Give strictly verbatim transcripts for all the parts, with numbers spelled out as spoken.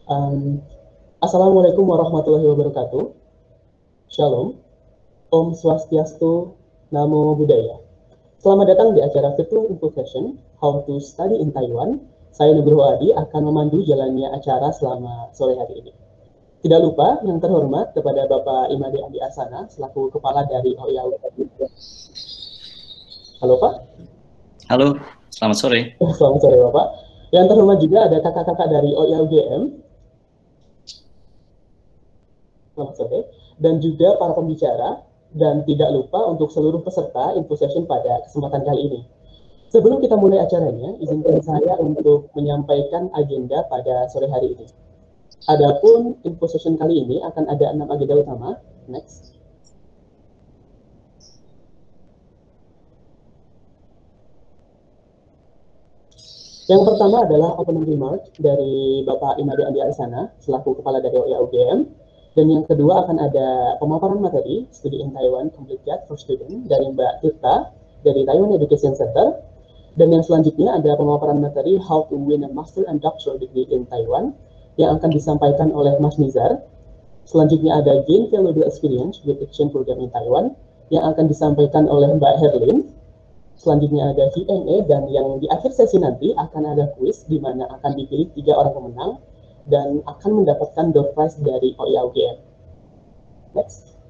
Um, Assalamualaikum warahmatullahi wabarakatuh. Shalom, Om Swastiastu, Namo Buddhaya. Selamat datang di acara Virtual Info Session How to Study in Taiwan. Saya Nugroho Adi akan memandu jalannya acara selama sore hari ini. Tidak lupa yang terhormat kepada Bapak Imade Andi Arsana selaku Kepala dari O I A U G M. Halo Pak. Halo, selamat sore. Selamat sore Bapak. Yang terhormat juga ada kakak-kakak dari O I A U G M. Selamat sore. Dan juga para pembicara, dan tidak lupa untuk seluruh peserta info session pada kesempatan kali ini. Sebelum kita mulai acaranya, izinkan saya untuk menyampaikan agenda pada sore hari ini. Adapun info session kali ini akan ada enam agenda utama. Next. Yang pertama adalah opening remark dari Bapak Imade Andi Arsana selaku Kepala dari O I A U G M. Dan yang kedua akan ada pemaparan materi Studi in Taiwan Complete Guide for Student dari Mbak Tirta dari Taiwan Education Center. Dan yang selanjutnya ada pemaparan materi How to Win a Master and Doctoral Degree in Taiwan yang akan disampaikan oleh Mas Nizar. Selanjutnya ada Gain Valuable Experience with Exchange Program in Taiwan yang akan disampaikan oleh Mbak Herlin. Selanjutnya ada Q and A, dan yang di akhir sesi nanti akan ada kuis di mana akan dipilih tiga orang pemenang dan akan mendapatkan door prize dari O I A U G M. Next.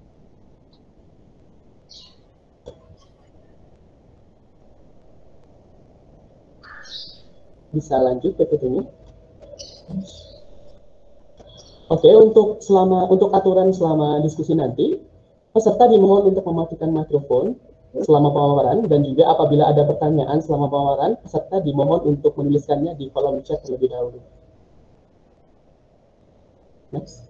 Bisa lanjut P P T-nya. Oke, untuk selama untuk aturan selama diskusi nanti, peserta dimohon untuk mematikan mikrofon selama pemaparan, dan juga apabila ada pertanyaan selama pemaparan, peserta dimohon untuk menuliskannya di kolom chat terlebih dahulu. Next.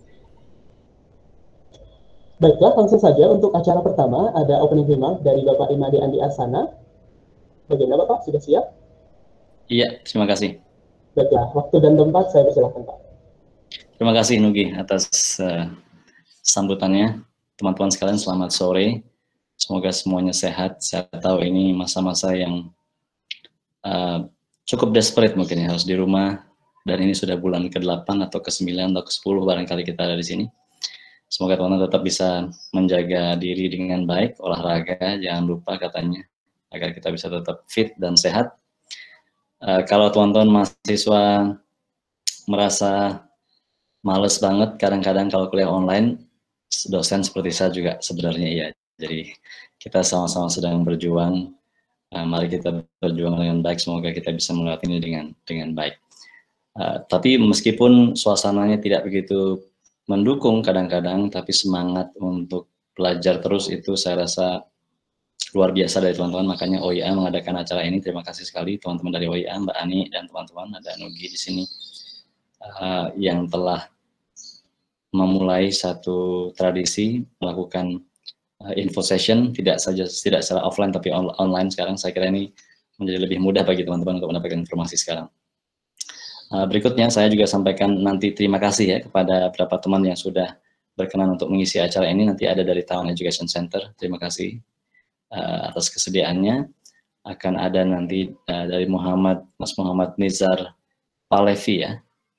Baiklah, langsung saja untuk acara pertama ada opening remark dari Bapak Imade Andi Arsana. Bagaimana Bapak, sudah siap? Iya, terima kasih. Baiklah, waktu dan tempat saya persilakan Pak. Terima kasih Nugi atas uh, sambutannya. Teman-teman sekalian, selamat sore. Semoga semuanya sehat. Saya tahu ini masa-masa yang uh, cukup desperate mungkin ya, harus di rumah. Dan ini sudah bulan ke delapan atau ke sembilan atau ke sepuluh barangkali kita ada di sini. Semoga teman-teman tetap bisa menjaga diri dengan baik, olahraga, jangan lupa katanya, agar kita bisa tetap fit dan sehat. Uh, kalau teman-teman mahasiswa merasa males banget kadang-kadang kalau kuliah online, dosen seperti saya juga sebenarnya iya. Jadi kita sama-sama sedang berjuang, uh, mari kita berjuang dengan baik, semoga kita bisa melewati ini dengan dengan baik. Uh, tapi meskipun suasananya tidak begitu mendukung kadang-kadang, tapi semangat untuk belajar terus itu saya rasa luar biasa dari teman-teman. Makanya O I A mengadakan acara ini. Terima kasih sekali teman-teman dari O I A, Mbak Ani dan teman-teman, ada Nugi di sini uh, yang telah memulai satu tradisi melakukan uh, info session, tidak saja tidak secara offline tapi on online sekarang. Saya kira ini menjadi lebih mudah bagi teman-teman untuk mendapatkan informasi sekarang. Uh, berikutnya saya juga sampaikan nanti terima kasih ya kepada beberapa teman yang sudah berkenan untuk mengisi acara ini. Nanti ada dari Taiwan Education Center, terima kasih uh, atas kesediaannya. Akan ada nanti uh, dari Muhammad, Mas Muhammad Nizar Palevi ya,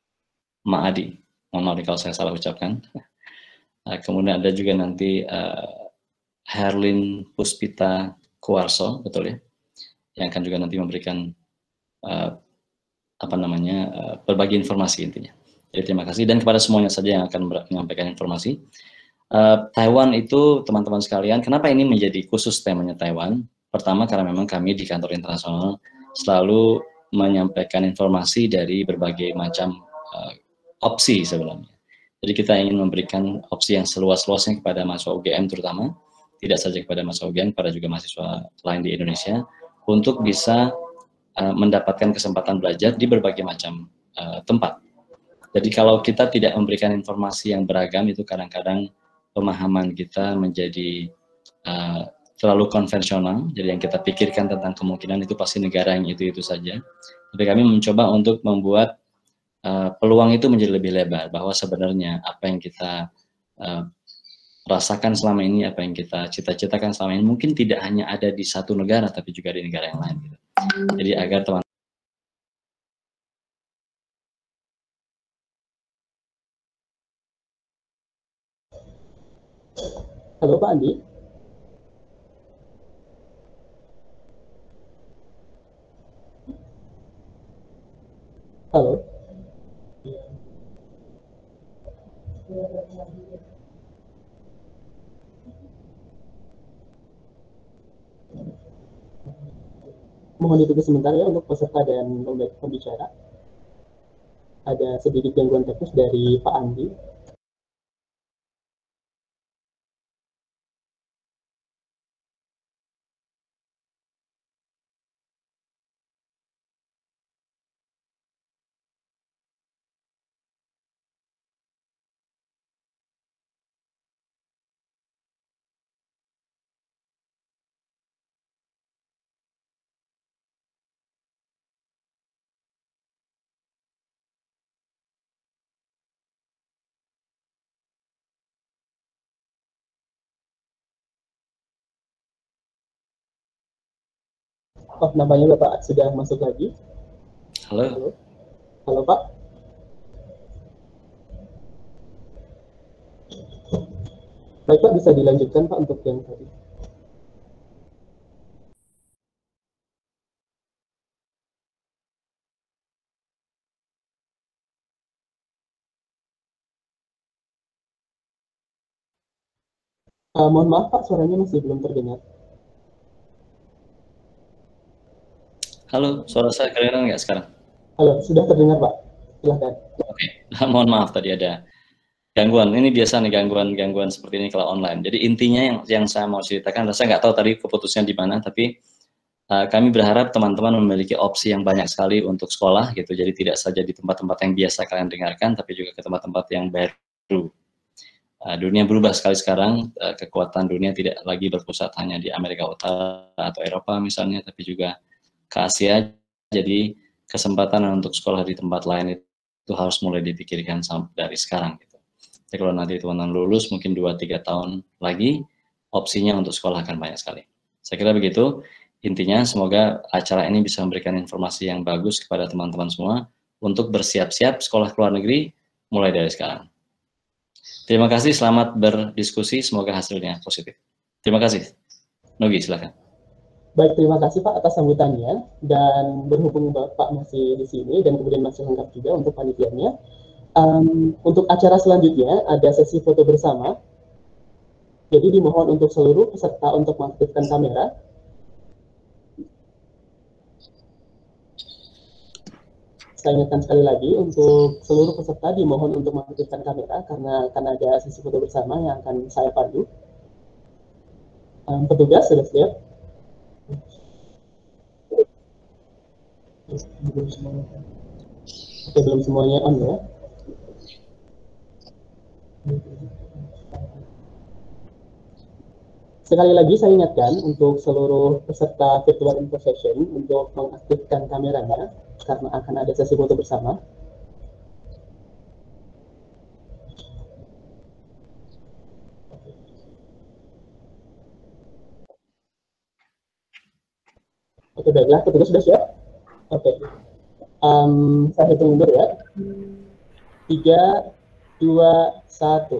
Ma'adi, mohon maaf kalau saya salah ucapkan. Uh, kemudian ada juga nanti uh, Herlin Puspita Kuarso, betul ya, yang akan juga nanti memberikan uh, apa namanya uh, berbagi informasi intinya. Jadi terima kasih, dan kepada semuanya saja yang akan menyampaikan informasi. Uh, Taiwan itu teman-teman sekalian, kenapa ini menjadi khusus temanya Taiwan? Pertama karena memang kami di kantor internasional selalu menyampaikan informasi dari berbagai macam uh, opsi sebenarnya. Jadi kita ingin memberikan opsi yang seluas-luasnya kepada mahasiswa U G M terutama, tidak saja kepada mahasiswa U G M, kepada juga mahasiswa lain di Indonesia, untuk bisa uh, mendapatkan kesempatan belajar di berbagai macam uh, tempat. Jadi kalau kita tidak memberikan informasi yang beragam, itu kadang-kadang pemahaman kita menjadi uh, terlalu konvensional. Jadi yang kita pikirkan tentang kemungkinan itu pasti negara yang itu-itu saja. Tapi kami mencoba untuk membuat uh, peluang itu menjadi lebih lebar, bahwa sebenarnya apa yang kita uh, rasakan selama ini, apa yang kita cita-citakan selama ini, mungkin tidak hanya ada di satu negara, tapi juga di negara yang lain. Gitu. Jadi agar teman Halo Pak Andi. Halo. Mohon ditunggu sebentar ya untuk peserta dan pembicara. Ada sedikit gangguan teknis dari Pak Andi. Oh, namanya Bapak sudah masuk lagi. Halo. Halo, Halo Pak. Baik Pak, bisa dilanjutkan Pak untuk yang tadi. Uh, mohon maaf Pak, suaranya masih belum terdengar. Halo, suara saya kedengaran nggak sekarang? Halo, sudah terdengar Pak. Silahkan. Oke, okay. Mohon maaf tadi ada gangguan. Ini biasa nih gangguan-gangguan seperti ini kalau online. Jadi intinya yang yang saya mau ceritakan, saya nggak tahu tadi keputusannya di mana, tapi uh, kami berharap teman-teman memiliki opsi yang banyak sekali untuk sekolah gitu. Jadi tidak saja di tempat-tempat yang biasa kalian dengarkan, tapi juga ke tempat-tempat yang baru. Uh, dunia berubah sekali sekarang. Uh, kekuatan dunia tidak lagi berpusat hanya di Amerika Utara atau Eropa misalnya, tapi juga ke Asia. Jadi kesempatan untuk sekolah di tempat lain itu harus mulai dipikirkan dari sekarang gitu. Jadi kalau nanti teman-teman lulus mungkin dua tiga tahun lagi, opsinya untuk sekolah akan banyak sekali. Saya kira begitu. Intinya semoga acara ini bisa memberikan informasi yang bagus kepada teman-teman semua untuk bersiap-siap sekolah ke luar negeri mulai dari sekarang. Terima kasih, selamat berdiskusi, semoga hasilnya positif. Terima kasih. Nugi, silakan. Baik, terima kasih Pak atas sambutannya, dan berhubung Bapak masih di sini dan kemudian masih lengkap juga untuk panitianya. Um, untuk acara selanjutnya ada sesi foto bersama. Jadi dimohon untuk seluruh peserta untuk mengaktifkan kamera. Saya ingatkan sekali lagi untuk seluruh peserta dimohon untuk mengaktifkan kamera karena akan ada sesi foto bersama yang akan saya pandu. Um, petugas sudah siap? Belum semuanya. Oke, belum semuanya on ya. Sekali lagi saya ingatkan untuk seluruh peserta virtual info session untuk mengaktifkan kameranya karena akan ada sesi foto bersama. Oke, baiklah, petugas sudah siap? Oke. Um, saya hitung mundur ya. Tiga, dua, satu.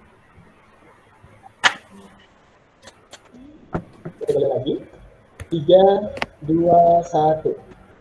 Sekali lagi. Tiga, dua, satu.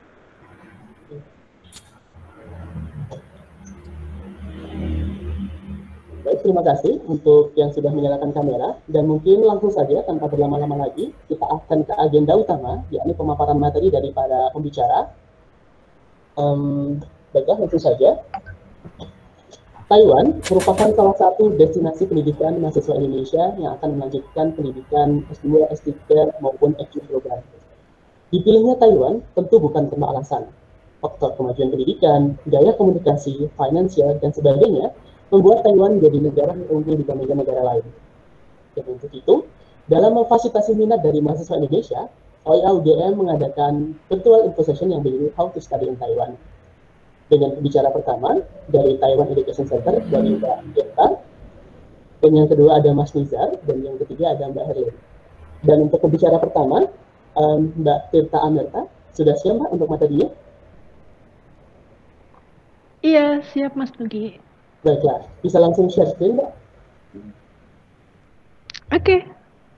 Baik, terima kasih untuk yang sudah menyalakan kamera, dan mungkin langsung saja tanpa berlama-lama lagi kita akan ke agenda utama, yakni pemaparan materi dari para pembicara. Um, baiklah, langsung saja. Taiwan merupakan salah satu destinasi pendidikan mahasiswa Indonesia yang akan melanjutkan pendidikan S dua, S tiga maupun exchange program. Dipilihnya Taiwan tentu bukan tanpa alasan. Faktor kemajuan pendidikan, gaya komunikasi, finansial, dan sebagainya membuat Taiwan menjadi negara yang unggul dibandingkan negara lain. Dan untuk itu, dalam memfasilitasi minat dari mahasiswa Indonesia, O I A U G M mengadakan virtual info session yang berjudul How to Study in Taiwan. Dengan pembicara pertama dari Taiwan Education Center dari Mbak Tirta, dan yang kedua ada Mas Nizar, dan yang ketiga ada Mbak Herlin. Dan untuk pembicara pertama, um, Mbak Tirta Amerta, sudah siap Mbak untuk materinya? Iya, siap Mas Nugi. Baiklah, bisa langsung share screen Mbak? Oke. Okay.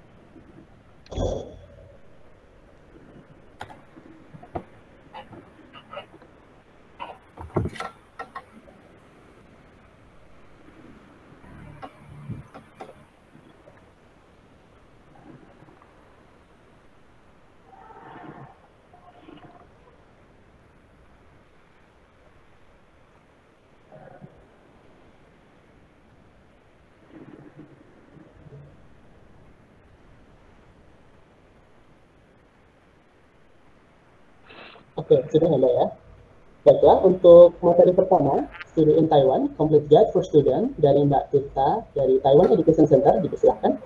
Oke, sudah ada ya. Baiklah, untuk materi pertama, Study in Taiwan, Complete Guide for Student, dari Mbak Tirta, dari Taiwan Education Center, dipersilakan.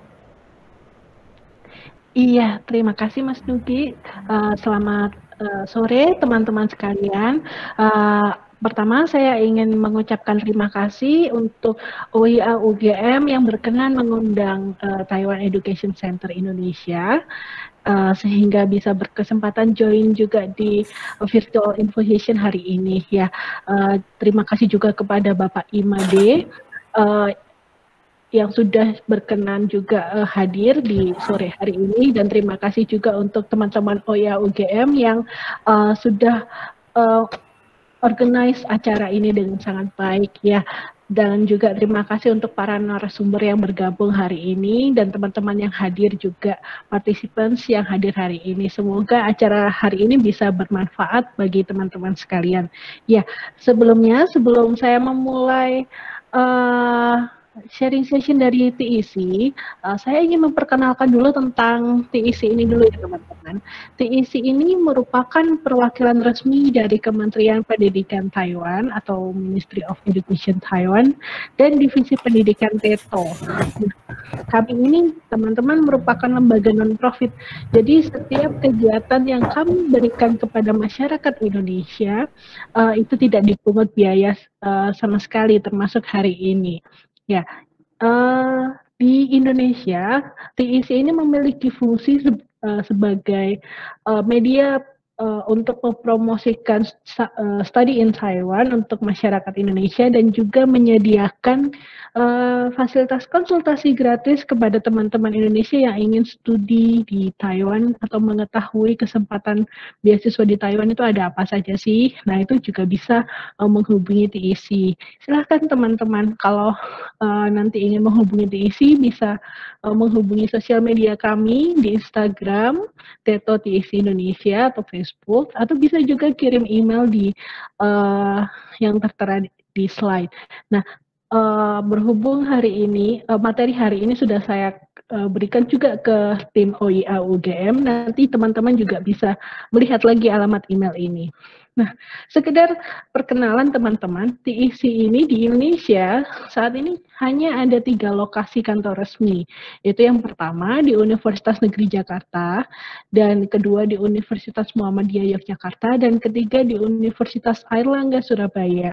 Iya, terima kasih Mas Nugi. Uh, selamat uh, sore teman-teman sekalian. Uh, Pertama, saya ingin mengucapkan terima kasih untuk O I A U G M yang berkenan mengundang uh, Taiwan Education Center Indonesia, uh, sehingga bisa berkesempatan join juga di virtual infocation hari ini. Ya, uh, terima kasih juga kepada Bapak Imade uh, yang sudah berkenan juga uh, hadir di sore hari ini, dan terima kasih juga untuk teman-teman O I A U G M yang uh, sudah uh, organize acara ini dengan sangat baik ya. Dan juga terima kasih untuk para narasumber yang bergabung hari ini dan teman-teman yang hadir juga, participants yang hadir hari ini. Semoga acara hari ini bisa bermanfaat bagi teman-teman sekalian. Ya, sebelumnya sebelum saya memulai uh, sharing session dari T I C, uh, saya ingin memperkenalkan dulu tentang T I C ini dulu ya teman-teman. T I C ini merupakan perwakilan resmi dari Kementerian Pendidikan Taiwan atau Ministry of Education Taiwan dan Divisi Pendidikan T E T O. Nah, kami ini teman-teman merupakan lembaga non-profit, jadi setiap kegiatan yang kami berikan kepada masyarakat Indonesia uh, itu tidak dipungut biaya uh, sama sekali, termasuk hari ini. Ya, uh, di Indonesia, T I C ini memiliki fungsi se uh, sebagai uh, media uh, untuk mempromosikan uh, study in Taiwan untuk masyarakat Indonesia dan juga menyediakan uh, fasilitas konsultasi gratis kepada teman-teman Indonesia yang ingin studi di Taiwan atau mengetahui kesempatan beasiswa di Taiwan itu ada apa saja sih. Nah, itu juga bisa uh, menghubungi T I C. Silahkan teman-teman, kalau uh, nanti ingin menghubungi T I C bisa uh, menghubungi sosial media kami di Instagram T E T O T I C Indonesia atau Facebook, atau bisa juga kirim email di uh, yang tertera di, di slide. Nah, uh, berhubung hari ini uh, materi hari ini sudah saya uh, berikan juga ke tim O I A U G M, nanti teman-teman juga bisa melihat lagi alamat email ini. Nah, sekedar perkenalan teman-teman, T I C ini di Indonesia saat ini hanya ada tiga lokasi kantor resmi. Itu yang pertama di Universitas Negeri Jakarta, dan kedua di Universitas Muhammadiyah Yogyakarta, dan ketiga di Universitas Airlangga Surabaya.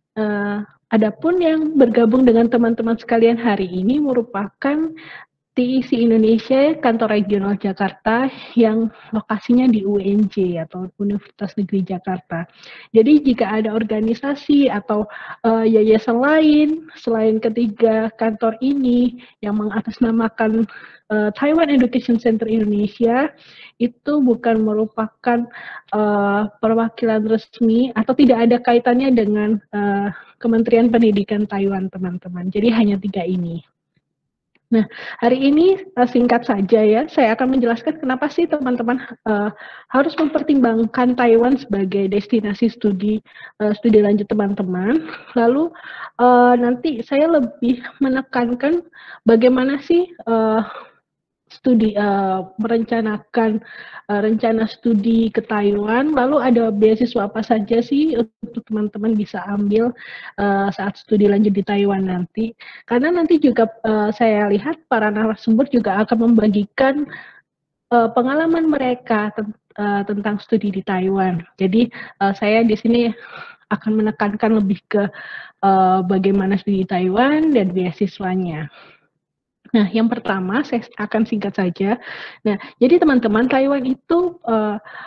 Uh, adapun yang bergabung dengan teman-teman sekalian hari ini merupakan T I C Indonesia kantor regional Jakarta yang lokasinya di U N J atau Universitas Negeri Jakarta. Jadi jika ada organisasi atau uh, yayasan lain selain ketiga kantor ini yang mengatasnamakan uh, Taiwan Education Center Indonesia, itu bukan merupakan uh, perwakilan resmi atau tidak ada kaitannya dengan uh, Kementerian Pendidikan Taiwan, teman-teman. Jadi hanya tiga ini. Nah, hari ini uh, singkat saja ya, saya akan menjelaskan kenapa sih teman-teman uh, harus mempertimbangkan Taiwan sebagai destinasi studi uh, studi lanjut teman-teman. Lalu uh, nanti saya lebih menekankan bagaimana sih uh, studi uh, merencanakan uh, rencana studi ke Taiwan, lalu ada beasiswa apa saja sih untuk teman-teman bisa ambil uh, saat studi lanjut di Taiwan nanti. Karena nanti juga uh, saya lihat para narasumber juga akan membagikan uh, pengalaman mereka ten uh, tentang studi di Taiwan. Jadi uh, saya di sini akan menekankan lebih ke uh, bagaimana studi di Taiwan dan beasiswanya. Nah, yang pertama saya akan singkat saja. Nah, jadi teman-teman, Taiwan itu uh,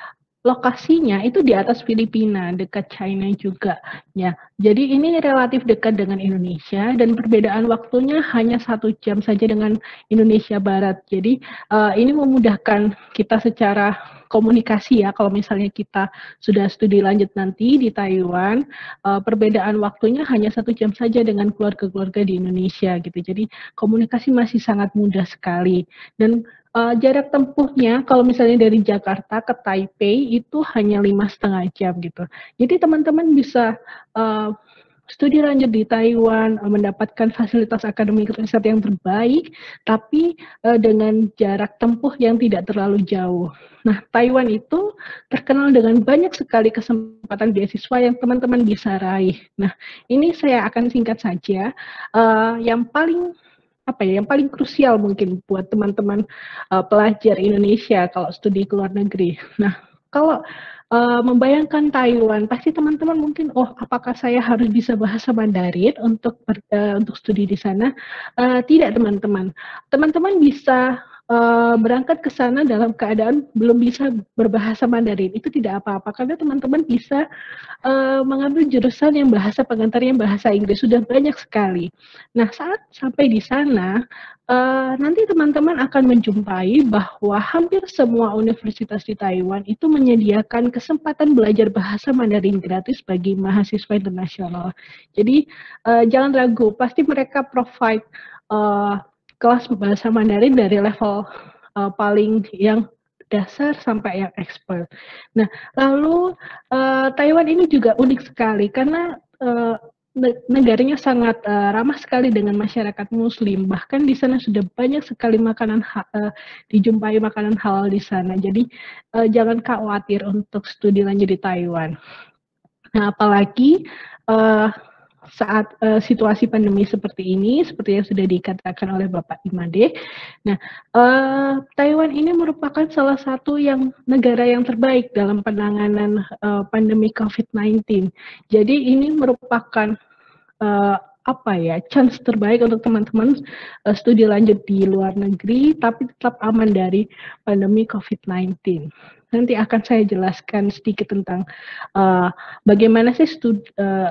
lokasinya itu di atas Filipina, dekat China juga, ya. Jadi ini relatif dekat dengan Indonesia dan perbedaan waktunya hanya satu jam saja dengan Indonesia Barat. Jadi uh, ini memudahkan kita secara komunikasi ya. Kalau misalnya kita sudah studi lanjut nanti di Taiwan, uh, perbedaan waktunya hanya satu jam saja dengan keluarga-keluarga di Indonesia gitu. Jadi komunikasi masih sangat mudah sekali dan Uh, jarak tempuhnya kalau misalnya dari Jakarta ke Taipei itu hanya lima setengah jam gitu. Jadi teman-teman bisa uh, studi lanjut di Taiwan, uh, mendapatkan fasilitas akademik riset yang terbaik, tapi uh, dengan jarak tempuh yang tidak terlalu jauh. Nah, Taiwan itu terkenal dengan banyak sekali kesempatan beasiswa yang teman-teman bisa raih. Nah, ini saya akan singkat saja. Uh, yang paling apa ya yang paling krusial mungkin buat teman-teman uh, pelajar Indonesia kalau studi ke luar negeri. Nah, kalau uh, membayangkan Taiwan, pasti teman-teman mungkin, oh, apakah saya harus bisa bahasa Mandarin untuk ber, uh, untuk studi di sana? Uh, tidak, teman-teman. Teman-teman bisa uh, berangkat ke sana dalam keadaan belum bisa berbahasa Mandarin. Itu tidak apa-apa, karena teman-teman bisa uh, mengambil jurusan yang bahasa pengantarnya bahasa Inggris. Sudah banyak sekali. Nah, saat sampai di sana, uh, nanti teman-teman akan menjumpai bahwa hampir semua universitas di Taiwan itu menyediakan kesempatan belajar bahasa Mandarin gratis bagi mahasiswa internasional. Jadi, uh, jangan ragu, pasti mereka provide uh, kelas bahasa Mandarin dari level uh, paling yang dasar sampai yang expert. Nah, lalu uh, Taiwan ini juga unik sekali karena uh, negaranya sangat uh, ramah sekali dengan masyarakat Muslim. Bahkan di sana sudah banyak sekali makanan uh, dijumpai makanan halal di sana. Jadi uh, jangan khawatir untuk studi lanjut di Taiwan. Nah, apalagi uh, saat uh, situasi pandemi seperti ini, seperti yang sudah dikatakan oleh Bapak Imade. Nah, uh, Taiwan ini merupakan salah satu yang negara yang terbaik dalam penanganan uh, pandemi COVID sembilan belas. Jadi ini merupakan uh, apa ya, chance terbaik untuk teman-teman uh, studi lanjut di luar negeri, tapi tetap aman dari pandemi COVID sembilan belas. Nanti akan saya jelaskan sedikit tentang uh, bagaimana sih studi, uh,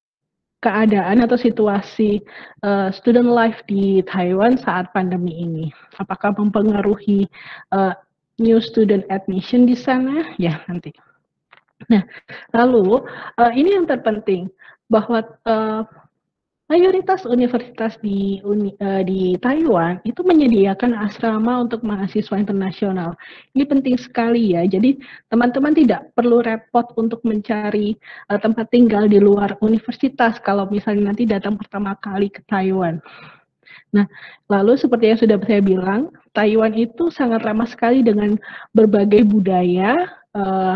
keadaan atau situasi uh, student life di Taiwan saat pandemi ini. Apakah mempengaruhi uh, new student admission di sana? Ya, nanti. Nah, lalu uh, ini yang terpenting, bahwa uh, mayoritas universitas di, uni, uh, di Taiwan itu menyediakan asrama untuk mahasiswa internasional. Ini penting sekali ya, jadi teman-teman tidak perlu repot untuk mencari uh, tempat tinggal di luar universitas kalau misalnya nanti datang pertama kali ke Taiwan. Nah, lalu seperti yang sudah saya bilang, Taiwan itu sangat ramah sekali dengan berbagai budaya uh,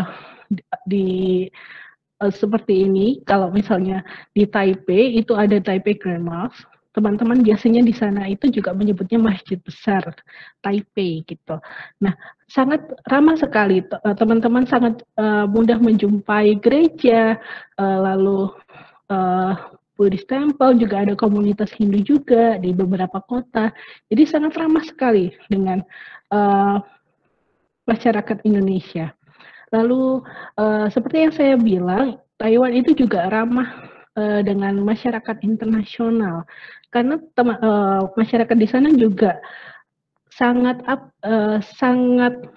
di Uh, seperti ini. Kalau misalnya di Taipei itu ada Taipei Grand Mosque, teman-teman biasanya di sana itu juga menyebutnya masjid besar Taipei gitu. Nah, sangat ramah sekali, teman-teman sangat uh, mudah menjumpai gereja, uh, lalu uh, Buddhist Temple, juga ada komunitas Hindu juga di beberapa kota. Jadi sangat ramah sekali dengan uh, masyarakat Indonesia. Lalu uh, seperti yang saya bilang, Taiwan itu juga ramah uh, dengan masyarakat internasional karena tema, uh, masyarakat di sana juga sangat uh, sangat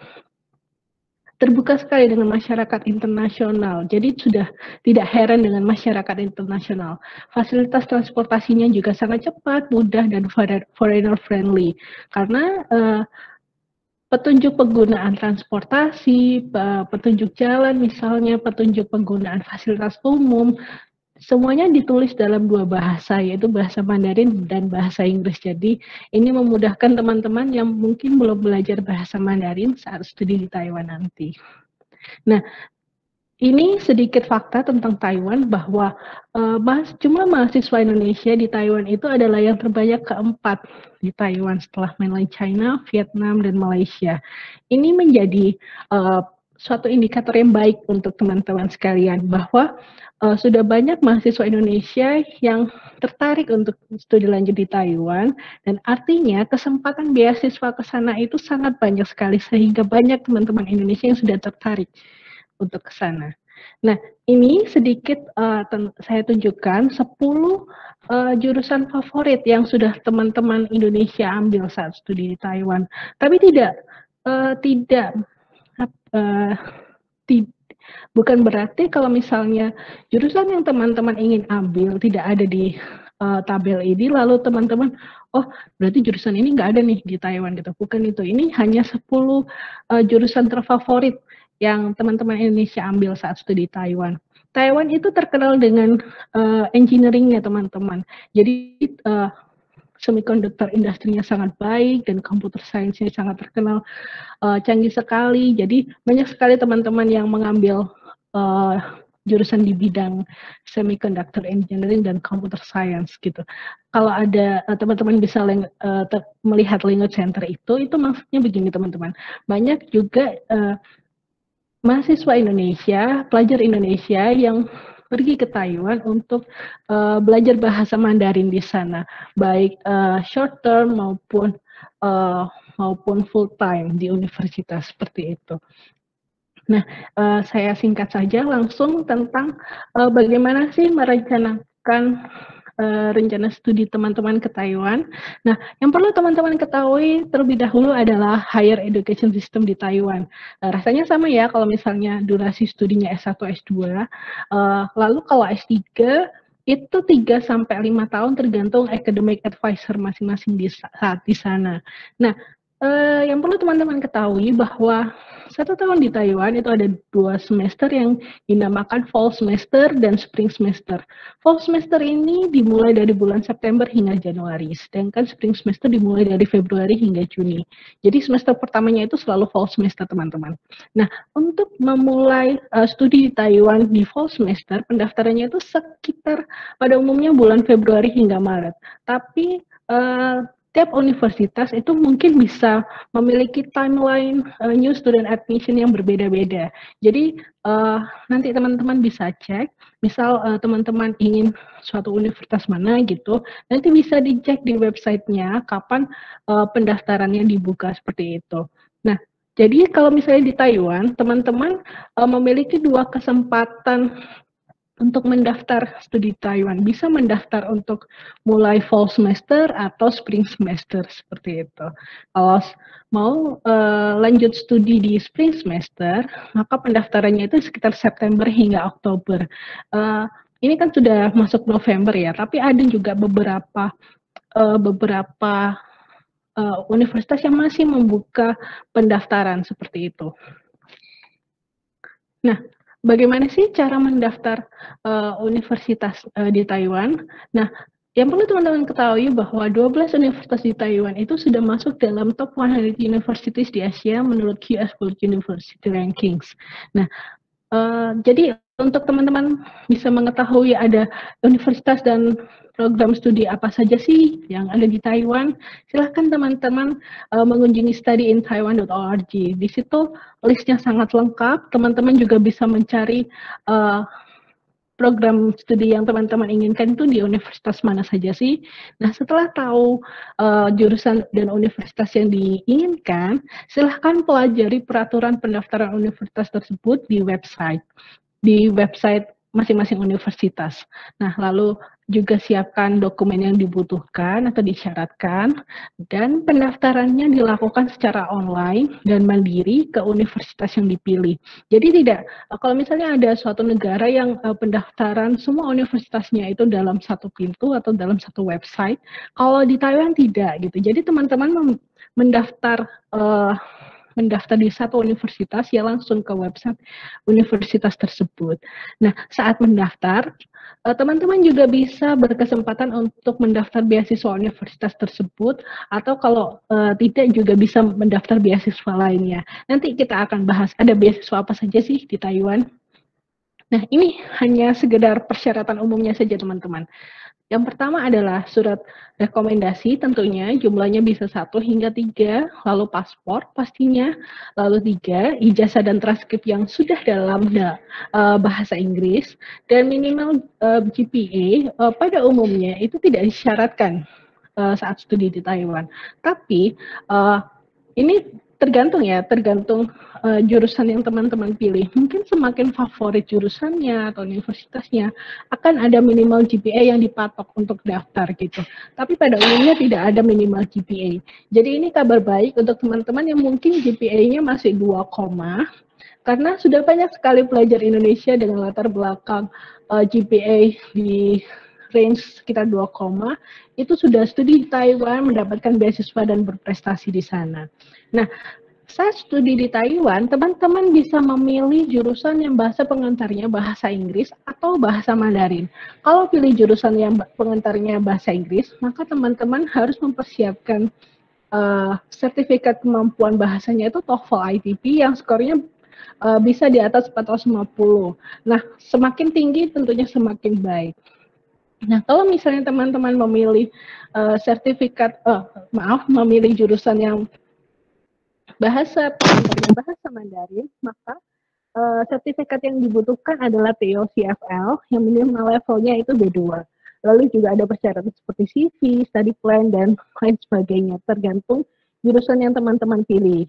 terbuka sekali dengan masyarakat internasional. Jadi sudah tidak heran dengan masyarakat internasional. Fasilitas transportasinya juga sangat cepat, mudah, dan foreigner friendly karena uh, petunjuk penggunaan transportasi, petunjuk jalan misalnya, petunjuk penggunaan fasilitas umum, semuanya ditulis dalam dua bahasa, yaitu bahasa Mandarin dan bahasa Inggris. Jadi ini memudahkan teman-teman yang mungkin belum belajar bahasa Mandarin saat studi di Taiwan nanti. Nah, ini sedikit fakta tentang Taiwan bahwa uh, jumlah mahasiswa Indonesia di Taiwan itu adalah yang terbanyak keempat di Taiwan setelah mainland China, Vietnam, dan Malaysia. Ini menjadi uh, suatu indikator yang baik untuk teman-teman sekalian bahwa uh, sudah banyak mahasiswa Indonesia yang tertarik untuk studi lanjut di Taiwan, dan artinya kesempatan beasiswa ke sana itu sangat banyak sekali sehingga banyak teman-teman Indonesia yang sudah tertarik untuk ke sana. Nah, ini sedikit uh, saya tunjukkan sepuluh uh, jurusan favorit yang sudah teman-teman Indonesia ambil saat studi di Taiwan. Tapi tidak, uh, tidak, uh, tidak, bukan berarti kalau misalnya jurusan yang teman-teman ingin ambil tidak ada di uh, tabel ini, lalu teman-teman, oh berarti jurusan ini nggak ada nih di Taiwan gitu. Bukan itu, ini hanya sepuluh uh, jurusan terfavorit yang teman-teman Indonesia ambil saat studi Taiwan. Taiwan itu terkenal dengan uh, engineering-nya teman-teman. Jadi uh, semiconductor industrinya sangat baik dan computer science-nya sangat terkenal, uh, canggih sekali. Jadi banyak sekali teman-teman yang mengambil uh, jurusan di bidang semiconductor engineering dan computer science gitu. Kalau ada teman-teman uh, bisa uh, melihat language center itu, itu maksudnya begini teman-teman. Banyak juga uh, mahasiswa Indonesia, pelajar Indonesia yang pergi ke Taiwan untuk uh, belajar bahasa Mandarin di sana, baik uh, short term maupun uh, maupun full time di universitas seperti itu. Nah, uh, saya singkat saja langsung tentang uh, bagaimana sih merencanakan Uh, rencana studi teman-teman ke Taiwan. Nah, yang perlu teman-teman ketahui terlebih dahulu adalah higher education system di Taiwan. Uh, rasanya sama ya kalau misalnya durasi studinya S satu, S dua. Uh, lalu kalau S tiga itu tiga sampai lima tahun tergantung academic advisor masing-masing di saat di sana. Nah, uh, yang perlu teman-teman ketahui bahwa satu tahun di Taiwan itu ada dua semester yang dinamakan fall semester dan spring semester. Fall semester ini dimulai dari bulan September hingga Januari, sedangkan spring semester dimulai dari Februari hingga Juni. Jadi semester pertamanya itu selalu fall semester teman-teman. Nah, untuk memulai uh, studi di Taiwan di fall semester, pendaftarannya itu sekitar pada umumnya bulan Februari hingga Maret. Tapi uh, tiap universitas itu mungkin bisa memiliki timeline uh, new student admission yang berbeda-beda. Jadi uh, nanti teman-teman bisa cek, misal uh, teman-teman ingin suatu universitas mana gitu, nanti bisa dicek di websitenya kapan uh, pendaftarannya dibuka seperti itu. Nah, jadi kalau misalnya di Taiwan, teman-teman uh, memiliki dua kesempatan untuk mendaftar studi Taiwan, bisa mendaftar untuk mulai fall semester atau spring semester seperti itu. Kalau mau uh, lanjut studi di spring semester, maka pendaftarannya itu sekitar September hingga Oktober. Uh, ini kan sudah masuk November ya, tapi ada juga beberapa uh, beberapa uh, universitas yang masih membuka pendaftaran seperti itu. Nah, bagaimana sih cara mendaftar uh, universitas uh, di Taiwan? Nah, yang perlu teman-teman ketahui bahwa dua belas universitas di Taiwan itu sudah masuk dalam top seratus universities di Asia menurut Q S World University Rankings. Nah, uh, jadi untuk teman-teman bisa mengetahui ada universitas dan program studi apa saja sih yang ada di Taiwan, silahkan teman-teman uh, mengunjungi study in taiwan dot org. Di situ listnya sangat lengkap, teman-teman juga bisa mencari uh, program studi yang teman-teman inginkan itu di universitas mana saja sih. Nah, setelah tahu uh, jurusan dan universitas yang diinginkan, silahkan pelajari peraturan pendaftaran universitas tersebut di website, di website masing-masing universitas. Nah, lalu juga siapkan dokumen yang dibutuhkan atau disyaratkan, dan pendaftarannya dilakukan secara online dan mandiri ke universitas yang dipilih. Jadi tidak, kalau misalnya ada suatu negara yang uh, pendaftaran semua universitasnya itu dalam satu pintu atau dalam satu website, kalau di Taiwan tidak gitu. Jadi teman-teman mendaftar uh, mendaftar di satu universitas, ya langsung ke website universitas tersebut. Nah, saat mendaftar, teman-teman juga bisa berkesempatan untuk mendaftar beasiswa universitas tersebut, atau kalau uh, tidak juga bisa mendaftar beasiswa lainnya. Nanti kita akan bahas ada beasiswa apa saja sih di Taiwan. Nah, ini hanya sekedar persyaratan umumnya saja teman-teman. Yang pertama adalah surat rekomendasi, tentunya jumlahnya bisa satu hingga tiga, lalu paspor pastinya, lalu tiga, ijazah dan transkrip yang sudah dalam uh, bahasa Inggris, dan minimal uh, G P A uh, pada umumnya itu tidak disyaratkan uh, saat studi di Taiwan. Tapi uh, ini tergantung ya, tergantung uh, jurusan yang teman-teman pilih. Mungkin semakin favorit jurusannya atau universitasnya, akan ada minimal G P A yang dipatok untuk daftar gitu. Tapi pada umumnya tidak ada minimal G P A. Jadi ini kabar baik untuk teman-teman yang mungkin G P A-nya masih dua, karena sudah banyak sekali pelajar Indonesia dengan latar belakang uh, G P A di range sekitar dua, itu sudah studi di Taiwan, mendapatkan beasiswa dan berprestasi di sana. Nah, saat studi di Taiwan, teman-teman bisa memilih jurusan yang bahasa pengantarnya bahasa Inggris atau bahasa Mandarin. Kalau pilih jurusan yang pengantarnya bahasa Inggris, maka teman-teman harus mempersiapkan uh, sertifikat kemampuan bahasanya itu TOEFL I T P yang skornya uh, bisa di atas empat ratus lima puluh. Nah, semakin tinggi tentunya semakin baik. Nah, kalau misalnya teman-teman memilih uh, sertifikat, uh, maaf, memilih jurusan yang bahasa pengantarnya bahasa Mandarin, maka uh, sertifikat yang dibutuhkan adalah T O C F L yang minimal levelnya itu B dua. Lalu juga ada persyaratan seperti C V, study plan, dan lain sebagainya, tergantung jurusan yang teman-teman pilih.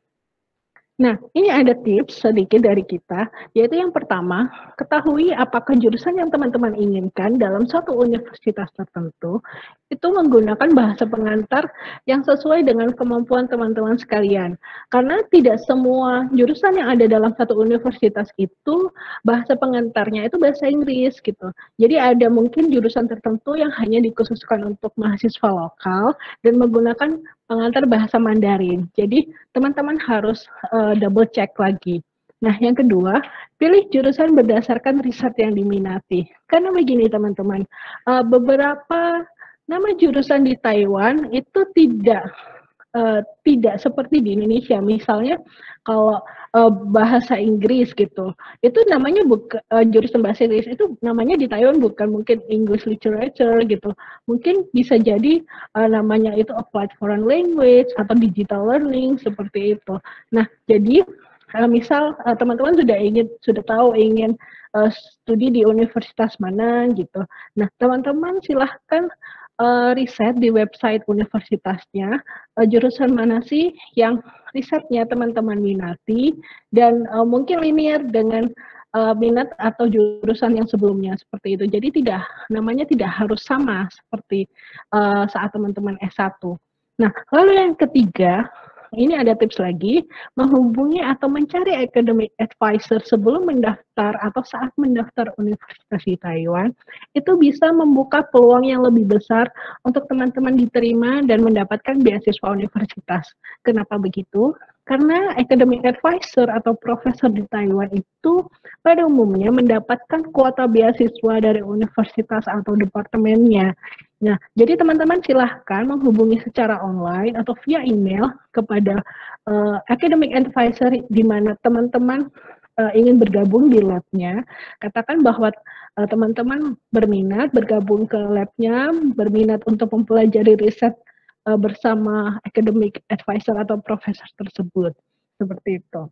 Nah, ini ada tips sedikit dari kita, yaitu yang pertama, ketahui apakah jurusan yang teman-teman inginkan dalam suatu universitas tertentu itu menggunakan bahasa pengantar yang sesuai dengan kemampuan teman-teman sekalian. Karena tidak semua jurusan yang ada dalam satu universitas itu bahasa pengantarnya itu bahasa Inggris gitu. Jadi ada mungkin jurusan tertentu yang hanya dikhususkan untuk mahasiswa lokal dan menggunakan pengantar bahasa Mandarin. Jadi teman-teman harus uh, double check lagi. Nah, yang kedua, pilih jurusan berdasarkan riset yang diminati. Karena begini teman-teman, uh, beberapa nama jurusan di Taiwan itu tidak uh, tidak seperti di Indonesia. Misalnya kalau uh, bahasa Inggris gitu, itu namanya bukan uh, jurusan bahasa Inggris itu namanya di Taiwan bukan mungkin English Literature gitu. Mungkin bisa jadi uh, namanya itu Applied Foreign Language atau Digital Learning seperti itu. Nah, jadi uh, misal uh, teman-teman sudah ingin sudah tahu ingin uh, studi di universitas mana gitu. Nah, teman-teman silahkan Uh, riset di website universitasnya, uh, jurusan mana sih yang risetnya teman-teman minati, dan uh, mungkin linear dengan uh, minat atau jurusan yang sebelumnya, seperti itu. Jadi tidak, namanya tidak harus sama seperti uh, saat teman-teman S satu. Nah, lalu yang ketiga, ini ada tips lagi, menghubungi atau mencari academic advisor sebelum mendaftar atau saat mendaftar universitas di Taiwan, itu bisa membuka peluang yang lebih besar untuk teman-teman diterima dan mendapatkan beasiswa universitas. Kenapa begitu? Karena academic advisor atau profesor di Taiwan itu pada umumnya mendapatkan kuota beasiswa dari universitas atau departemennya. Nah, jadi teman-teman silahkan menghubungi secara online atau via email kepada uh, academic advisor di mana teman-teman uh, ingin bergabung di lab-nya. Katakan bahwa uh, teman-teman berminat bergabung ke lab-nya, berminat untuk mempelajari riset uh, bersama academic advisor atau profesor tersebut. Seperti itu.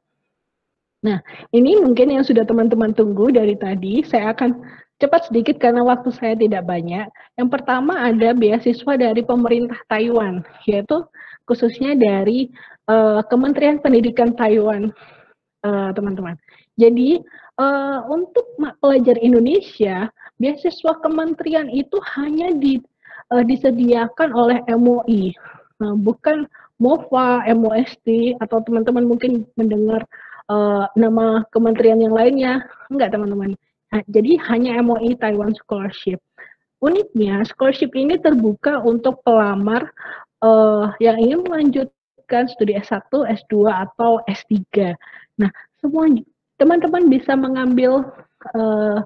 Nah, ini mungkin yang sudah teman-teman tunggu dari tadi. Saya akan cepat sedikit karena waktu saya tidak banyak. Yang pertama ada beasiswa dari pemerintah Taiwan, yaitu khususnya dari uh, Kementerian Pendidikan Taiwan, teman-teman. Uh, Jadi uh, untuk pelajar Indonesia, beasiswa kementerian itu hanya di, uh, disediakan oleh M O I, nah, bukan MOFA, M O S T, atau teman-teman mungkin mendengar uh, nama kementerian yang lainnya. Enggak, teman-teman. Nah, jadi hanya M O I Taiwan Scholarship. Uniknya, scholarship ini terbuka untuk pelamar uh, yang ingin melanjutkan studi S satu, S dua, atau S tiga. Nah, semua teman-teman bisa mengambil uh,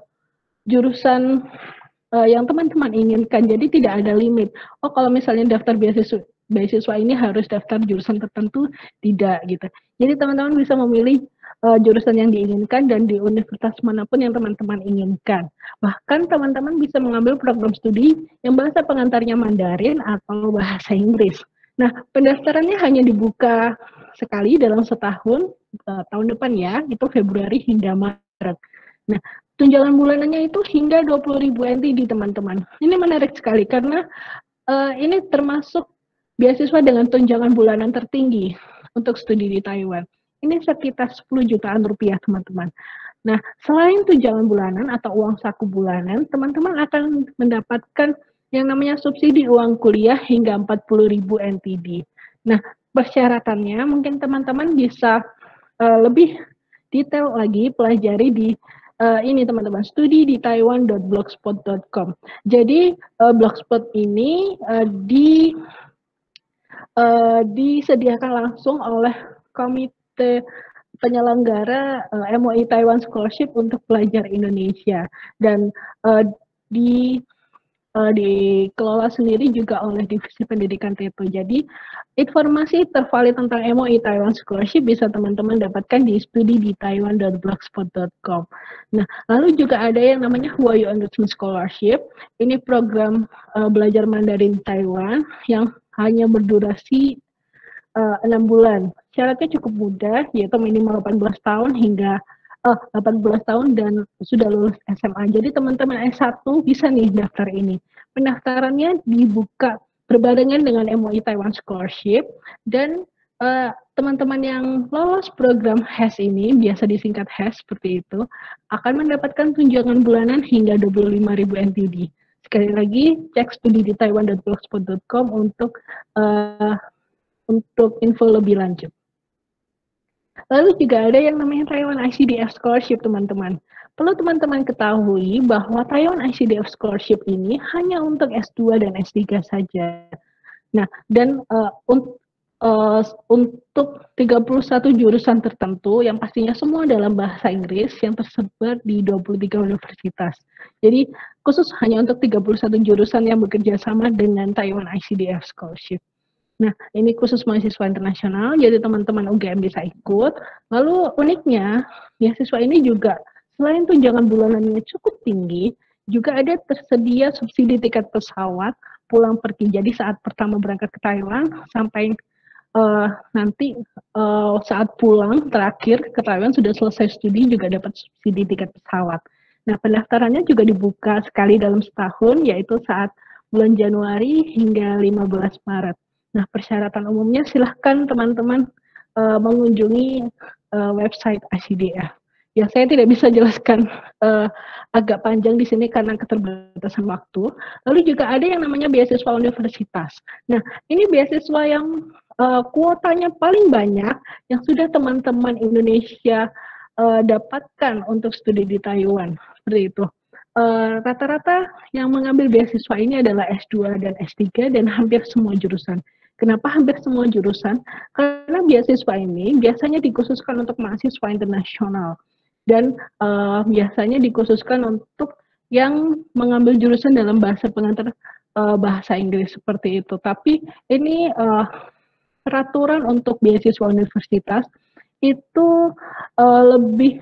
jurusan uh, yang teman-teman inginkan. Jadi tidak ada limit. Oh, kalau misalnya daftar beasiswa beasiswa ini harus daftar jurusan tertentu, tidak gitu. Jadi teman-teman bisa memilih uh, jurusan yang diinginkan dan di universitas manapun yang teman-teman inginkan. Bahkan teman-teman bisa mengambil program studi yang bahasa pengantarnya Mandarin atau bahasa Inggris. Nah, pendaftarannya hanya dibuka sekali dalam setahun, uh, tahun depan ya, itu Februari hingga Maret. Nah, tunjangan bulanannya itu hingga dua puluh ribu N T di teman-teman. Ini menarik sekali karena uh, ini termasuk beasiswa dengan tunjangan bulanan tertinggi. untuk studi di Taiwan. Ini sekitar sepuluh jutaan rupiah, teman-teman. Nah, selain tunjangan bulanan atau uang saku bulanan, teman-teman akan mendapatkan yang namanya subsidi uang kuliah hingga empat puluh ribu N T D. Nah, persyaratannya mungkin teman-teman bisa uh, lebih detail lagi pelajari di uh, ini teman-teman, studi di taiwan dot blogspot dot com. Jadi uh, Blogspot ini uh, di uh, disediakan langsung oleh komite penyelenggara uh, M O I Taiwan Scholarship untuk pelajar Indonesia, dan uh, di uh, dikelola sendiri juga oleh Divisi Pendidikan Teto. Jadi informasi tervalid tentang M O I Taiwan Scholarship bisa teman-teman dapatkan di studi di taiwan dot blogspot dot com. Nah, lalu juga ada yang namanya Huayu Enrichment Scholarship. Ini program uh, belajar Mandarin Taiwan yang hanya berdurasi uh, enam bulan. Syaratnya cukup mudah, yaitu minimal delapan belas tahun hingga uh, delapan belas tahun dan sudah lulus S M A. Jadi teman-teman S satu bisa nih daftar ini. Pendaftarannya dibuka berbarengan dengan M O I Taiwan Scholarship, dan uh, teman-teman yang lolos program H E S ini, biasa disingkat H E S seperti itu, akan mendapatkan tunjangan bulanan hingga dua puluh lima ribu N T D. Sekali lagi, cek studi di taiwan dot blogspot dot com untuk uh, untuk info lebih lanjut. Lalu juga ada yang namanya Taiwan I C D F Scholarship, teman-teman. Perlu teman-teman ketahui bahwa Taiwan I C D F Scholarship ini hanya untuk S dua dan S tiga saja. Nah, dan uh, un uh, untuk tiga puluh satu jurusan tertentu yang pastinya semua dalam bahasa Inggris yang tersebar di dua puluh tiga universitas. Jadi khusus hanya untuk tiga puluh satu jurusan yang bekerja sama dengan Taiwan I C D F Scholarship. Nah, ini khusus mahasiswa internasional, jadi teman-teman U G M bisa ikut. Lalu uniknya, beasiswa ini juga selain tunjangan bulanannya cukup tinggi, juga ada tersedia subsidi tiket pesawat pulang pergi. Jadi saat pertama berangkat ke Taiwan sampai uh, nanti uh, saat pulang terakhir ke Taiwan sudah selesai studi juga dapat subsidi tiket pesawat. Nah, pendaftarannya juga dibuka sekali dalam setahun, yaitu saat bulan Januari hingga lima belas Maret. Nah, persyaratan umumnya silahkan teman-teman uh, mengunjungi uh, website I C D F. Ya, saya tidak bisa jelaskan uh, agak panjang di sini karena keterbatasan waktu. Lalu juga ada yang namanya beasiswa universitas. Nah, ini beasiswa yang uh, kuotanya paling banyak yang sudah teman-teman Indonesia uh, dapatkan untuk studi di Taiwan. Seperti itu. Rata-rata uh, yang mengambil beasiswa ini adalah S dua dan S tiga dan hampir semua jurusan. Kenapa hampir semua jurusan? Karena beasiswa ini biasanya dikhususkan untuk mahasiswa internasional dan uh, biasanya dikhususkan untuk yang mengambil jurusan dalam bahasa pengantar uh, bahasa Inggris seperti itu. Tapi ini uh, peraturan untuk beasiswa universitas itu uh, lebih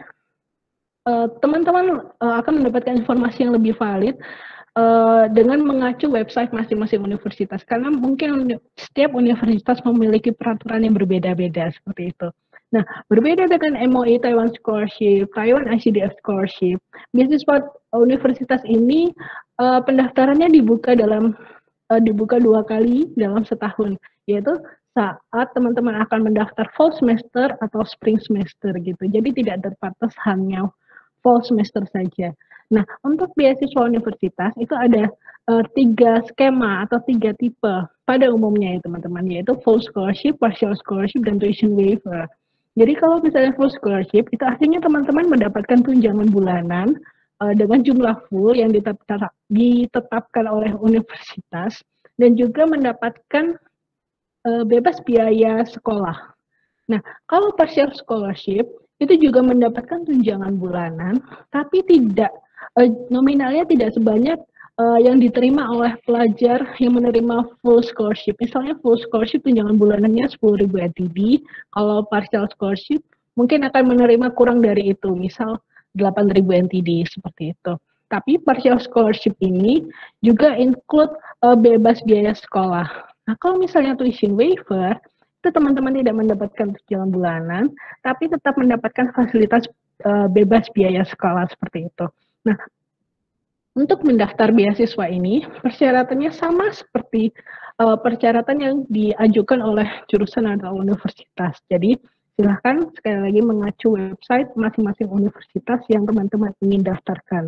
teman-teman uh, uh, akan mendapatkan informasi yang lebih valid Uh, dengan mengacu website masing-masing universitas, karena mungkin setiap universitas memiliki peraturan yang berbeda-beda seperti itu. Nah, berbeda dengan M O I Taiwan Scholarship, Taiwan I C D F Scholarship, beasiswa universitas ini uh, pendaftarannya dibuka dalam uh, dibuka dua kali dalam setahun, yaitu saat teman-teman akan mendaftar fall semester atau spring semester gitu. Jadi tidak terbatas hanya fall semester saja. Nah, untuk beasiswa universitas itu ada uh, tiga skema atau tiga tipe pada umumnya ya teman-teman, yaitu full scholarship, partial scholarship, dan tuition waiver. Jadi kalau misalnya full scholarship, itu artinya teman-teman mendapatkan tunjangan bulanan uh, dengan jumlah full yang ditetap, ditetapkan oleh universitas, dan juga mendapatkan uh, bebas biaya sekolah. Nah, kalau partial scholarship, itu juga mendapatkan tunjangan bulanan, tapi tidak Uh, nominalnya tidak sebanyak uh, yang diterima oleh pelajar yang menerima full scholarship. Misalnya full scholarship tunjangan bulanannya sepuluh ribu N T D, kalau partial scholarship mungkin akan menerima kurang dari itu, misal delapan ribu N T D seperti itu. Tapi partial scholarship ini juga include uh, bebas biaya sekolah. Nah, kalau misalnya tuition waiver, itu teman-teman tidak mendapatkan tunjangan bulanan, tapi tetap mendapatkan fasilitas uh, bebas biaya sekolah seperti itu. Nah, Untuk mendaftar beasiswa ini, persyaratannya sama seperti uh, persyaratan yang diajukan oleh jurusan atau universitas. Jadi, silahkan sekali lagi mengacu website masing-masing universitas yang teman-teman ingin daftarkan.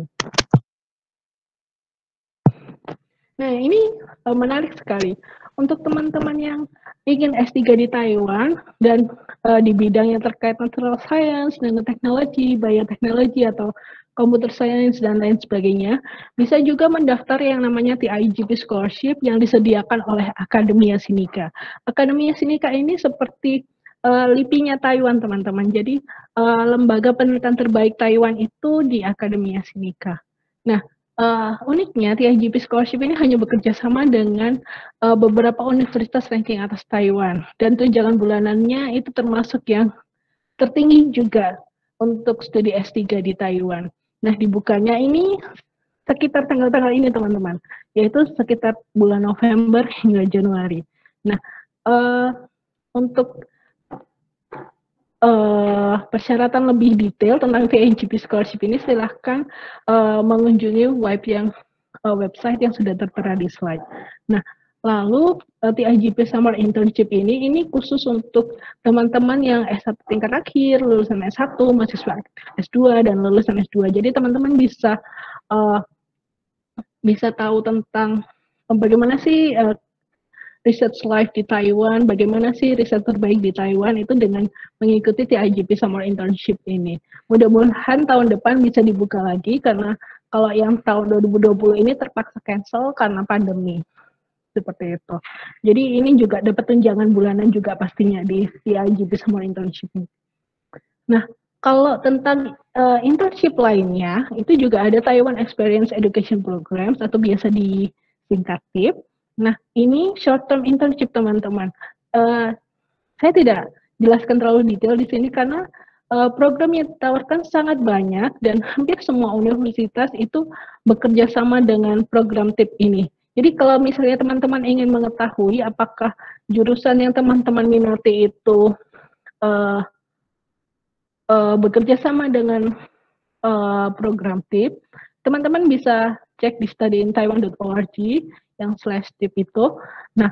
Nah, ini uh, menarik sekali. Untuk teman-teman yang ingin S tiga di Taiwan dan uh, di bidang yang terkait natural science, nanoteknologi, bioteknologi, atau computer science, dan lain sebagainya, bisa juga mendaftar yang namanya T I G P Scholarship yang disediakan oleh Akademia Sinica. Akademia Sinica ini seperti uh, LIPI-nya Taiwan, teman-teman. Jadi, uh, lembaga penelitian terbaik Taiwan itu di Akademia Sinica. Nah, Uh, uniknya, T I G P Scholarship ini hanya bekerja sama dengan uh, beberapa universitas ranking atas Taiwan, dan tunjangan bulanannya itu termasuk yang tertinggi juga untuk studi S tiga di Taiwan. Nah, dibukanya ini sekitar tanggal-tanggal ini, teman-teman, yaitu sekitar bulan November hingga Januari. Nah, uh, untuk Uh, persyaratan lebih detail tentang T I G P Scholarship ini, silahkan uh, mengunjungi web yang, uh, website yang sudah tertera di slide. Nah, lalu uh, T I G P Summer Internship ini, ini khusus untuk teman-teman yang S satu tingkat akhir, lulusan S satu, mahasiswa S dua, dan lulusan S dua. Jadi teman-teman bisa uh, bisa tahu tentang uh, bagaimana sih uh, research life di Taiwan, bagaimana sih riset terbaik di Taiwan itu dengan mengikuti T I G P Summer Internship ini. Mudah-mudahan tahun depan bisa dibuka lagi, karena kalau yang tahun dua ribu dua puluh ini terpaksa cancel karena pandemi. Seperti itu. Jadi ini juga dapat tunjangan bulanan juga pastinya di T I G P Summer Internship. Nah, kalau tentang uh, internship lainnya, itu juga ada Taiwan Experience Education Programs atau biasa disingkat T I P. Nah, ini short term internship, teman-teman. Uh, saya tidak jelaskan terlalu detail di sini karena uh, program yang ditawarkan sangat banyak dan hampir semua universitas itu bekerja sama dengan program T I P ini. Jadi kalau misalnya teman-teman ingin mengetahui apakah jurusan yang teman-teman minati itu uh, uh, bekerja sama dengan uh, program T I P, teman-teman bisa cek di study in taiwan dot org yang slash T I P itu. Nah,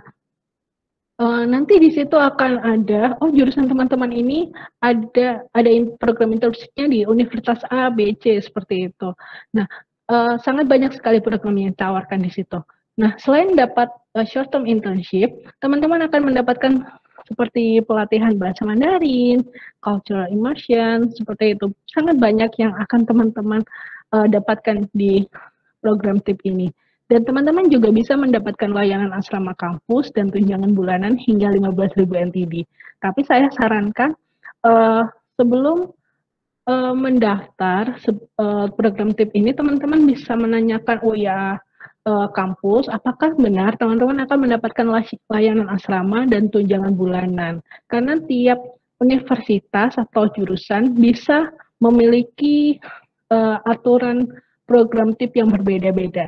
uh, nanti di situ akan ada, oh jurusan teman-teman ini ada ada program internship-nya di Universitas A, B, C, seperti itu. Nah, uh, sangat banyak sekali program yang ditawarkan di situ. Nah, selain dapat uh, short term internship, teman-teman akan mendapatkan seperti pelatihan bahasa Mandarin, cultural immersion, seperti itu. Sangat banyak yang akan teman-teman uh, dapatkan di program T I P ini. Dan teman-teman juga bisa mendapatkan layanan asrama kampus dan tunjangan bulanan hingga lima belas ribu N T D. Tapi saya sarankan uh, sebelum uh, mendaftar uh, program T I P ini, teman-teman bisa menanyakan U I A uh, kampus, apakah benar teman-teman akan mendapatkan layanan asrama dan tunjangan bulanan. Karena tiap universitas atau jurusan bisa memiliki uh, aturan program T I P yang berbeda-beda.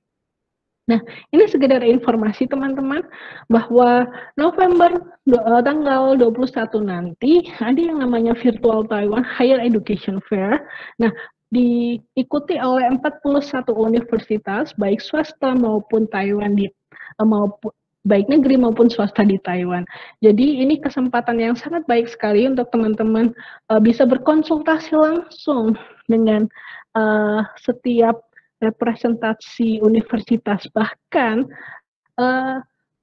Nah, ini sekedar informasi teman-teman bahwa November uh, tanggal dua puluh satu nanti ada yang namanya Virtual Taiwan Higher Education Fair. Nah, diikuti oleh empat puluh satu universitas baik swasta maupun Taiwan di uh, maupun baik negeri maupun swasta di Taiwan. Jadi ini kesempatan yang sangat baik sekali untuk teman-teman uh, bisa berkonsultasi langsung dengan uh, setiap representasi universitas, bahkan uh,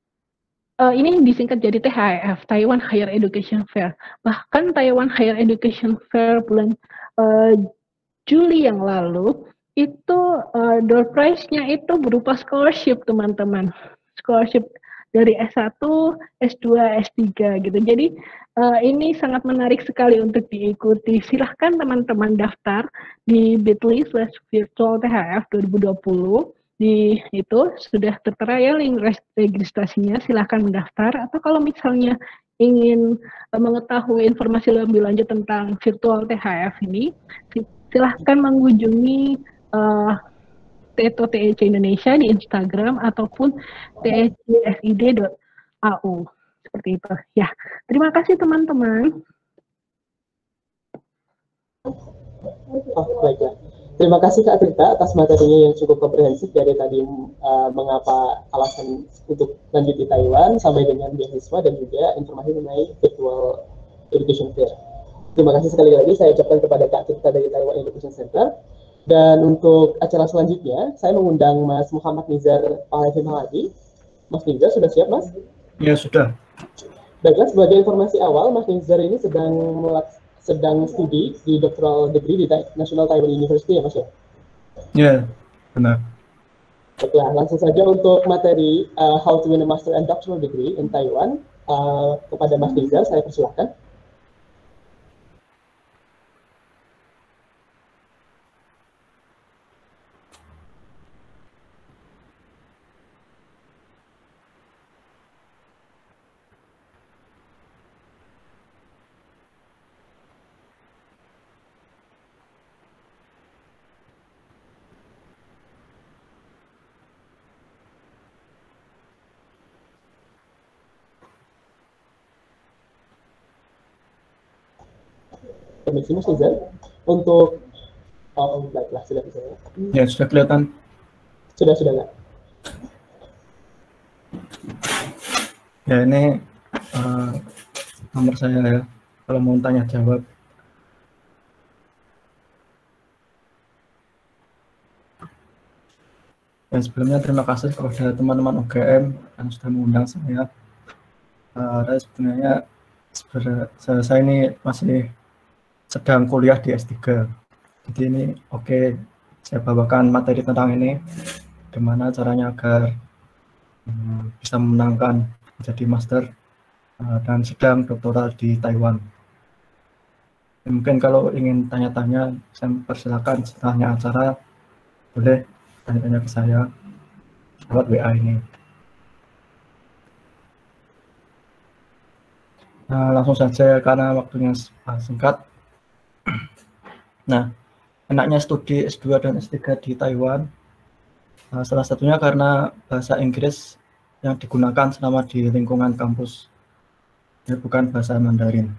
uh, ini disingkat jadi T H E F, Taiwan Higher Education Fair. Bahkan Taiwan Higher Education Fair bulan uh, Juli yang lalu itu uh, door prize-nya itu berupa scholarship, teman-teman. Scholarship dari S satu, S dua, S tiga gitu. Jadi uh, ini sangat menarik sekali untuk diikuti. Silahkan teman-teman daftar di bit.ly slash virtual T H F dua ribu dua puluh. Di itu sudah tertera ya link registrasinya, silahkan mendaftar. Atau kalau misalnya ingin uh, mengetahui informasi lebih lanjut tentang virtual T H F ini, silahkan mengunjungi uh, Teto T E C Indonesia di Instagram ataupun t e c s i d dot a u. Seperti itu. Ya, terima kasih teman-teman. Oh, baik ya. Terima kasih Kak Tirta atas materinya yang cukup komprehensif dari tadi uh, mengapa alasan untuk lanjut di Taiwan sampai dengan beasiswa dan juga informasi mengenai virtual education fair. Terima kasih sekali lagi saya ucapkan kepada Kak Tirta dari Taiwan Education Center. Dan untuk acara selanjutnya, saya mengundang Mas Muhammad Nizar Pahlevi Mahadi. Mas Nizar, sudah siap, Mas? Ya, sudah. Baiklah, sebagai informasi awal, Mas Nizar ini sedang sedang studi di doctoral degree di National Taiwan University, ya, Mas? Ya, ya benar. Baiklah, langsung saja untuk materi uh, How to Win a Master and Doctoral Degree in Taiwan. Uh, kepada Mas Nizar, saya persilakan. Permisi Mas Nizar, untuk oh baiklah sudah bisa ya sudah kelihatan sudah sudah nggak ya ini uh, nomor saya ya kalau mau tanya jawab. Dan sebelumnya terima kasih kepada teman-teman U G M yang sudah mengundang saya. Uh, dan sebenarnya sebenarnya saya ini masih sedang kuliah di S tiga. Jadi ini oke, okay, saya bawakan materi tentang ini, gimana caranya agar um, bisa memenangkan menjadi master uh, dan sedang doktoral di Taiwan. Dan mungkin kalau ingin tanya-tanya, saya persilakan setelahnya acara, boleh tanya-tanya ke saya lewat W A ini. Nah, langsung saja karena waktunya singkat. Nah, enaknya studi S dua dan S tiga di Taiwan, uh, salah satunya karena bahasa Inggris yang digunakan selama di lingkungan kampus, ya, bukan bahasa Mandarin.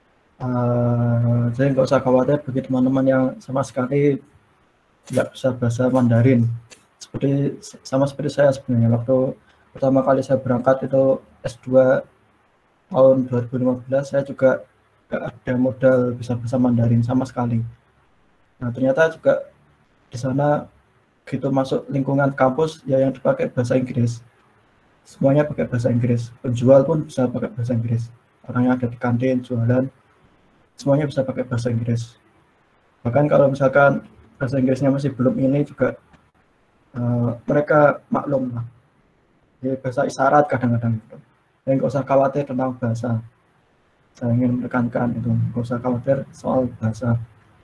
Uh, jadi nggak usah khawatir bagi teman-teman yang sama sekali tidak bisa bahasa Mandarin. Seperti sama seperti saya sebenarnya, waktu pertama kali saya berangkat itu S dua tahun dua ribu lima belas, saya juga nggak ada modal bisa bahasa Mandarin sama sekali. Nah, ternyata juga di sana gitu masuk lingkungan kampus ya yang dipakai bahasa Inggris. Semuanya pakai bahasa Inggris. Penjual pun bisa pakai bahasa Inggris. Orang yang ada di kantin, jualan, semuanya bisa pakai bahasa Inggris. Bahkan kalau misalkan bahasa Inggrisnya masih belum ini juga uh, mereka maklum lah. Jadi bahasa isyarat kadang-kadang gitu. Jadi nggak usah khawatir tentang bahasa. Saya ingin menekankan itu, nggak usah khawatir soal bahasa.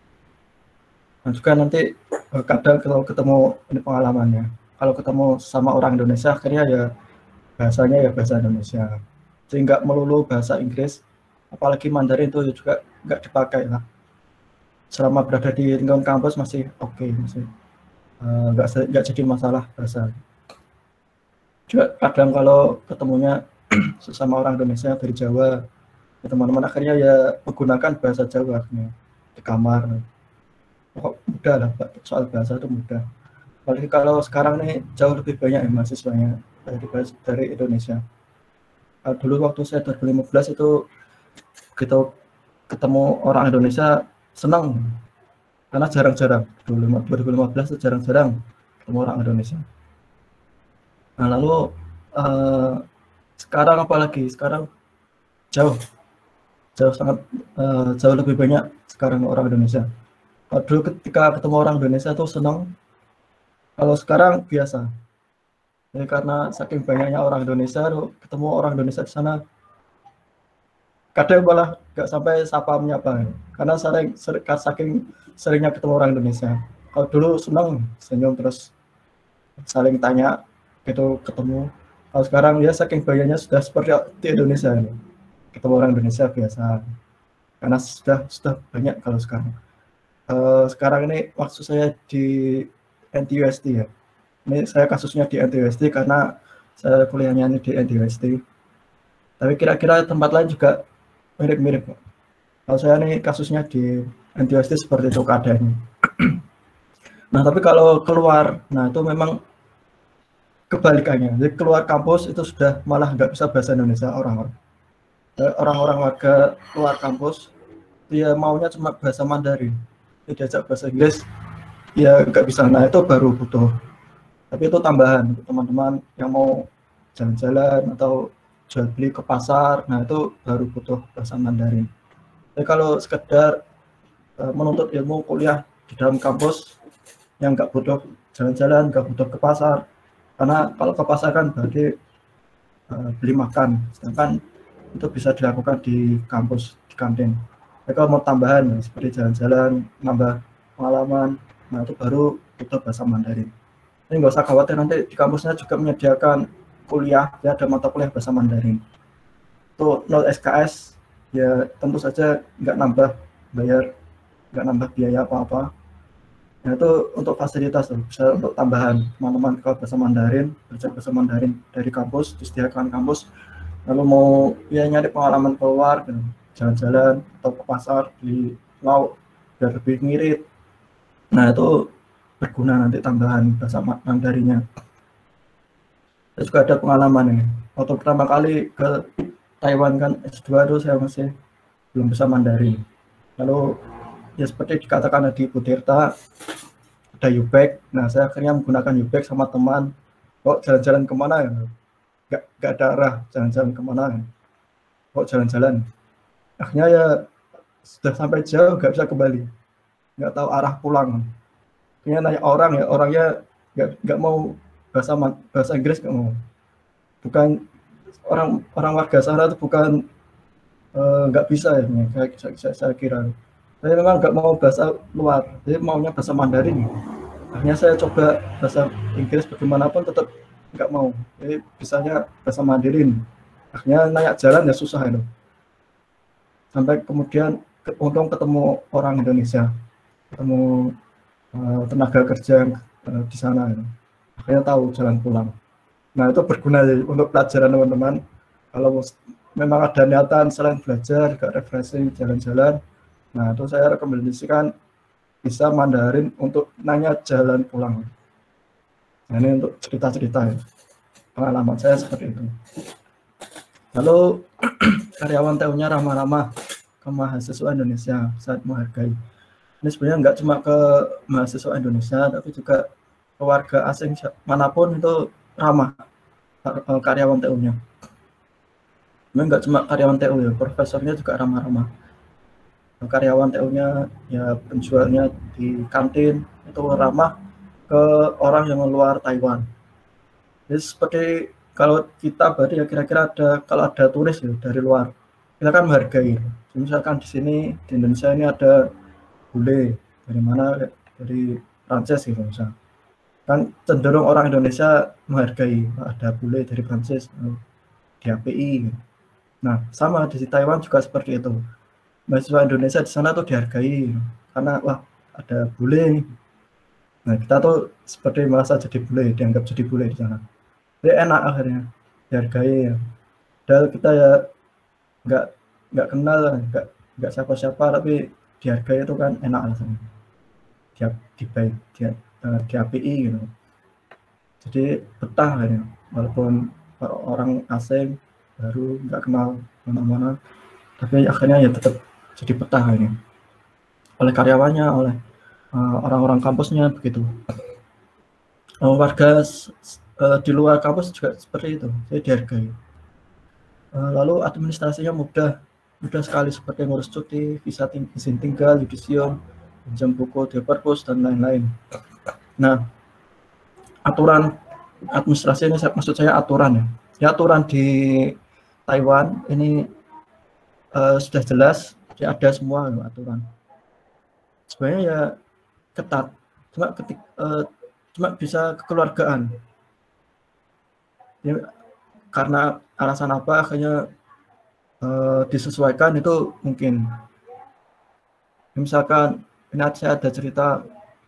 Dan juga nanti kadang kalau ketemu ini pengalamannya, kalau ketemu sama orang Indonesia akhirnya ya bahasanya ya bahasa Indonesia, sehingga melulu bahasa Inggris, apalagi Mandarin itu juga nggak dipakai lah. Selama berada di lingkungan kampus masih oke, okay, masih nggak uh, nggak jadi masalah bahasa. Juga kadang kalau ketemunya sesama orang Indonesia dari Jawa, teman-teman akhirnya ya menggunakan bahasa Jawa akhirnya di kamar. Kok mudah lah, soal bahasa itu mudah. Apalagi kalau sekarang nih jauh lebih banyak ya mahasiswanya dari, dari Indonesia. Uh, dulu waktu saya dua ribu lima belas itu kita ketemu orang Indonesia senang, karena jarang-jarang. dua ribu lima belas itu jarang-jarang ketemu orang Indonesia. Nah lalu uh, sekarang apalagi, sekarang jauh, jauh sangat uh, jauh lebih banyak sekarang orang Indonesia. Kalau dulu ketika ketemu orang Indonesia tuh senang, kalau sekarang biasa. Jadi karena saking banyaknya orang Indonesia, tuh, ketemu orang Indonesia di sana, kadang malah nggak sampai sapa menyapa, karena sering, sering saking seringnya ketemu orang Indonesia. Kalau dulu senang, senyum terus saling tanya, gitu ketemu. Kalau sekarang ya saking banyaknya sudah seperti di Indonesia ini, ketemu orang Indonesia biasa, karena sudah sudah banyak kalau sekarang. Uh, sekarang ini maksud saya di N T U S T ya. Ini saya kasusnya di N T U S T karena saya kuliahnya ini di N T U S T. Tapi kira-kira tempat lain juga mirip-mirip. Kalau saya ini kasusnya di N T U S T seperti itu keadaannya. Nah, tapi kalau keluar, nah itu memang kebalikannya. Jadi keluar kampus itu sudah malah nggak bisa bahasa Indonesia orang-orang. Orang-orang warga luar kampus, dia maunya cuma bahasa Mandarin. Dia diajak bahasa Inggris, ya nggak bisa. Nah, itu baru butuh. Tapi itu tambahan untuk teman-teman yang mau jalan-jalan atau jual beli ke pasar, nah itu baru butuh bahasa Mandarin. Jadi kalau sekedar uh, menuntut ilmu kuliah di dalam kampus yang nggak butuh jalan-jalan, nggak butuh ke pasar, karena kalau ke pasar kan berarti uh, beli makan, sedangkan itu bisa dilakukan di kampus, di kantin. Jadi kalau mau tambahan ya, seperti jalan-jalan, nambah pengalaman, nah itu baru butuh bahasa Mandarin. Jadi nggak usah khawatir, nanti di kampusnya juga menyediakan kuliah, ya ada mata kuliah bahasa Mandarin. Itu nol S K S, ya tentu saja nggak nambah bayar, nggak nambah biaya apa-apa. Nah itu untuk fasilitas tuh, bisa untuk tambahan teman-teman kalau bahasa Mandarin, belajar bahasa Mandarin dari kampus, disediakan kampus, lalu mau ya nyari pengalaman keluar, jalan-jalan atau ke pasar di laut biar lebih ngirit. Nah itu berguna nanti tambahan bahasa Mandarinnya. Saya juga ada pengalaman ini. Waktu pertama kali ke Taiwan kan S dua itu saya masih belum bisa Mandarin. Lalu ya seperti dikatakan tadi Bu Tirta, ada U-Bag. Nah saya akhirnya menggunakan U-Bag sama teman. Kok jalan-jalan kemana ya? Gak, gak ada arah jalan-jalan kemana. Kok jalan-jalan. Akhirnya ya sudah sampai jauh gak bisa kembali. Gak tahu arah pulang. Akhirnya nanya orang ya, orangnya gak, gak mau bahasa bahasa Inggris gak mau. Bukan orang orang warga sana itu bukan nggak uh, bisa ya, kayak saya, saya, saya kira. Saya memang nggak mau bahasa luar, jadi maunya bahasa Mandarin. Akhirnya saya coba bahasa Inggris bagaimanapun tetap nggak mau. Jadi bisanya bahasa Mandarin. Akhirnya nanya jalan ya susah itu. Sampai kemudian untung ketemu orang Indonesia, ketemu uh, tenaga kerja uh, di sana. Gitu. Akhirnya tahu jalan pulang. Nah itu berguna ya, untuk pelajaran teman-teman. Kalau memang ada niatan selain belajar, juga refreshing, jalan-jalan, nah itu saya rekomendasikan bisa Mandarin untuk nanya jalan pulang. Nah ini untuk cerita-cerita ya, pengalaman saya seperti itu. Lalu karyawan T U-nya ramah-ramah ke mahasiswa Indonesia, saat menghargai. Ini sebenarnya nggak cuma ke mahasiswa Indonesia, tapi juga ke warga asing manapun itu ramah karyawan T U-nya. Memang nggak cuma karyawan T U ya, profesornya juga ramah-ramah. Karyawan T U-nya ya penjualnya di kantin itu ramah ke orang yang luar Taiwan. Jadi seperti kalau kita berarti ya kira-kira ada kalau ada turis ya dari luar, kita kan menghargai. Misalkan di sini di Indonesia ini ada bule dari mana, dari Prancis gitu misalnya. Kan cenderung orang Indonesia menghargai, ada bule dari Prancis di A P I. Nah sama di Taiwan juga seperti itu. Mahasiswa Indonesia di sana tuh dihargai karena wah ada bule. Nah kita tuh seperti merasa jadi bule, dianggap jadi bule di sana. Jadi enak akhirnya dihargai. Ya. Padahal kita ya nggak nggak kenal, nggak nggak siapa-siapa, tapi dihargai itu kan enak rasanya. Di di baik di, di A P I gitu. Jadi betah akhirnya, walaupun orang asing baru nggak kenal mana-mana, tapi akhirnya ya tetap jadi betah ini oleh karyawannya, oleh orang-orang uh, kampusnya begitu. Uh, warga uh, di luar kampus juga seperti itu, jadi dihargai. Uh, lalu administrasinya mudah, mudah sekali seperti ngurus cuti, visa ting izin tinggal, yudisium, pinjam buku di perpus dan lain-lain. Nah, aturan administrasi ini maksud saya aturan ya. Ya aturan di Taiwan ini uh, sudah jelas, ya ada semua ya, aturan. Sebenarnya ya ketat, cuma ketik, uh, cuma bisa kekeluargaan. Ya, karena alasan apa akhirnya uh, disesuaikan itu mungkin. Misalkan ini saya ada cerita,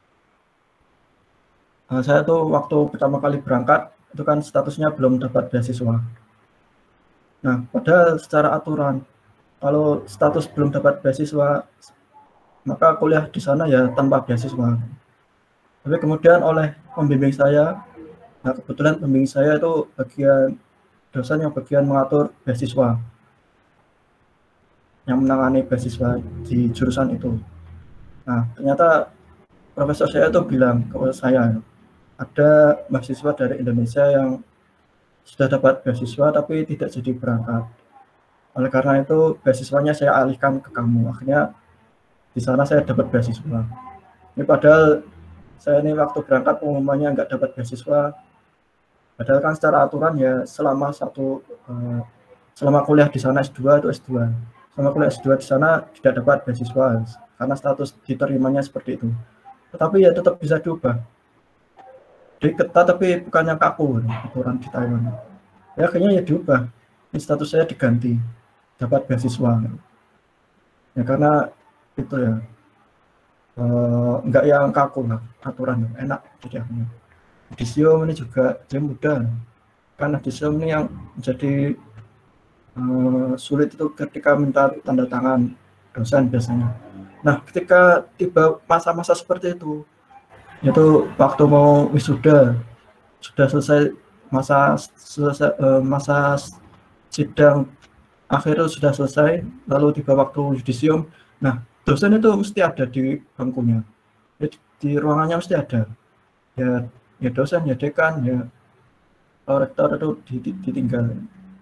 uh, saya tuh waktu pertama kali berangkat itu kan statusnya belum dapat beasiswa. Nah, padahal secara aturan, kalau status belum dapat beasiswa, maka kuliah di sana ya tanpa beasiswa. Tapi kemudian oleh pembimbing saya, nah kebetulan pembimbing saya itu bagian dosen yang bagian mengatur beasiswa, yang menangani beasiswa di jurusan itu. Nah, ternyata profesor saya itu bilang ke saya, ada mahasiswa dari Indonesia yang sudah dapat beasiswa tapi tidak jadi berangkat. Oleh karena itu, beasiswanya saya alihkan ke kamu. Akhirnya di sana saya dapat beasiswa. Ini padahal saya ini waktu berangkat pengumumannya nggak dapat beasiswa. Padahal kan secara aturan ya selama satu uh, selama kuliah di sana S dua itu S dua. Selama kuliah S dua di sana tidak dapat beasiswa karena status diterimanya seperti itu. Tetapi ya tetap bisa diubah. Diketat tapi bukan yang kaku aturan di Taiwan. Ya akhirnya ya diubah. Ini status saya diganti, dapat beasiswa. Ya karena itu ya uh, nggak yang kaku lah aturan, enak jadi akhirnya. Adisium ini juga dia mudah, karena adisium ini yang menjadi uh, sulit itu ketika minta tanda tangan dosen biasanya. Nah, ketika tiba masa-masa seperti itu, yaitu waktu mau wisuda, sudah selesai masa selesai, uh, masa sidang akhir itu sudah selesai, lalu tiba waktu yudisium, nah dosen itu mesti ada di bangkunya, di, di ruangannya mesti ada, ya ya dosen, ya dekan, ya rektor itu ditinggal.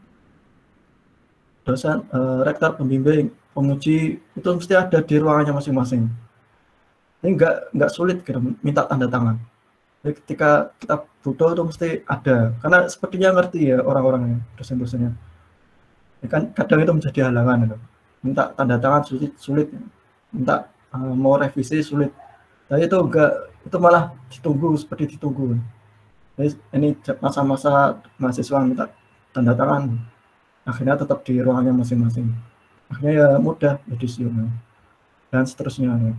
Dosen, uh, rektor, pembimbing, penguji itu mesti ada di ruangannya masing-masing. Ini enggak enggak sulit gitu minta tanda tangan. Jadi ketika kita butuh itu mesti ada, karena sepertinya ngerti ya orang-orangnya, dosen-dosennya. Ya kan kadang itu menjadi halangan gitu. Minta tanda tangan sulit, sulit. Minta uh, mau revisi sulit. Tapi itu enggak, itu malah ditunggu seperti ditunggu. Jadi ini masa-masa mahasiswa minta tanda tangan, akhirnya tetap di ruangannya masing-masing. Akhirnya ya mudah yudisium dan seterusnya. Ya.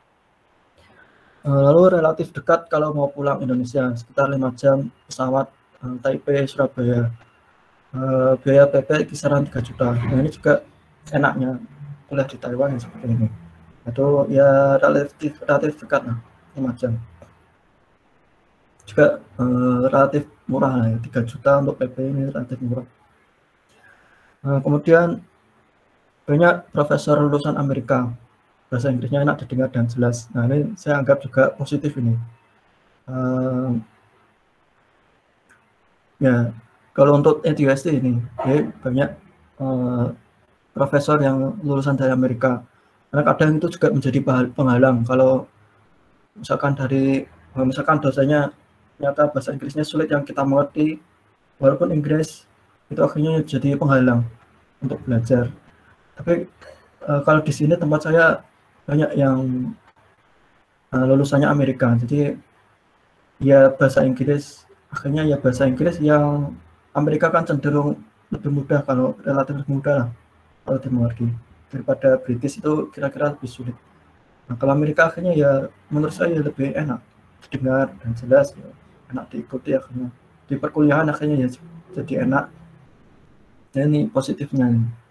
Lalu relatif dekat kalau mau pulang Indonesia, sekitar lima jam pesawat uh, Taipei Surabaya. Uh, biaya P P kisaran tiga juta. Nah ini juga enaknya kuliah di Taiwan yang seperti ini. Itu ya relatif relatif dekat lah, lima jam. Juga uh, relatif murah lah ya, tiga juta untuk P P ini relatif murah. Uh, kemudian banyak profesor lulusan Amerika, bahasa Inggrisnya enak didengar dan jelas. Nah ini saya anggap juga positif ini. Uh, ya kalau untuk A D U S T ini, ya, banyak uh, profesor yang lulusan dari Amerika. Karena kadang itu juga menjadi penghalang kalau misalkan dari misalkan dosennya ternyata bahasa Inggrisnya sulit yang kita mengerti, walaupun Inggris itu akhirnya jadi penghalang untuk belajar. Tapi uh, kalau di sini tempat saya banyak yang uh, lulusannya Amerika, jadi ya bahasa Inggris akhirnya ya bahasa Inggris yang Amerika kan cenderung lebih mudah, kalau relatif lebih mudah lah kalau dimengerti daripada British itu kira-kira lebih sulit. Nah kalau Amerika akhirnya ya menurut saya lebih enak didengar dan jelas, ya, enak diikuti akhirnya di perkuliahan akhirnya ya jadi enak. Dan ini positifnya.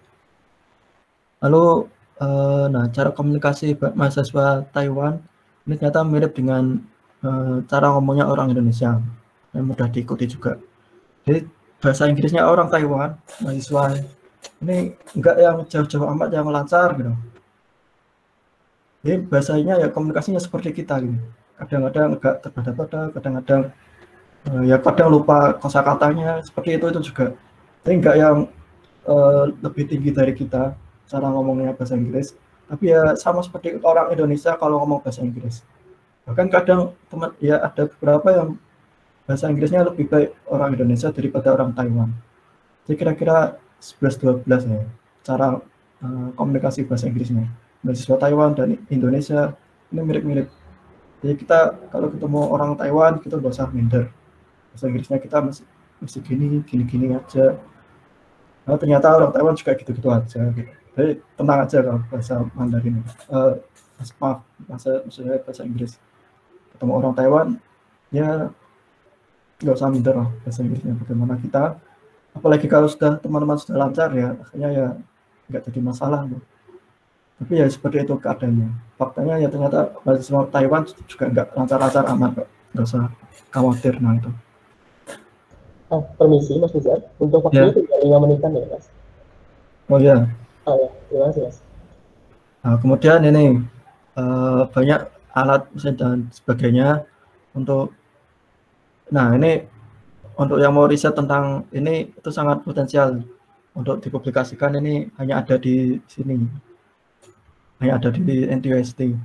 Lalu Uh, nah, cara komunikasi mahasiswa Taiwan ini ternyata mirip dengan uh, cara ngomongnya orang Indonesia, yang mudah diikuti juga. Jadi bahasa Inggrisnya orang Taiwan, mahasiswa ini enggak yang jauh-jauh amat, yang lancar gitu. Jadi bahasanya ya komunikasinya seperti kita gitu. Kadang-kadang agak terbata-bata, kadang-kadang uh, ya kadang lupa kosakatanya, seperti itu itu juga. Tapi enggak yang uh, lebih tinggi dari kita cara ngomongnya bahasa Inggris, tapi ya sama seperti orang Indonesia kalau ngomong bahasa Inggris. Bahkan kadang teman ya ada beberapa yang bahasa Inggrisnya lebih baik orang Indonesia daripada orang Taiwan. Jadi kira-kira sebelas dua belas ya cara uh, komunikasi bahasa Inggrisnya. Mahasiswa Taiwan dan Indonesia ini mirip-mirip. Jadi kita kalau ketemu orang Taiwan kita nggak usah minder. Bahasa Inggrisnya kita masih masih gini gini-gini aja. Nah, ternyata orang Taiwan juga gitu-gitu aja gitu. Jadi tenang aja kalau bahasa Mandarin, uh, maaf, bahasa, maksudnya bahasa Inggris. Ketemu orang Taiwan, ya nggak usah minder lah bahasa Inggrisnya bagaimana kita. Apalagi kalau sudah teman-teman sudah lancar ya, akhirnya ya nggak jadi masalah. Gitu. Tapi ya seperti itu keadaannya. Faktanya ya ternyata mahasiswa Taiwan juga nggak lancar-lancar aman kok, nggak usah khawatir. Nah itu. Ah, permisi Mas Nizar, untuk waktunya Ya. tinggal lima menitan ya Mas. Oh ya. Oh ya, terima kasih Mas. Nah, kemudian ini uh, banyak alat mesin dan sebagainya untuk. Nah ini untuk yang mau riset tentang ini itu sangat potensial untuk dipublikasikan. Ini hanya ada di sini, hanya ada di N T U S T.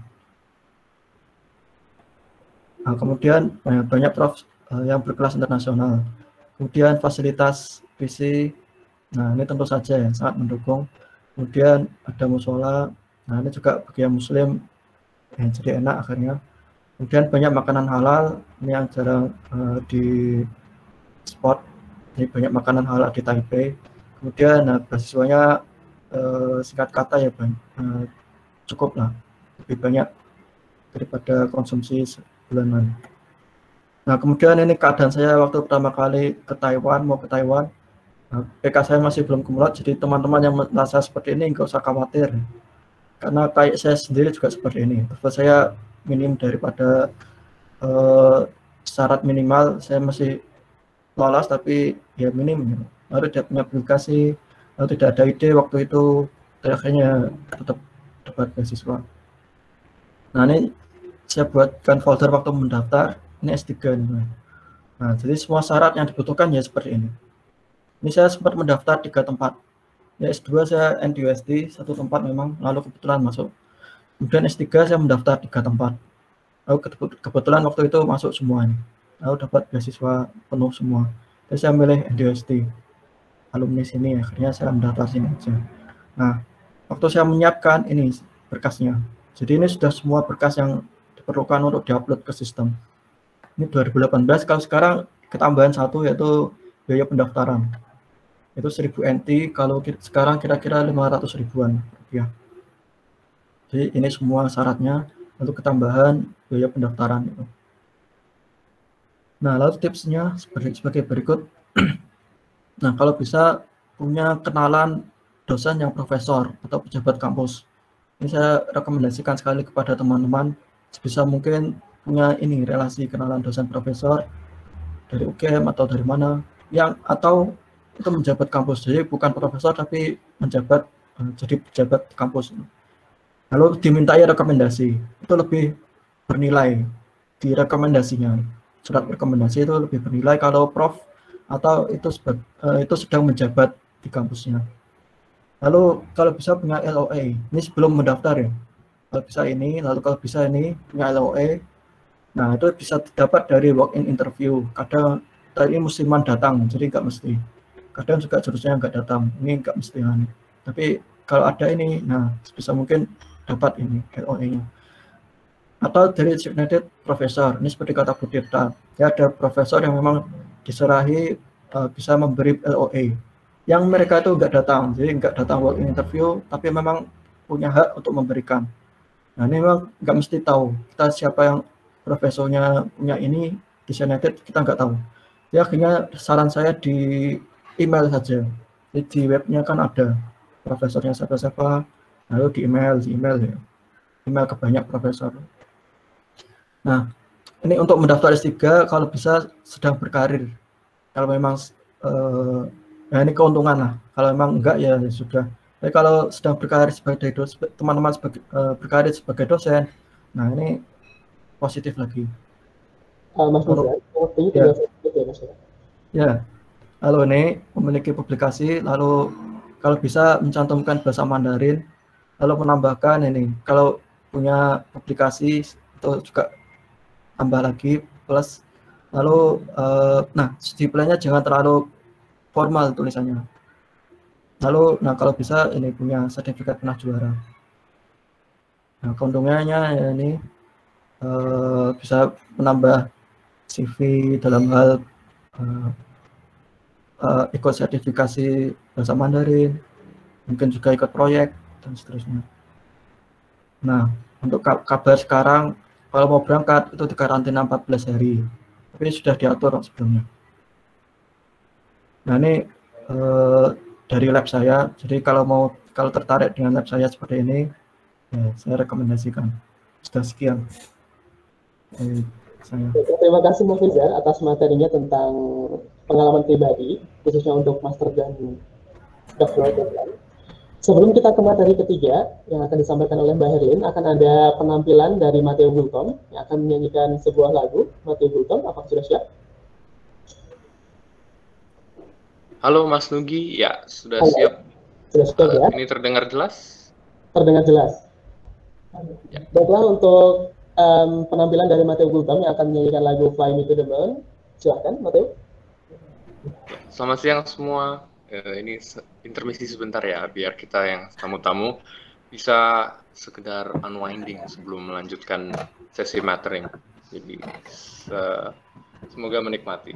Nah, kemudian banyak, banyak prof uh, yang berkelas internasional. Kemudian fasilitas P C, nah ini tentu saja ya, sangat mendukung. Kemudian ada musola, nah ini juga bagi yang muslim, ya, jadi enak akhirnya. Kemudian banyak makanan halal, ini yang jarang uh, di spot, ini banyak makanan halal di Taipei. Kemudian nah, beasiswanya uh, singkat kata ya bang, uh, cukup lah, lebih banyak daripada konsumsi bulanan. Nah kemudian ini keadaan saya waktu pertama kali ke Taiwan, mau ke Taiwan, nah, P K saya masih belum kumulat, jadi teman-teman yang merasa seperti ini nggak usah khawatir, karena kayak saya sendiri juga seperti ini. Terus saya minim daripada uh, syarat minimal, saya masih lolos tapi ya minim, baru tidak punya aplikasi, lalu tidak ada ide waktu itu, akhirnya tetap dapat beasiswa. Nah ini saya buatkan folder waktu mendaftar, ini S tiga nih. Nah jadi semua syarat yang dibutuhkan ya seperti ini. Ini saya sempat mendaftar tiga tempat, ya S dua saya N T U S T satu tempat memang, lalu kebetulan masuk. Kemudian S tiga saya mendaftar tiga tempat, lalu kebetulan waktu itu masuk semuanya, lalu dapat beasiswa penuh semua. Jadi saya milih N T U S T, alumni sini, akhirnya saya mendaftar sini aja. Nah waktu saya menyiapkan ini berkasnya, jadi ini sudah semua berkas yang diperlukan untuk diupload ke sistem. Ini dua ribu delapan belas, kalau sekarang ketambahan satu yaitu biaya pendaftaran. Itu seribu N T, kalau sekarang kira-kira lima ratus ribuan rupiah. Jadi ini semua syaratnya untuk ketambahan biaya pendaftaran itu. Nah, lalu tipsnya sebagai, sebagai berikut. Nah, kalau bisa punya kenalan dosen yang profesor atau pejabat kampus. Ini saya rekomendasikan sekali kepada teman-teman, sebisa mungkin punya ini relasi kenalan dosen profesor dari U G M atau dari mana, yang atau itu menjabat kampus, jadi bukan profesor tapi menjabat uh, jadi pejabat kampus. Lalu dimintai rekomendasi, itu lebih bernilai di rekomendasinya. Surat rekomendasi itu lebih bernilai kalau prof atau itu uh, itu sedang menjabat di kampusnya. Lalu kalau bisa punya L O A, ini sebelum mendaftar ya. Kalau bisa ini, lalu kalau bisa ini punya L O A. Nah itu bisa didapat dari walk-in interview. Kadang tadi musiman datang, jadi nggak mesti. Kadang juga jurusannya nggak datang, ini nggak mesti. Tapi kalau ada ini, nah sebisa mungkin dapat ini L O A-nya. Atau dari designated profesor, ini seperti kata Bu Tirta, ya ada profesor yang memang diserahi uh, bisa memberi L O A. Yang mereka itu nggak datang, jadi nggak datang walk-in interview, tapi memang punya hak untuk memberikan. Nah ini memang nggak mesti tahu kita siapa yang profesornya punya ini designated, kita nggak tahu. Ya akhirnya saran saya di email saja. Jadi di webnya kan ada profesornya siapa-siapa, lalu di email, di email ya, email ke banyak profesor. Nah ini untuk mendaftar S tiga kalau bisa sedang berkarir. Kalau memang eh, nah ini keuntungan lah. Kalau memang enggak ya sudah. Tapi kalau sedang berkarir sebagai dosen, teman-teman sebagai, uh, berkarir sebagai dosen, nah ini positif lagi. Uh, Mas Nizar, waktunya tinggal sedikit ya Mas. Ya, lalu ini memiliki publikasi, lalu kalau bisa mencantumkan bahasa Mandarin, lalu menambahkan ini, kalau punya publikasi itu juga tambah lagi plus, lalu uh, nah disiplinnya jangan terlalu formal tulisannya. Lalu, nah kalau bisa ini punya sertifikat pernah juara. Nah keuntungannya ya ini uh, bisa menambah C V dalam hal uh, uh, ikut sertifikasi bahasa Mandarin, mungkin juga ikut proyek dan seterusnya. Nah untuk kabar sekarang, kalau mau berangkat itu dikarantina empat belas hari, tapi sudah diatur sebelumnya. Nah ini uh, dari lab saya, jadi kalau mau kalau tertarik dengan lab saya seperti ini, Ya, saya rekomendasikan. Sudah sekian. Eh, saya. Terima kasih Mas Rizal atas materinya tentang pengalaman pribadi, khususnya untuk master dan doctoral program. Sebelum kita ke materi ketiga yang akan disampaikan oleh Mbak Herlin, akan ada penampilan dari Matteo Gultom yang akan menyanyikan sebuah lagu. Matteo Gultom, apakah sudah siap? Halo Mas Nugi, ya sudah Halo. siap. Sudah siap Uh, ya? Ini terdengar jelas? Terdengar jelas. Ya. Baiklah, untuk um, penampilan dari Matteo Gultom yang akan menyanyikan lagu Fly Me to the Moon. Silahkan, Matteo. Selamat siang semua. Uh, ini intermisi sebentar ya, biar kita yang tamu-tamu bisa sekedar unwinding sebelum melanjutkan sesi matering. Jadi uh, semoga menikmati.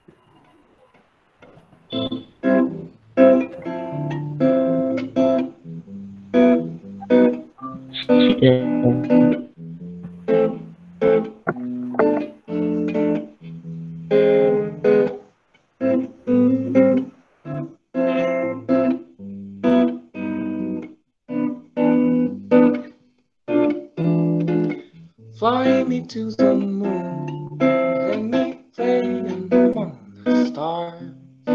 Fly me to the moon, let me play among the stars.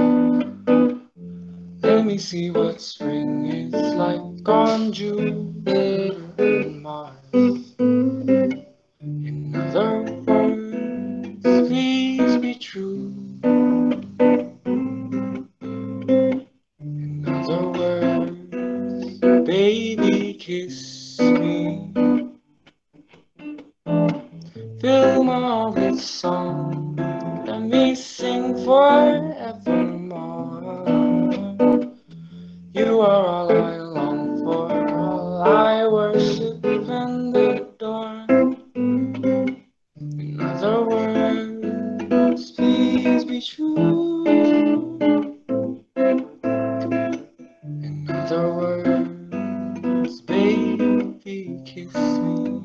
Let me see what spring is like on Jupiter and Mars. In other words, please be true. In other words, baby, kiss me. Fill my heart with song, let me sing forevermore. You are all I long for, all I worship and adore. In other words, please be true. In other words, baby, kiss me.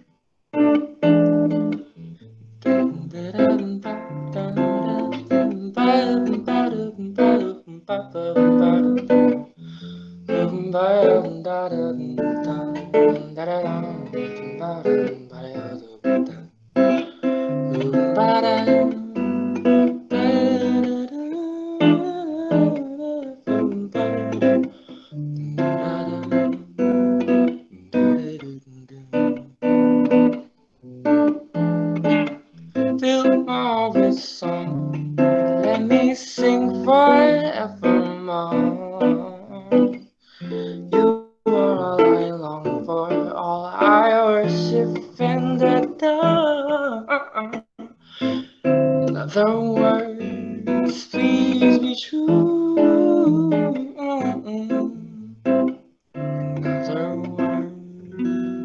Fill my heart with song, let me sing forevermore. You are all I long for, all I worship and adore. In other words, please be true. In other words,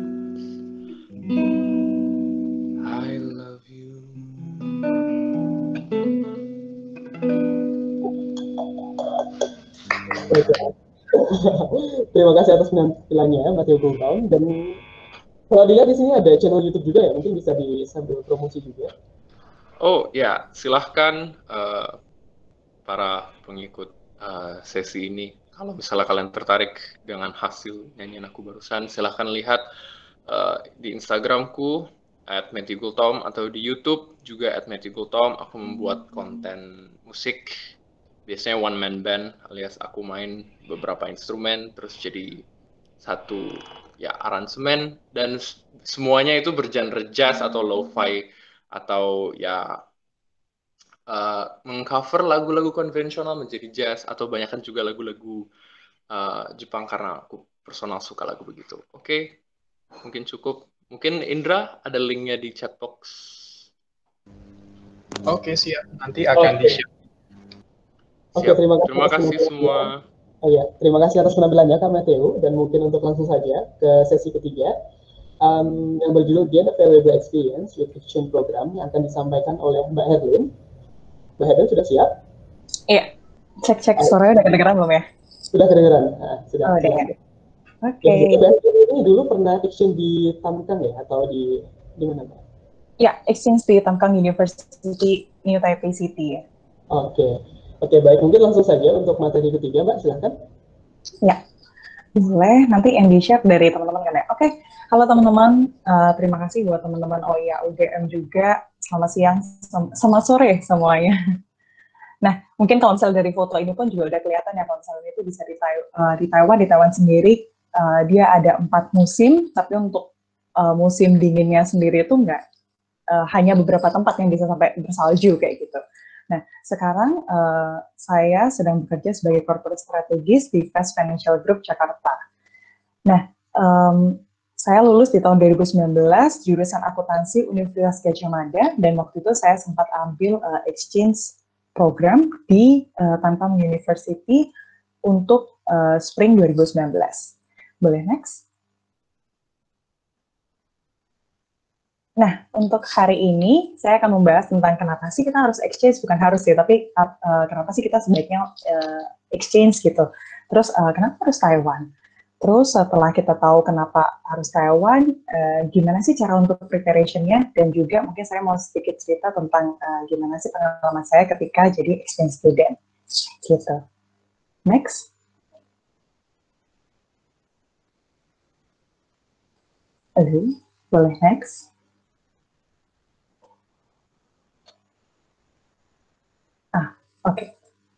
I love you. Terima kasih atas penampilannya, Matteo Gultom. Dan kalau dilihat di sini ada channel YouTube juga ya, mungkin bisa disambil promosi juga. Oh ya, silahkan uh, para pengikut uh, sesi ini. Kalau misalnya kalian tertarik dengan hasil nyanyian aku barusan, silahkan lihat uh, di Instagramku at Matthew Gultom atau di YouTube juga at Matthew Gultom. Aku membuat konten musik, biasanya one man band, alias aku main beberapa instrumen terus jadi satu ya aransemen, dan semuanya itu bergenre jazz atau lo-fi atau ya uh, mengcover lagu-lagu konvensional menjadi jazz, atau banyakkan juga lagu-lagu uh, Jepang karena aku personal suka lagu begitu. Oke, okay? Mungkin cukup. Mungkin Indra ada linknya di chat box. Oke, okay, siap. Nanti akan okay. di-share. Oke, okay, terima kasih. Terima kasih semua. Oh ya, terima kasih atas penampilannya Kak Matteo, dan mungkin untuk langsung saja ke sesi ketiga um, yang berjudul Gain a Valuable Experience with Exchange Program yang akan disampaikan oleh Mbak Herlin. Mbak Herlin sudah siap? Iya, cek-cek suaranya udah kedengeran belum ya? Sudah kedengeran, nah, sudah. Oh, Oke. Okay. Ini dulu pernah exchange di Tamkang ya, atau di di mana Mbak? Ya, exchange di Tamkang University New Taipei City ya. Oke. Okay. Oke, baik. Mungkin langsung saja untuk materi ketiga, Mbak, silahkan. Ya, Boleh, nanti yang di-share dari teman-teman kan ya. Oke, halo teman-teman, uh, terima kasih buat teman-teman O I A U G M juga. Selamat siang, selamat sore semuanya. Nah, mungkin kalau misalnya dari foto ini pun juga udah kelihatan ya, kalau misalnya itu bisa di, uh, di Taiwan, di Taiwan sendiri, uh, dia ada empat musim, tapi untuk uh, musim dinginnya sendiri itu enggak, uh, hanya beberapa tempat yang bisa sampai bersalju kayak gitu. Nah, sekarang uh, saya sedang bekerja sebagai corporate strategist di Fast Financial Group Jakarta. Nah, um, saya lulus di tahun dua ribu sembilan belas, jurusan akuntansi Universitas Gadjah Mada, dan waktu itu saya sempat ambil uh, exchange program di uh, Tantam University untuk uh, Spring dua ribu sembilan belas. Boleh next? Nah, untuk hari ini saya akan membahas tentang kenapa sih kita harus exchange, bukan harus ya, tapi uh, kenapa sih kita sebaiknya uh, exchange gitu. Terus uh, kenapa harus Taiwan? Terus setelah kita tahu kenapa harus Taiwan, uh, gimana sih cara untuk preparation-nya, dan juga mungkin saya mau sedikit cerita tentang uh, gimana sih pengalaman saya ketika jadi exchange student. Gitu. Next. Uh, boleh next. Ah, oke. Okay.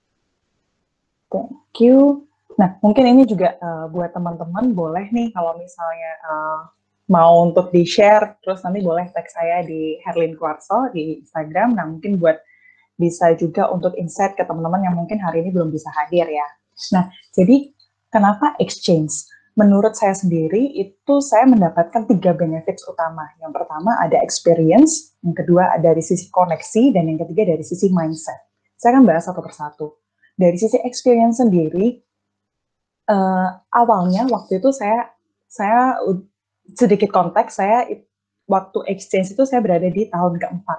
Thank you. Nah, mungkin ini juga uh, buat teman-teman boleh nih kalau misalnya uh, mau untuk di-share, terus nanti boleh tag saya di Herlin Kuarso di Instagram. Nah, mungkin buat bisa juga untuk insight ke teman-teman yang mungkin hari ini belum bisa hadir ya. Nah, jadi kenapa exchange? Menurut saya sendiri itu saya mendapatkan tiga benefits utama. Yang pertama ada experience, yang kedua ada dari sisi koneksi, dan yang ketiga dari sisi mindset. Saya akan bahas satu persatu. Dari sisi experience sendiri, uh, awalnya waktu itu saya saya sedikit konteks, saya waktu exchange itu saya berada di tahun keempat.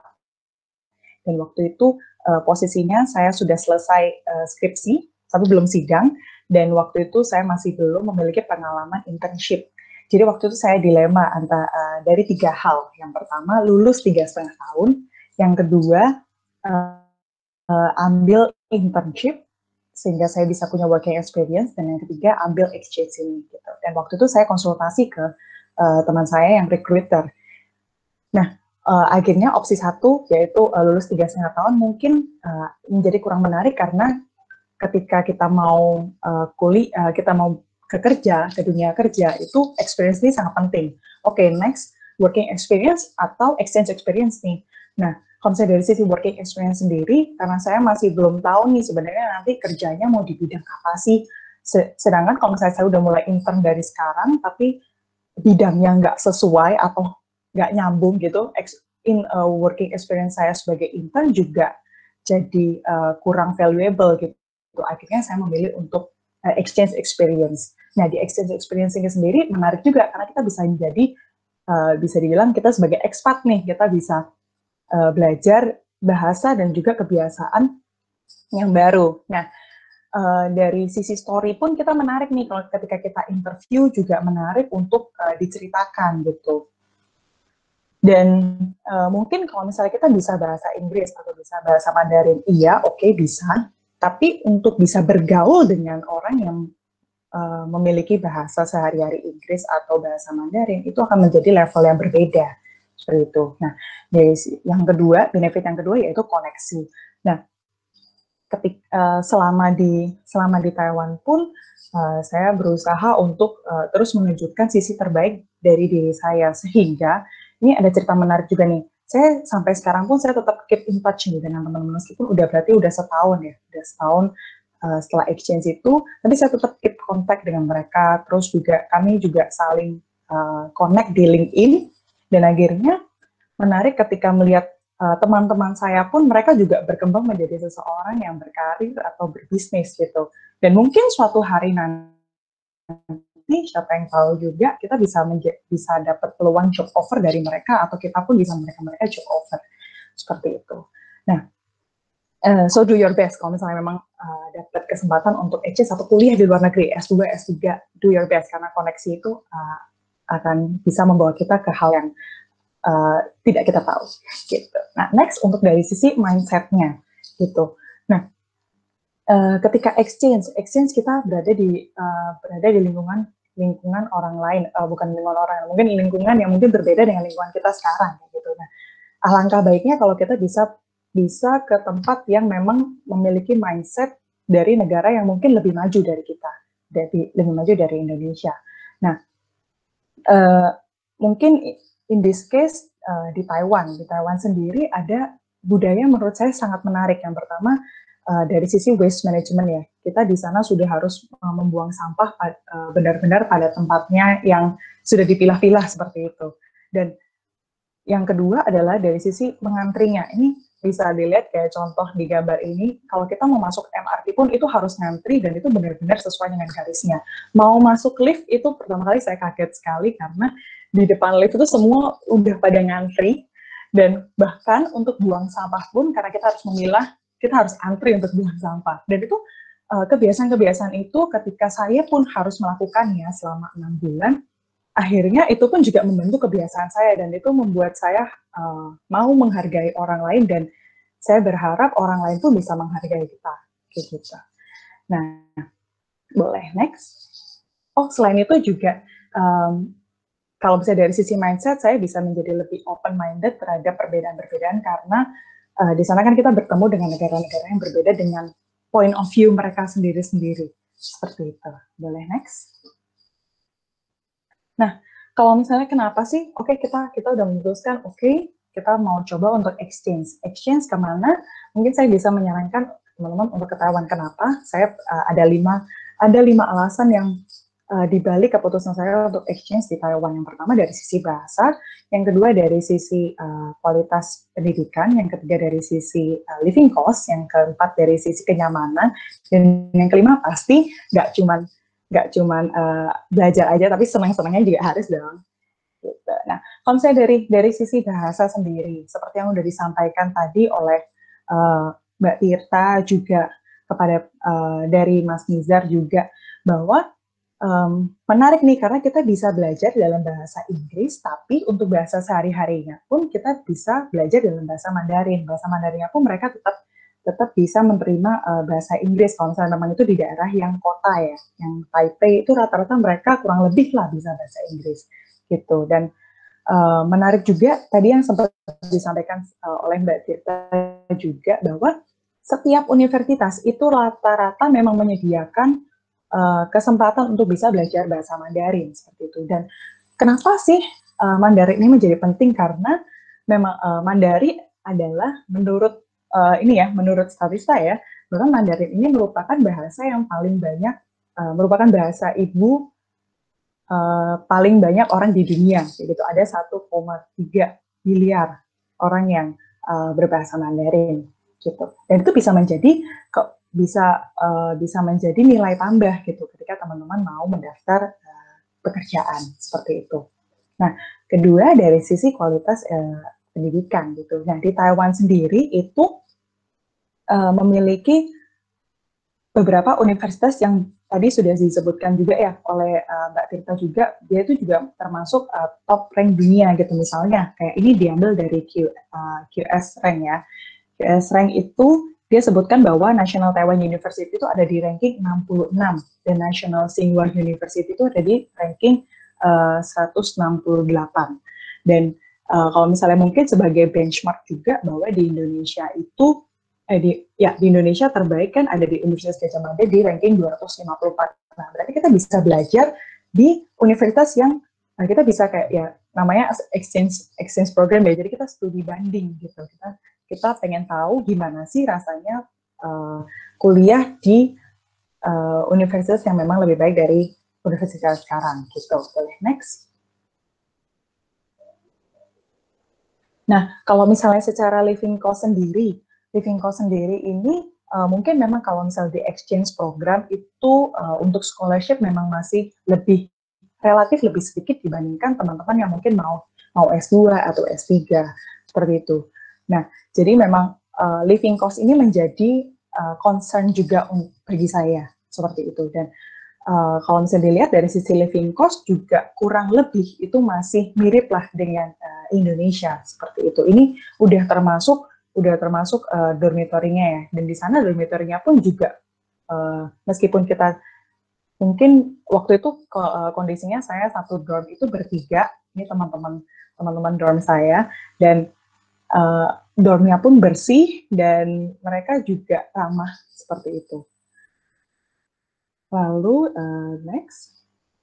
Dan waktu itu uh, posisinya saya sudah selesai uh, skripsi, tapi belum sidang, dan waktu itu saya masih belum memiliki pengalaman internship. Jadi waktu itu saya dilema antara uh, dari tiga hal. Yang pertama, lulus tiga setengah tahun. Yang kedua, uh, uh, ambil internship, sehingga saya bisa punya working experience, dan yang ketiga ambil exchange ini gitu. Dan waktu itu saya konsultasi ke uh, teman saya yang recruiter. Nah, uh, akhirnya opsi satu yaitu uh, lulus tiga setengah tahun mungkin uh, menjadi kurang menarik karena ketika kita mau uh, kuliah, uh, kita mau ke kerja, ke dunia kerja itu experience ini sangat penting. Oke, okay, next working experience atau exchange experience nih. Nah, kalau saya dari sisi working experience sendiri, karena saya masih belum tahu nih sebenarnya nanti kerjanya mau di bidang apa sih. Sedangkan kalau misalnya saya udah mulai intern dari sekarang, tapi bidangnya nggak sesuai atau nggak nyambung gitu, in uh, working experience saya sebagai intern juga jadi uh, kurang valuable gitu. Akhirnya saya memilih untuk uh, exchange experience. Nah, di exchange experience ini sendiri menarik juga karena kita bisa menjadi, uh, bisa dibilang kita sebagai expat nih, kita bisa uh, belajar bahasa dan juga kebiasaan yang baru. Nah, uh, dari sisi story pun kita menarik nih, kalau ketika kita interview juga menarik untuk uh, diceritakan gitu. Dan uh, mungkin kalau misalnya kita bisa bahasa Inggris atau bisa bahasa Mandarin, iya, oke, okay, bisa. Tapi untuk bisa bergaul dengan orang yang uh, memiliki bahasa sehari-hari Inggris atau bahasa Mandarin, itu akan menjadi level yang berbeda. Seperti itu. Nah, dari yang kedua, benefit yang kedua yaitu koneksi. Nah, ketika uh, selama di selama di Taiwan pun uh, saya berusaha untuk uh, terus menunjukkan sisi terbaik dari diri saya, sehingga ini ada cerita menarik juga nih. Saya sampai sekarang pun saya tetap keep in touch nih dengan teman-teman, meskipun udah berarti udah setahun ya, udah setahun uh, setelah exchange itu, tapi saya tetap keep kontak dengan mereka. Terus juga kami juga saling uh, connect di LinkedIn, dan akhirnya menarik ketika melihat teman-teman uh, saya pun mereka juga berkembang menjadi seseorang yang berkarir atau berbisnis gitu. Dan mungkin suatu hari nanti, siapa yang tahu juga, kita bisa bisa dapat peluang job offer dari mereka, atau kita pun bisa mereka-mereka job offer. Seperti itu. Nah, uh, so do your best. Kalau misalnya memang uh, dapat kesempatan untuk exchange atau kuliah di luar negeri, S dua, S tiga, do your best. Karena koneksi itu uh, akan bisa membawa kita ke hal yang Uh, tidak kita tahu, gitu. Nah, next untuk dari sisi mindset-nya, gitu. Nah, uh, ketika exchange, exchange kita berada di uh, berada di lingkungan lingkungan orang lain, uh, bukan lingkungan orang, mungkin lingkungan yang mungkin berbeda dengan lingkungan kita sekarang, gitu. Nah, alangkah baiknya kalau kita bisa bisa ke tempat yang memang memiliki mindset dari negara yang mungkin lebih maju dari kita, dari lebih maju dari Indonesia. Nah, uh, mungkin in this case uh, di Taiwan, di Taiwan sendiri ada budaya menurut saya sangat menarik. Yang pertama uh, dari sisi waste management ya, kita di sana sudah harus uh, membuang sampah uh, benar-benar pada tempatnya yang sudah dipilah-pilah seperti itu. Dan yang kedua adalah dari sisi mengantrinya. Ini bisa dilihat kayak contoh di gambar ini, kalau kita mau masuk M R T pun itu harus ngantri dan itu benar-benar sesuai dengan garisnya. Mau masuk lift itu pertama kali saya kaget sekali karena di depan lift itu semua udah pada ngantri, dan bahkan untuk buang sampah pun karena kita harus memilah, kita harus antri untuk buang sampah. Dan itu kebiasaan-kebiasaan itu ketika saya pun harus melakukannya selama enam bulan, akhirnya itu pun juga membentuk kebiasaan saya dan itu membuat saya uh, mau menghargai orang lain dan saya berharap orang lain pun bisa menghargai kita, kayak gitu. Nah, boleh next. Oh, selain itu juga um, kalau bisa dari sisi mindset saya bisa menjadi lebih open-minded terhadap perbedaan-perbedaan karena uh, di sana kan kita bertemu dengan negara-negara yang berbeda dengan point of view mereka sendiri-sendiri, seperti itu. Boleh next. Nah, kalau misalnya kenapa sih, oke okay, kita kita udah memutuskan, oke okay, kita mau coba untuk exchange. Exchange kemana? Mungkin saya bisa menyarankan teman-teman untuk ketahuan kenapa. Saya uh, ada lima ada lima alasan yang uh, dibalik keputusan saya untuk exchange di Taiwan. Yang pertama dari sisi bahasa, yang kedua dari sisi uh, kualitas pendidikan, yang ketiga dari sisi uh, living cost, yang keempat dari sisi kenyamanan, dan yang kelima pasti nggak cuman nggak cuman uh, belajar aja, tapi senang-senangnya juga harus dong. Gitu. Nah, kalau saya dari dari sisi bahasa sendiri, seperti yang sudah disampaikan tadi oleh uh, Mbak Tirta juga kepada uh, dari Mas Nizar juga, bahwa um, menarik nih karena kita bisa belajar dalam bahasa Inggris, tapi untuk bahasa sehari-harinya pun kita bisa belajar dalam bahasa Mandarin. Bahasa Mandarinnya pun mereka tetap tetap bisa menerima uh, bahasa Inggris. Kalau misalnya memang itu di daerah yang kota ya, yang Taipei itu rata-rata mereka kurang lebih lah bisa bahasa Inggris gitu. Dan uh, menarik juga tadi yang sempat disampaikan uh, oleh Mbak Tirta juga bahwa setiap universitas itu rata-rata memang menyediakan uh, kesempatan untuk bisa belajar bahasa Mandarin seperti itu. Dan kenapa sih uh, Mandarin ini menjadi penting? Karena memang uh, Mandarin adalah menurut Uh, ini ya, menurut statista ya, bahkan Mandarin ini merupakan bahasa yang paling banyak, uh, merupakan bahasa ibu uh, paling banyak orang di dunia. Gitu. Ada satu koma tiga miliar orang yang uh, berbahasa Mandarin, gitu. Dan itu bisa menjadi kok bisa uh, bisa menjadi nilai tambah gitu ketika teman-teman mau mendaftar uh, pekerjaan seperti itu. Nah, kedua dari sisi kualitas uh, pendidikan gitu. Nah, di Taiwan sendiri itu uh, memiliki beberapa universitas yang tadi sudah disebutkan juga ya oleh uh, Mbak Tirta juga, dia itu juga termasuk uh, top rank dunia gitu misalnya. Kayak ini diambil dari Q, uh, Q S rank ya. Q S rank itu dia sebutkan bahwa National Taiwan University itu ada di ranking enam puluh enam dan National Tsinghua University itu ada di ranking uh, seratus enam puluh delapan. Dan Uh, kalau misalnya mungkin sebagai benchmark juga bahwa di Indonesia itu, eh, di, ya di Indonesia terbaik kan ada di Universitas Gadjah Mada di ranking dua ratus lima puluh empat. Nah, berarti kita bisa belajar di universitas yang nah kita bisa kayak ya namanya exchange exchange program ya. Jadi kita studi banding gitu. Kita kita pengen tahu gimana sih rasanya uh, kuliah di uh, universitas yang memang lebih baik dari universitas sekarang gitu. Boleh next. Nah, kalau misalnya secara living cost sendiri, living cost sendiri ini uh, mungkin memang kalau misalnya di exchange program itu uh, untuk scholarship memang masih lebih relatif lebih sedikit dibandingkan teman-teman yang mungkin mau mau S dua atau S tiga seperti itu. Nah, jadi memang uh, living cost ini menjadi uh, concern juga bagi saya seperti itu. Dan uh, kalau misalnya dilihat dari sisi living cost juga kurang lebih itu masih mirip lah dengan uh, Indonesia seperti itu. Ini udah termasuk udah termasuk uh, dormitorinya ya. Dan di sana dormitorinya pun juga uh, meskipun kita mungkin waktu itu uh, kondisinya saya satu dorm itu bertiga, ini teman-teman teman-teman dorm saya, dan uh, dormnya pun bersih dan mereka juga ramah seperti itu. Lalu uh, next.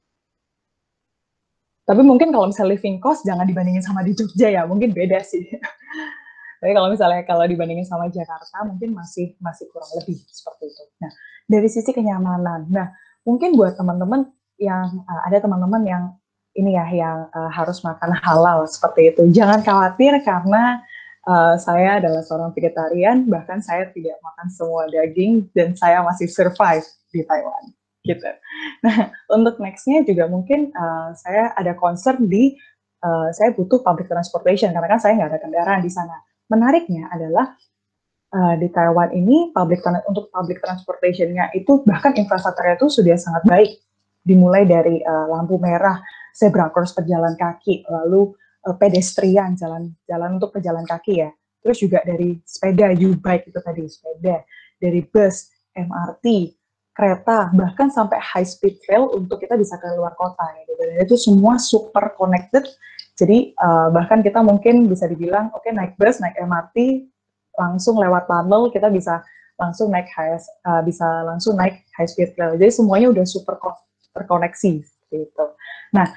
Tapi mungkin kalau misalnya living cost jangan dibandingin sama di Jogja ya, mungkin beda sih. Tapi kalau misalnya kalau dibandingin sama Jakarta mungkin masih masih kurang lebih seperti itu. Nah, dari sisi kenyamanan. Nah, mungkin buat teman-teman yang uh, ada teman-teman yang ini ya yang uh, harus makan halal seperti itu. Jangan khawatir karena uh, saya adalah seorang vegetarian, bahkan saya tidak makan semua daging dan saya masih survive di Taiwan. Gitu. Nah, untuk next-nya juga mungkin uh, saya ada concern di uh, saya butuh public transportation karena kan saya nggak ada kendaraan di sana. Menariknya adalah uh, di Taiwan ini public untuk public transportation-nya itu bahkan infrastrukturnya itu sudah sangat baik. Dimulai dari uh, lampu merah, zebra cross pejalan kaki, lalu uh, pedestrian jalan jalan untuk pejalan kaki ya. Terus juga dari sepeda U-bike itu tadi sepeda, dari bus, M R T, kereta, bahkan sampai high speed rail untuk kita bisa ke luar kota gitu. Dan itu semua super connected. Jadi uh, bahkan kita mungkin bisa dibilang oke okay, naik bus, naik M R T langsung lewat tunnel kita bisa langsung naik high, uh, bisa langsung naik high speed rail. Jadi semuanya udah super terkoneksi gitu. Nah,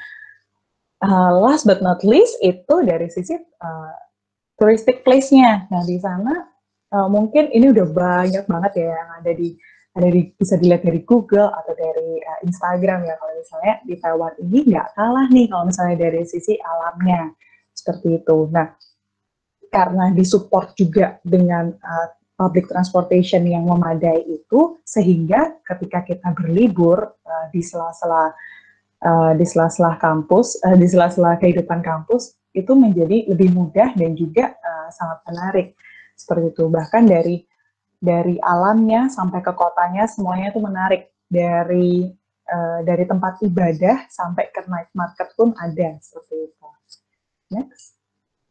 uh, last but not least itu dari sisi uh, touristic place-nya. Nah, di sana uh, mungkin ini udah banyak banget ya yang ada di ada di, bisa dilihat dari Google atau dari uh, Instagram ya, kalau misalnya di Taiwan ini nggak kalah nih kalau misalnya dari sisi alamnya seperti itu. Nah, karena disupport juga dengan uh, public transportation yang memadai itu, sehingga ketika kita berlibur uh, di sela-sela uh, di sela-sela kampus, uh, di sela-sela kehidupan kampus itu menjadi lebih mudah dan juga uh, sangat menarik seperti itu. Bahkan dari dari alamnya sampai ke kotanya semuanya itu menarik, dari uh, dari tempat ibadah sampai ke night market pun ada seperti itu. Next.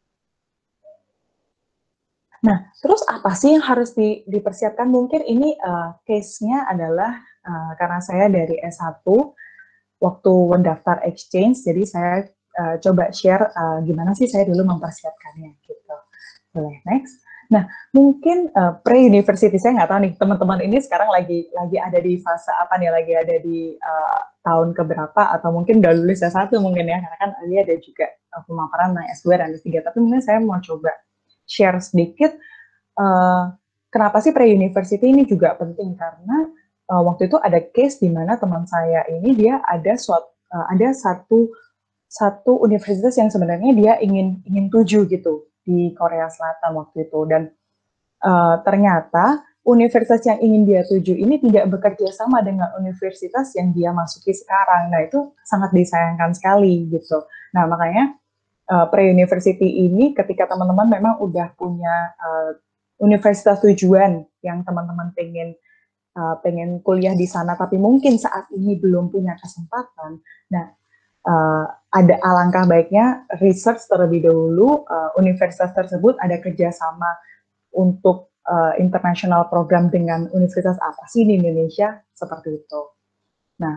Nah, terus apa sih yang harus di, dipersiapkan? Mungkin ini uh, case-nya adalah uh, karena saya dari S satu waktu mendaftar exchange, jadi saya uh, coba share uh, gimana sih saya dulu mempersiapkannya gitu. Boleh next. Nah, mungkin uh, pre-university, saya nggak tahu nih, teman-teman ini sekarang lagi lagi ada di fase apa nih, lagi ada di uh, tahun keberapa, atau mungkin udah lulus S satu mungkin ya, karena kan Ali ada juga uh, pemaparan S dua dan S tiga, tapi mungkin saya mau coba share sedikit, uh, kenapa sih pre-university ini juga penting, karena uh, waktu itu ada case di mana teman saya ini, dia ada suatu, uh, ada satu, satu universitas yang sebenarnya dia ingin ingin tuju gitu, di Korea Selatan waktu itu, dan uh, ternyata universitas yang ingin dia tuju ini tidak bekerja sama dengan universitas yang dia masuki sekarang. Nah, itu sangat disayangkan sekali gitu. Nah, makanya uh, pre-university ini ketika teman-teman memang udah punya uh, universitas tujuan yang teman-teman pengen uh, pengen kuliah di sana, tapi mungkin saat ini belum punya kesempatan. Nah, Uh, ada alangkah baiknya research terlebih dahulu uh, universitas tersebut ada kerjasama untuk uh, international program dengan universitas apa sih di Indonesia, seperti itu. Nah,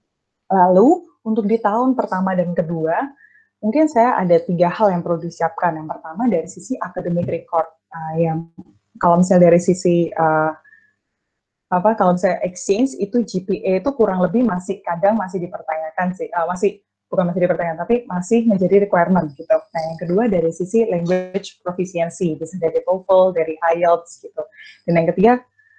lalu untuk di tahun pertama dan kedua, mungkin saya ada tiga hal yang perlu disiapkan. Yang pertama dari sisi academic record, uh, yang kalau misalnya dari sisi uh, apa kalau misalnya exchange itu G P A itu kurang lebih masih kadang masih dipertanyakan sih, uh, masih bukan masih dipertanyakan, tapi masih menjadi requirement gitu. Nah, yang kedua dari sisi language proficiency, bisa dari TOEFL, dari I E L T S gitu. Dan yang ketiga,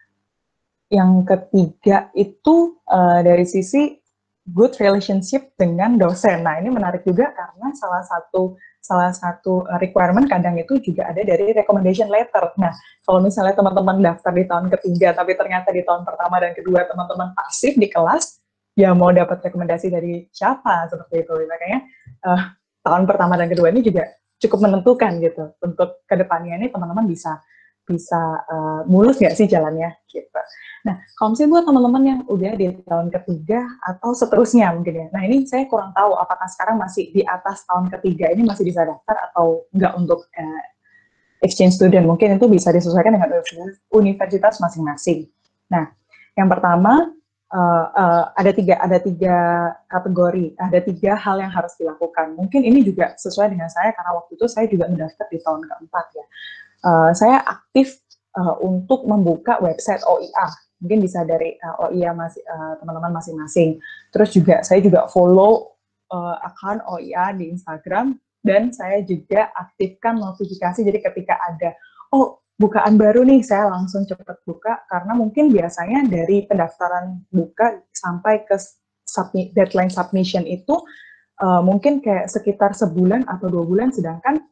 yang ketiga itu uh, dari sisi good relationship dengan dosen. Nah, ini menarik juga karena salah satu salah satu requirement kadang itu juga ada dari recommendation letter. Nah, kalau misalnya teman-teman daftar di tahun ketiga, tapi ternyata di tahun pertama dan kedua teman-teman pasif di kelas, ya mau dapat rekomendasi dari siapa, seperti itu. Makanya uh, tahun pertama dan kedua ini juga cukup menentukan gitu untuk kedepannya ini teman-teman bisa bisa uh, mulus nggak sih jalannya gitu. Nah, kalau misalnya buat teman-teman yang udah di tahun ketiga atau seterusnya mungkin ya. Nah, ini saya kurang tahu apakah sekarang masih di atas tahun ketiga ini masih bisa daftar atau nggak untuk uh, exchange student. Mungkin itu bisa disesuaikan dengan universitas masing-masing. Nah, Yang pertama, uh, uh, ada tiga ada tiga kategori, ada tiga hal yang harus dilakukan. Mungkin ini juga sesuai dengan saya karena waktu itu saya juga mendaftar di tahun keempat ya. Uh, saya aktif uh, untuk membuka website O I A. Mungkin bisa dari uh, O I A masih uh, teman-teman masing-masing. Terus juga saya juga follow uh, account O I A di Instagram, dan saya juga aktifkan notifikasi. Jadi ketika ada oh bukaan baru nih, saya langsung cepat buka, karena mungkin biasanya dari pendaftaran buka sampai ke submit, deadline submission itu uh, mungkin kayak sekitar sebulan atau dua bulan, sedangkan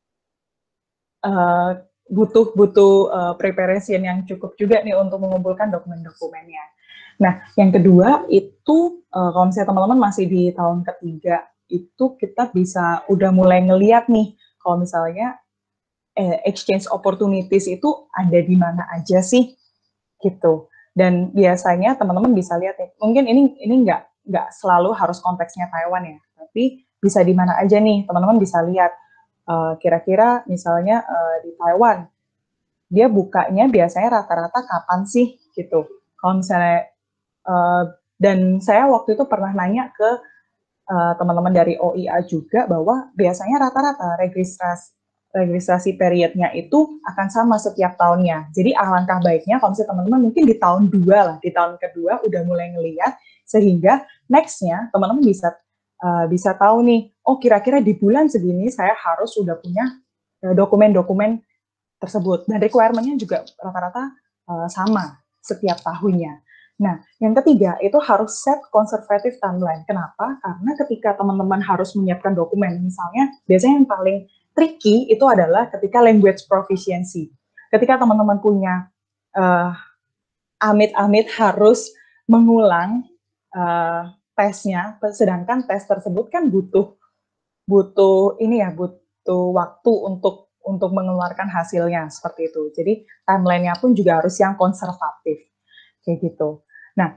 uh, butuh butuh uh, preparation yang cukup juga nih untuk mengumpulkan dokumen-dokumennya. Nah, yang kedua itu uh, kalau misalnya teman-teman masih di tahun ketiga, itu kita bisa udah mulai ngeliat nih kalau misalnya exchange opportunities itu ada di mana aja sih gitu. Dan biasanya teman-teman bisa lihat nih, mungkin ini ini nggak nggak selalu harus konteksnya Taiwan ya, tapi bisa di mana aja nih teman-teman bisa lihat uh, kira-kira misalnya uh, di Taiwan dia bukanya biasanya rata-rata kapan sih gitu. Kalau misalnya uh, dan saya waktu itu pernah nanya ke uh, teman-teman dari O I A juga bahwa biasanya rata-rata registrasi registrasi periodnya itu akan sama setiap tahunnya. Jadi alangkah baiknya kalau misalnya teman-teman mungkin di tahun dua lah, di tahun kedua udah mulai ngelihat, sehingga next-nya teman-teman bisa uh, bisa tahu nih, oh kira-kira di bulan segini saya harus sudah punya dokumen-dokumen uh, tersebut. Dan requirement-nya juga rata-rata uh, sama setiap tahunnya. Nah, yang ketiga itu harus set conservative timeline. Kenapa? Karena ketika teman-teman harus menyiapkan dokumen, misalnya biasanya yang paling tricky itu adalah ketika language proficiency. Ketika teman-teman punya uh, amit-amit harus mengulang uh, tesnya, sedangkan tes tersebut kan butuh butuh ini ya, butuh waktu untuk untuk mengeluarkan hasilnya seperti itu. Jadi timeline-nya pun juga harus yang konservatif kayak gitu. Nah,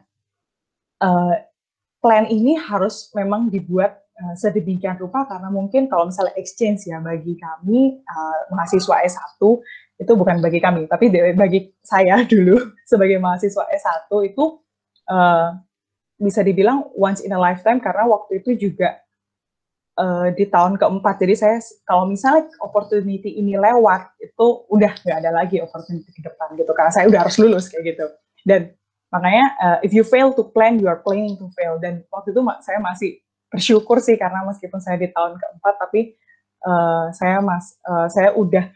uh, plan ini harus memang dibuat Uh, sedemikian rupa, karena mungkin kalau misalnya exchange ya bagi kami uh, mahasiswa S satu itu bukan bagi kami, tapi bagi saya dulu sebagai mahasiswa S satu itu uh, bisa dibilang once in a lifetime, karena waktu itu juga uh, di tahun keempat, jadi saya kalau misalnya opportunity ini lewat itu udah nggak ada lagi opportunity ke depan gitu, karena saya udah harus lulus kayak gitu. Dan makanya uh, if you fail to plan, you are planning to fail. Dan waktu itu saya masih bersyukur sih, karena meskipun saya di tahun keempat, tapi uh, saya mas, uh, saya udah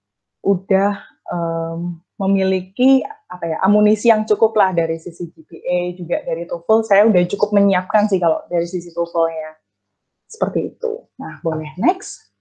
udah um, memiliki apa ya amunisi yang cukup lah dari sisi G P A, juga dari TOEFL. Saya udah cukup menyiapkan sih kalau dari sisi TOEFL-nya seperti itu. Nah, boleh next.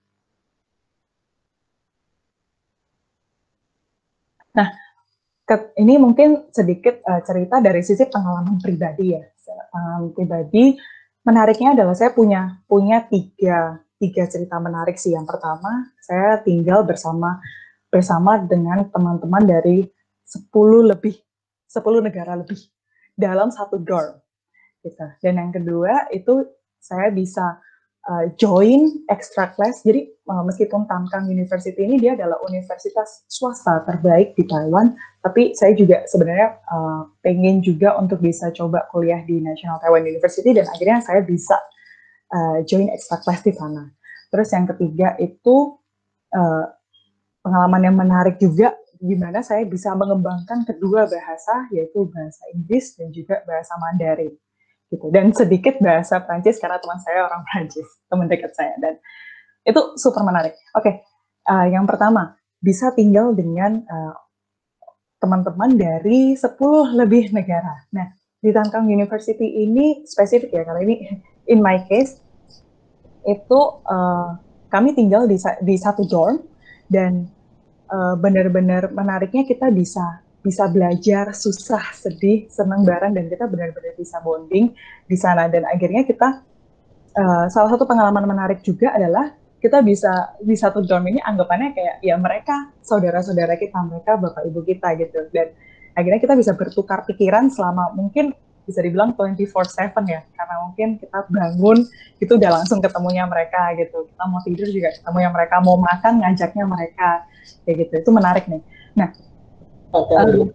Nah, ke, ini mungkin sedikit uh, cerita dari sisi pengalaman pribadi ya, pengalaman pribadi. Menariknya adalah saya punya punya tiga tiga cerita menarik sih. Yang pertama, saya tinggal bersama bersama dengan teman-teman dari sepuluh lebih sepuluh negara lebih dalam satu dorm gitu. Dan yang kedua itu saya bisa uh, join extra class. Jadi uh, meskipun Tamkang University ini dia adalah universitas swasta terbaik di Taiwan, tapi saya juga sebenarnya uh, pengen juga untuk bisa coba kuliah di National Taiwan University, dan akhirnya saya bisa uh, join extra class di sana. Terus yang ketiga itu uh, pengalaman yang menarik juga, di mana saya bisa mengembangkan kedua bahasa, yaitu bahasa Inggris dan juga bahasa Mandarin. Gitu. Dan sedikit bahasa Prancis karena teman saya orang Prancis, teman dekat saya, dan itu super menarik. Oke, okay. uh, yang pertama bisa tinggal dengan uh, teman-teman dari sepuluh lebih negara. Nah, di Tamkang University ini spesifik ya, karena ini in my case itu uh, kami tinggal di, di satu dorm, dan uh, benar-benar menariknya kita bisa bisa belajar, susah, sedih, senang bareng, dan kita benar-benar bisa bonding di sana. Dan akhirnya kita, uh, salah satu pengalaman menarik juga adalah kita bisa di satu dorm ini anggapannya kayak ya mereka saudara-saudara kita, mereka bapak ibu kita gitu. Dan akhirnya kita bisa bertukar pikiran selama mungkin bisa dibilang dua puluh empat tujuh ya, karena mungkin kita bangun itu udah langsung ketemunya mereka gitu. Kita mau tidur juga ketemunya mereka, mau makan ngajaknya mereka kayak gitu. Itu menarik nih. Nah, Oke, okay.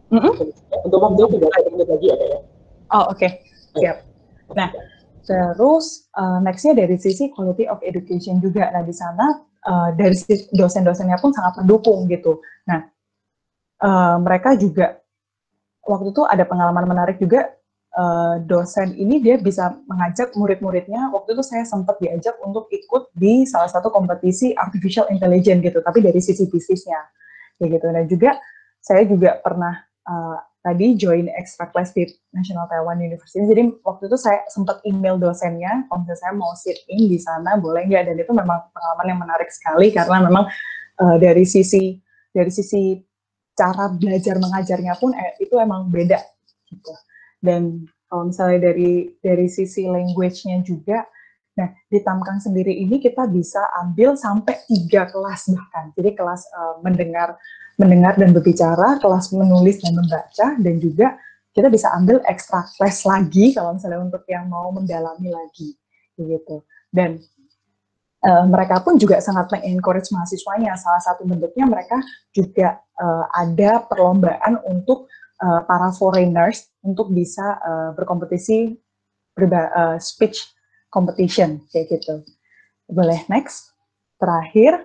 Mm-mm. Untuk waktu itu tiga menit lagi ya, Kak ya. Oh, oke. Okay. Siap. Nah, terus uh, next-nya dari sisi quality of education juga. Nah, di sana uh, dari sisi dosen-dosennya pun sangat mendukung gitu. Nah, uh, mereka juga waktu itu ada pengalaman menarik juga, uh, dosen ini dia bisa mengajak murid-muridnya. Waktu itu saya sempat diajak untuk ikut di salah satu kompetisi artificial intelligence gitu, tapi dari sisi bisnisnya, kayak gitu. Nah, juga saya juga pernah uh, tadi join extra class di National Taiwan University. Jadi waktu itu saya sempat email dosennya, kalau misalnya saya mau sit in di sana, boleh nggak? Dan itu memang pengalaman yang menarik sekali karena memang uh, dari sisi dari sisi cara belajar mengajarnya pun eh, itu emang beda. Gitu. Dan kalau misalnya dari dari sisi language-nya juga, nah di Tamkang sendiri ini kita bisa ambil sampai tiga kelas bahkan. Jadi kelas uh, mendengar mendengar dan berbicara, kelas menulis dan membaca, dan juga kita bisa ambil extra class lagi kalau misalnya untuk yang mau mendalami lagi, gitu. Dan uh, mereka pun juga sangat mengencourage mahasiswanya. Salah satu bentuknya mereka juga uh, ada perlombaan untuk uh, para foreigners untuk bisa uh, berkompetisi berba uh, speech competition, kayak gitu. Boleh next, terakhir.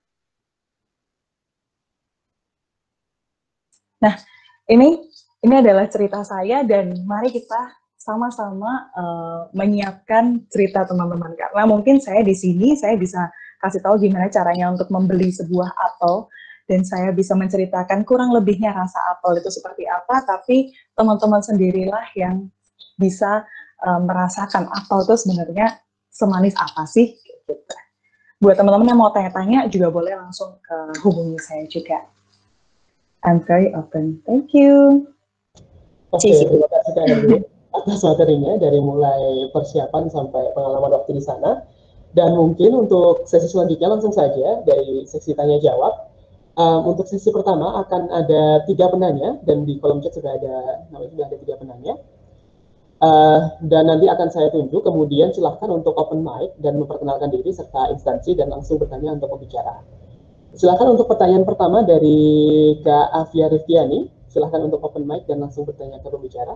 Nah, ini ini adalah cerita saya dan mari kita sama-sama uh, menyiapkan cerita teman-teman, karena mungkin saya di sini saya bisa kasih tahu gimana caranya untuk membeli sebuah apel dan saya bisa menceritakan kurang lebihnya rasa apel itu seperti apa, tapi teman-teman sendirilah yang bisa uh, merasakan apel itu sebenarnya semanis apa sih. Gitu. Buat teman-teman yang mau tanya-tanya juga boleh langsung uh, hubungi saya juga. I'm very open. Thank you. Oke, okay, terima kasih Kak Herdi atas materinya dari mulai persiapan sampai pengalaman waktu di sana. Dan mungkin untuk sesi selanjutnya langsung saja dari sesi tanya jawab. Um, untuk sesi pertama akan ada tiga penanya dan di kolom chat sudah ada namanya sudah ada tiga penanya. Uh, dan nanti akan saya tunjuk. Kemudian silahkan untuk open mic dan memperkenalkan diri serta instansi dan langsung bertanya untuk pembicara. Silakan untuk pertanyaan pertama dari Kak Afia Riftiani. Silakan untuk open mic dan langsung bertanya ke pembicara.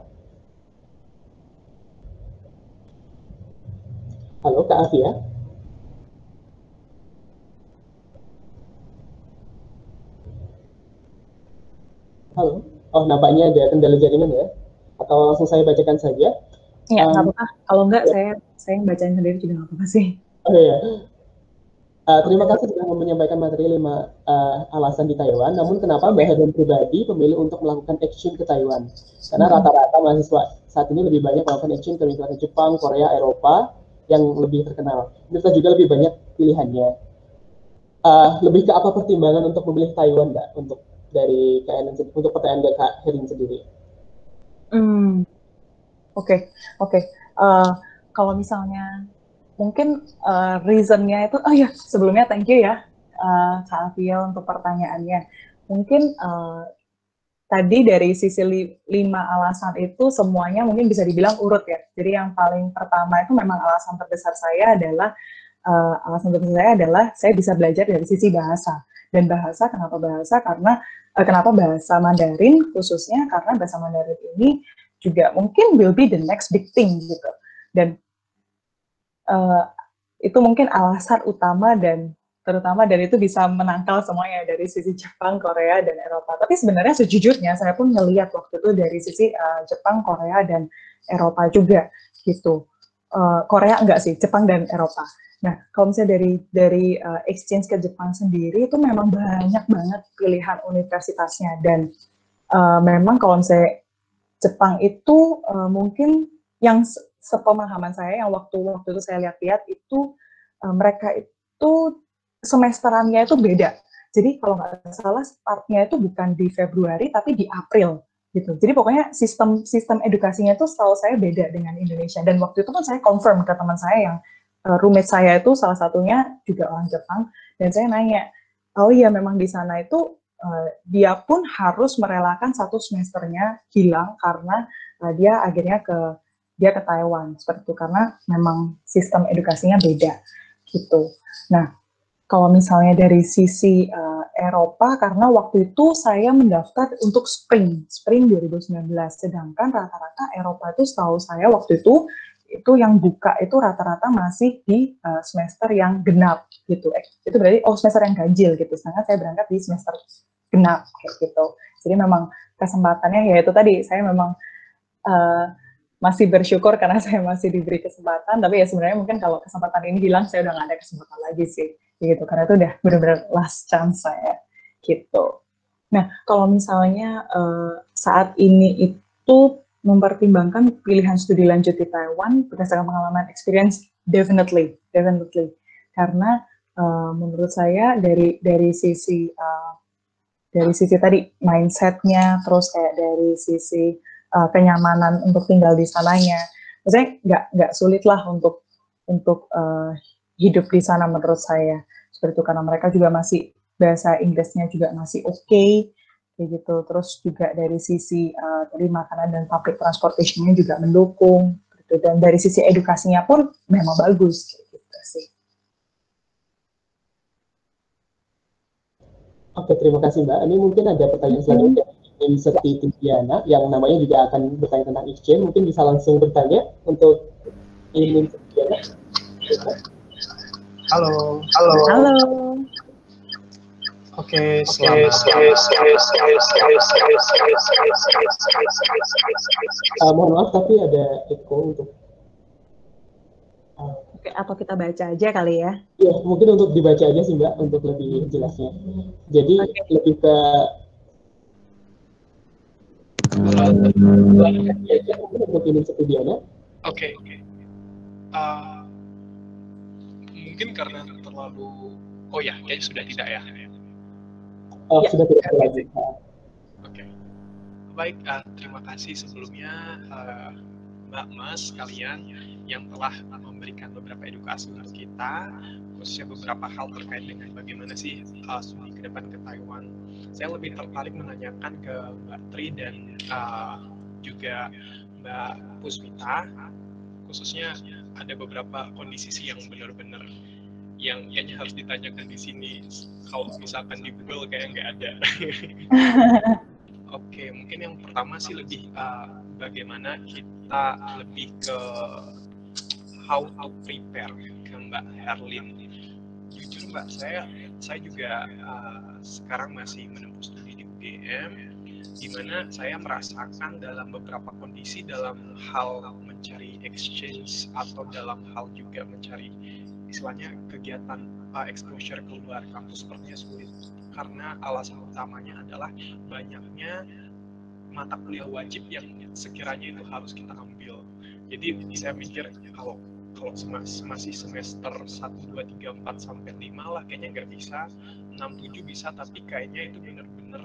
Halo Kak Afia. Halo. Oh, nampaknya ada kendala jaringan ya? Atau langsung saya bacakan saja? Iya, nggak um, apa-apa. Kalau enggak, ya. saya saya bacain sendiri juga nggak apa-apa sih. Oh iya. Uh, terima kasih sudah menyampaikan materi lima uh, alasan di Taiwan. Namun kenapa Mbak Herdi pribadi memilih untuk melakukan exchange ke Taiwan? Karena rata-rata hmm. mahasiswa saat ini lebih banyak melakukan exchange ke misalnya Jepang, Korea, Eropa yang lebih terkenal. Kita juga lebih banyak pilihannya. Uh, lebih ke apa pertimbangan untuk memilih Taiwan, Mbak? Untuk dari K N N untuk pertanyaan dari Kak Herdi sendiri. Hmm. Oke, okay. oke. Okay. Uh, kalau misalnya mungkin uh, reason-nya itu, oh ya sebelumnya thank you ya uh, Kak Afia untuk pertanyaannya. Mungkin uh, tadi dari sisi li, lima alasan itu semuanya mungkin bisa dibilang urut ya. Jadi yang paling pertama itu memang alasan terbesar saya adalah uh, alasan terbesar saya adalah saya bisa belajar dari sisi bahasa. Dan bahasa, kenapa bahasa? Karena uh, kenapa bahasa Mandarin khususnya karena bahasa Mandarin ini juga mungkin will be the next big thing gitu. Dan Uh, itu mungkin alasan utama dan terutama dan itu bisa menangkal semuanya dari sisi Jepang, Korea, dan Eropa. Tapi sebenarnya sejujurnya saya pun ngelihat waktu itu dari sisi uh, Jepang, Korea, dan Eropa juga gitu. Uh, Korea enggak sih, Jepang dan Eropa. Nah, kalau misalnya dari dari uh, exchange ke Jepang sendiri itu memang banyak banget pilihan universitasnya dan uh, memang kalau misalnya Jepang itu uh, mungkin yang sepemahaman saya yang waktu-waktu itu saya lihat-lihat itu uh, mereka itu semesterannya itu beda. Jadi kalau nggak salah startnya itu bukan di Februari tapi di April gitu. Jadi pokoknya sistem sistem edukasinya itu setahu saya beda dengan Indonesia. Dan waktu itu kan saya confirm ke teman saya yang uh, roommate saya itu salah satunya juga orang Jepang dan saya nanya, oh iya memang di sana itu uh, dia pun harus merelakan satu semesternya hilang karena uh, dia akhirnya ke dia ke Taiwan seperti itu karena memang sistem edukasinya beda gitu. Nah, kalau misalnya dari sisi uh, Eropa, karena waktu itu saya mendaftar untuk Spring, Spring dua ribu sembilan belas, sedangkan rata-rata Eropa itu setahu saya waktu itu, itu yang buka itu rata-rata masih di uh, semester yang genap, gitu. Itu berarti, oh semester yang ganjil, gitu. Sedangkan saya berangkat di semester genap, kayak gitu. Jadi memang kesempatannya, ya itu tadi, saya memang uh, masih bersyukur karena saya masih diberi kesempatan, tapi ya sebenarnya mungkin kalau kesempatan ini hilang, saya udah nggak ada kesempatan lagi sih, gitu, karena itu udah benar-benar last chance saya, gitu. Nah, kalau misalnya uh, saat ini itu mempertimbangkan pilihan studi lanjut di Taiwan berdasarkan pengalaman experience, definitely, definitely, karena uh, menurut saya dari dari sisi uh, dari sisi tadi mindsetnya, terus kayak dari sisi uh, kenyamanan untuk tinggal di sananya, maksudnya nggak nggak sulit lah untuk untuk uh, hidup di sana menurut saya, seperti itu, karena mereka juga masih bahasa Inggrisnya juga masih oke, okay, kayak gitu. Terus juga dari sisi uh, dari makanan dan public transportation-nya juga mendukung, gitu. Dan dari sisi edukasinya pun memang bagus, kayak gitu sih. Oke, terima kasih Mbak. Ini mungkin ada pertanyaan selanjutnya dari Seti Tidiana yang namanya juga akan bertanya tentang exchange. Mungkin bisa langsung bertanya untuk ini Tidiana. Halo. Halo. Halo. Oke, selamat. Uh, mohon maaf, tapi ada echo untuk. Uh, Oke, atau kita baca aja kali ya? Ya, mungkin untuk dibaca aja sih Mbak, untuk lebih jelasnya. Jadi okay. lebih ke untuk ini Tidiana. Oke, oke. Uh, mungkin karena terlalu, oh ya, kayaknya sudah tidak ya. Oh, ya. Sudah tidak lagi. Oke. Okay. Baik, uh, terima kasih sebelumnya uh, Mbak Mas kalian yang telah memberikan beberapa edukasi untuk kita, khususnya beberapa hal terkait dengan bagaimana sih uh, studi ke depan ke Taiwan. Saya lebih tertarik menanyakan ke Mbak Tri dan uh, juga Mbak Puspita, khususnya ada beberapa kondisi sih yang benar-benar yang kayaknya harus ditanyakan di sini. Kalau misalkan di Google kayaknya nggak ada. Oke, mungkin yang pertama sih lebih uh, bagaimana kita lebih ke how to prepare ke Mbak Herlin. Jujur Mbak, saya saya juga uh, sekarang masih menempuh studi di U G M, di mana saya merasakan dalam beberapa kondisi dalam hal mencari exchange atau dalam hal juga mencari istilahnya kegiatan uh, exposure keluar kampus sepertinya sulit, karena alasan utamanya adalah banyaknya mata kuliah wajib yang sekiranya itu harus kita ambil. Jadi saya mikir kalau kalau masih semester satu, dua, tiga, empat, sampai lima lah kayaknya nggak bisa, enam, tujuh bisa, tapi kayaknya itu benar-benar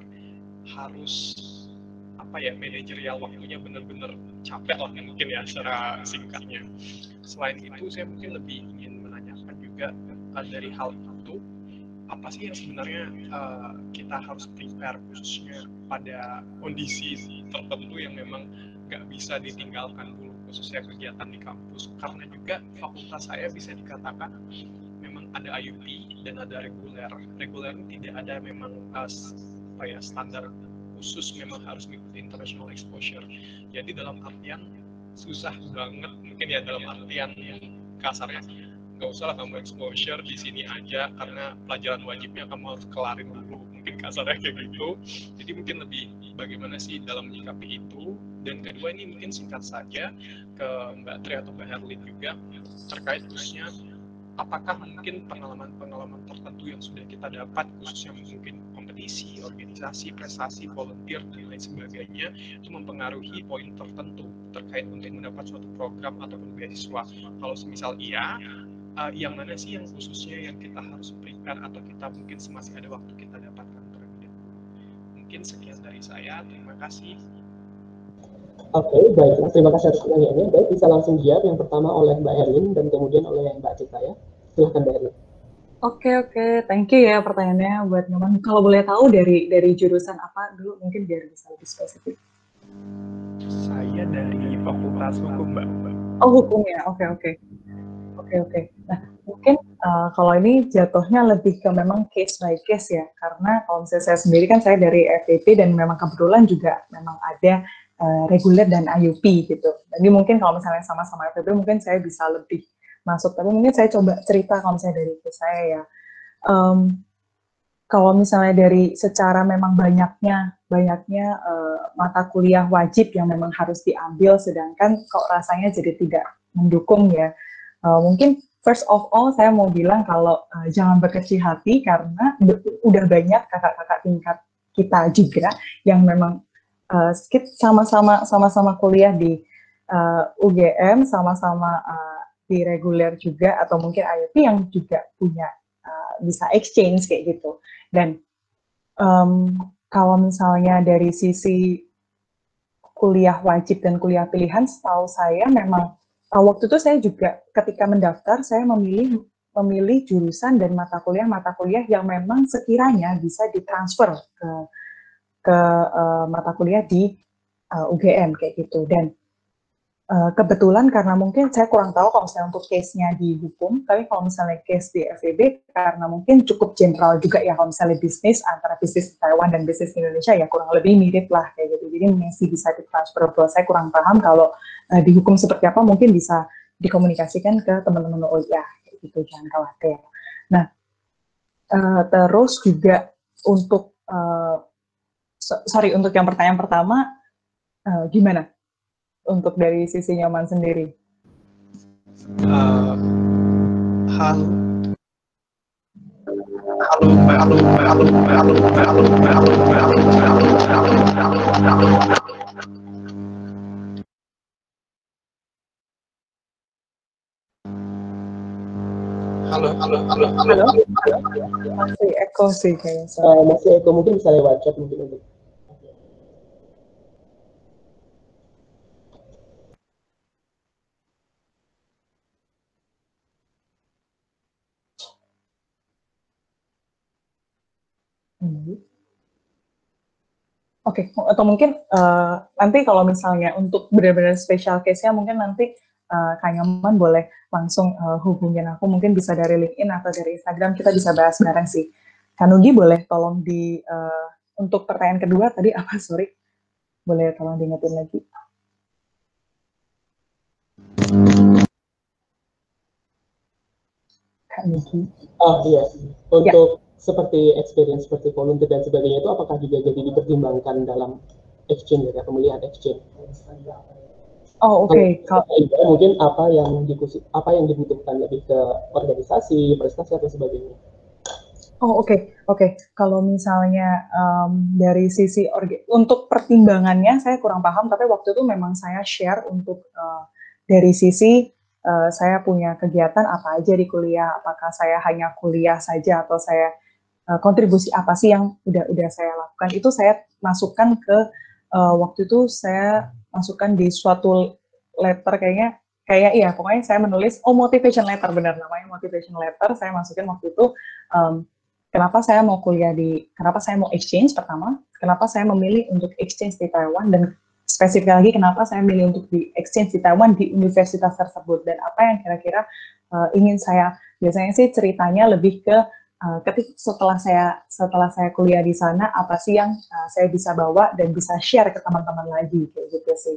harus apa ya, manajerial waktunya benar-benar capek lah mungkin ya secara singkatnya. Selain itu saya mungkin lebih ingin menanyakan juga uh, dari hal itu, apa sih yang sebenarnya uh, kita harus prepare khususnya pada kondisi tertentu yang memang nggak bisa ditinggalkan dulu, khususnya kegiatan di kampus, karena juga fakultas saya bisa dikatakan memang ada I U P dan ada reguler. Reguler tidak ada memang uh, apa ya, standar khusus, memang harus mengikuti international exposure. Jadi dalam artian susah banget mungkin ya, dalam artian kasarnya nggak usah lah kamu exposure di sini aja karena pelajaran wajibnya kamu harus kelarin dulu, mungkin kasarnya kayak gitu. Jadi mungkin lebih bagaimana sih dalam menyikapi itu. Dan kedua ini mungkin singkat saja ke Mbak Tri atau Mbak Herlin juga terkait khususnya apakah mungkin pengalaman-pengalaman tertentu yang sudah kita dapat khususnya mungkin kompetisi, organisasi, prestasi, volunteer dan lain sebagainya itu mempengaruhi poin tertentu terkait untuk mendapat suatu program ataupun beasiswa. Kalau semisal iya, uh, yang mana sih yang khususnya yang kita harus prepare atau kita mungkin masih ada waktu kita dapatkan terlebih dahulu. Mungkin sekian dari saya, terima kasih. Oke, okay, baik. Terima kasih atas pertanyaannya. Baik, bisa langsung jawab yang pertama oleh Mbak Herlin dan kemudian oleh Mbak Cita ya. Silahkan Mbak Herlin. Oke, okay, oke. Okay. Thank you ya pertanyaannya buat Nyoman. Kalau boleh tahu dari dari jurusan apa dulu mungkin biar bisa lebih spesifik. Saya dari Fakultas Hukum, Mbak. Oh, hukum ya. Oke, okay, oke. Okay. Oke, okay, oke. Okay. Nah, mungkin uh, kalau ini jatuhnya lebih ke memang case by case ya, karena kalau misalnya saya sendiri kan saya dari F E P dan memang kebetulan juga memang ada uh, reguler dan I U P gitu. Jadi mungkin kalau misalnya sama-sama F E P mungkin saya bisa lebih masuk, tapi mungkin saya coba cerita kalau misalnya dari case saya ya. Um, kalau misalnya dari secara memang banyaknya banyaknya uh, mata kuliah wajib yang memang harus diambil, sedangkan kok rasanya jadi tidak mendukung ya. Uh, mungkin first of all, saya mau bilang kalau uh, jangan berkecil hati karena udah banyak kakak-kakak tingkat kita juga yang memang uh, sama-sama sama-sama kuliah di uh, U G M, sama-sama uh, di reguler juga atau mungkin I U P yang juga punya uh, bisa exchange kayak gitu. Dan um, kalau misalnya dari sisi kuliah wajib dan kuliah pilihan, setahu saya memang Uh, waktu itu saya juga ketika mendaftar, saya memilih memilih jurusan dan mata kuliah mata kuliah yang memang sekiranya bisa ditransfer ke ke uh, mata kuliah di uh, U G M kayak gitu. Dan uh, kebetulan karena mungkin saya kurang tahu kalau misalnya untuk case-nya di hukum, tapi kalau misalnya case di F E B karena mungkin cukup general juga ya, kalau misalnya bisnis antara bisnis Taiwan dan bisnis Indonesia ya kurang lebih mirip lah kayak gitu. Jadi masih bisa ditransfer. Kalau saya kurang paham kalau uh, di hukum seperti apa, mungkin bisa dikomunikasikan ke teman-teman O I A kayak gitu, jangan khawatir. Nah, uh, terus juga untuk uh, so, sorry untuk yang pertanyaan pertama uh, gimana? Untuk dari sisi Nyoman sendiri. Uh, hal halo Mbak, halo Mbak, halo Mbak, halo Mbak, halo Mbak, halo Mbak, halo Mbak, halo Mbak, halo Mbak. Halo, halo, halo, halo, halo. Masih echo sih kayaknya. Uh, masih echo, mungkin bisa lewat chat mungkin untuk. Hmm. Oke, okay. Atau mungkin uh, nanti kalau misalnya untuk benar-benar special case-nya mungkin nanti uh, Kak Nyoman boleh langsung uh, hubungin aku, mungkin bisa dari LinkedIn atau dari Instagram, kita bisa bahas bareng sih. Kak Nugi boleh tolong di, uh, untuk pertanyaan kedua tadi apa, sorry, boleh tolong diingetin lagi. Kak Nugi. Oh iya, untuk ya. Seperti experience, seperti volunteer dan sebagainya itu apakah juga jadi dipertimbangkan dalam exchange ya, pemilihan exchange? Oh oke. Okay. Kalau mungkin apa yang dikusik, apa yang dibutuhkan lebih ke organisasi, prestasi atau sebagainya? Oh oke, okay. oke. Okay. Kalau misalnya um, dari sisi orga, untuk pertimbangannya saya kurang paham, tapi waktu itu memang saya share untuk uh, dari sisi uh, saya punya kegiatan apa aja di kuliah, apakah saya hanya kuliah saja atau saya uh, kontribusi apa sih yang udah udah saya lakukan, itu saya masukkan ke uh, waktu itu saya masukkan di suatu letter kayaknya kayak iya pokoknya saya menulis oh motivation letter, benar namanya motivation letter, saya masukin waktu itu um, kenapa saya mau kuliah di, kenapa saya mau exchange pertama, kenapa saya memilih untuk exchange di Taiwan, dan spesifik lagi kenapa saya memilih untuk di exchange di Taiwan di universitas tersebut, dan apa yang kira-kira uh, ingin saya, biasanya sih ceritanya lebih ke uh, ketika setelah saya setelah saya kuliah di sana, apa sih yang uh, saya bisa bawa dan bisa share ke teman-teman lagi, kayak gitu sih.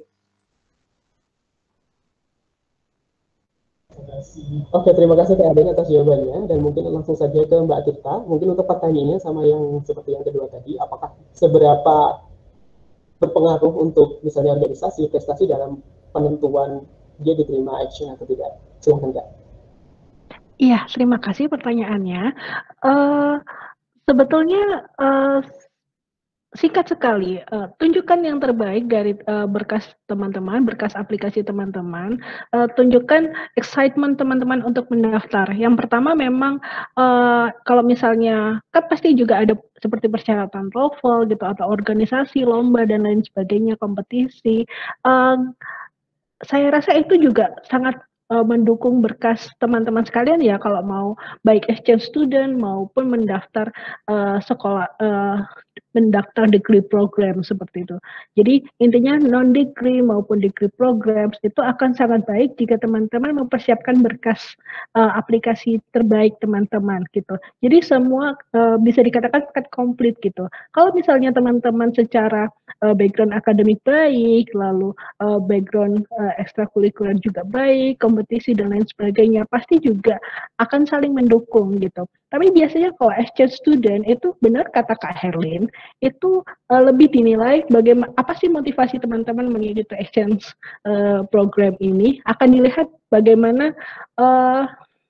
Oke, terima kasih Kak Aden atas jawabannya, dan mungkin langsung saja ke Mbak Tirta. Mungkin untuk pertanyaannya sama yang seperti yang kedua tadi, apakah seberapa berpengaruh untuk misalnya organisasi, prestasi dalam penentuan dia diterima action atau tidak? Silahkan Kak. Iya, terima kasih pertanyaannya. Uh, sebetulnya uh, singkat sekali, uh, tunjukkan yang terbaik dari uh, berkas teman-teman, berkas aplikasi teman-teman, uh, tunjukkan excitement teman-teman untuk mendaftar. Yang pertama memang uh, kalau misalnya, kan pasti juga ada seperti persyaratan TOEFL gitu, atau organisasi, lomba, dan lain sebagainya, kompetisi. Uh, saya rasa itu juga sangat uh, mendukung berkas teman-teman sekalian ya, kalau mau baik exchange student maupun mendaftar uh, sekolah uh, mendaftar degree program seperti itu. Jadi intinya non degree maupun degree programs itu akan sangat baik jika teman-teman mempersiapkan berkas uh, aplikasi terbaik teman-teman gitu. Jadi semua uh, bisa dikatakan paket komplit gitu. Kalau misalnya teman-teman secara uh, background akademik baik, lalu uh, background uh, ekstrakurikuler juga baik, kompetisi dan lain sebagainya, pasti juga akan saling mendukung gitu. Tapi biasanya kalau exchange student itu benar kata Kak Herlin, itu uh, lebih dinilai bagaimana apa sih motivasi teman-teman mengikuti exchange uh, program ini, akan dilihat bagaimana uh,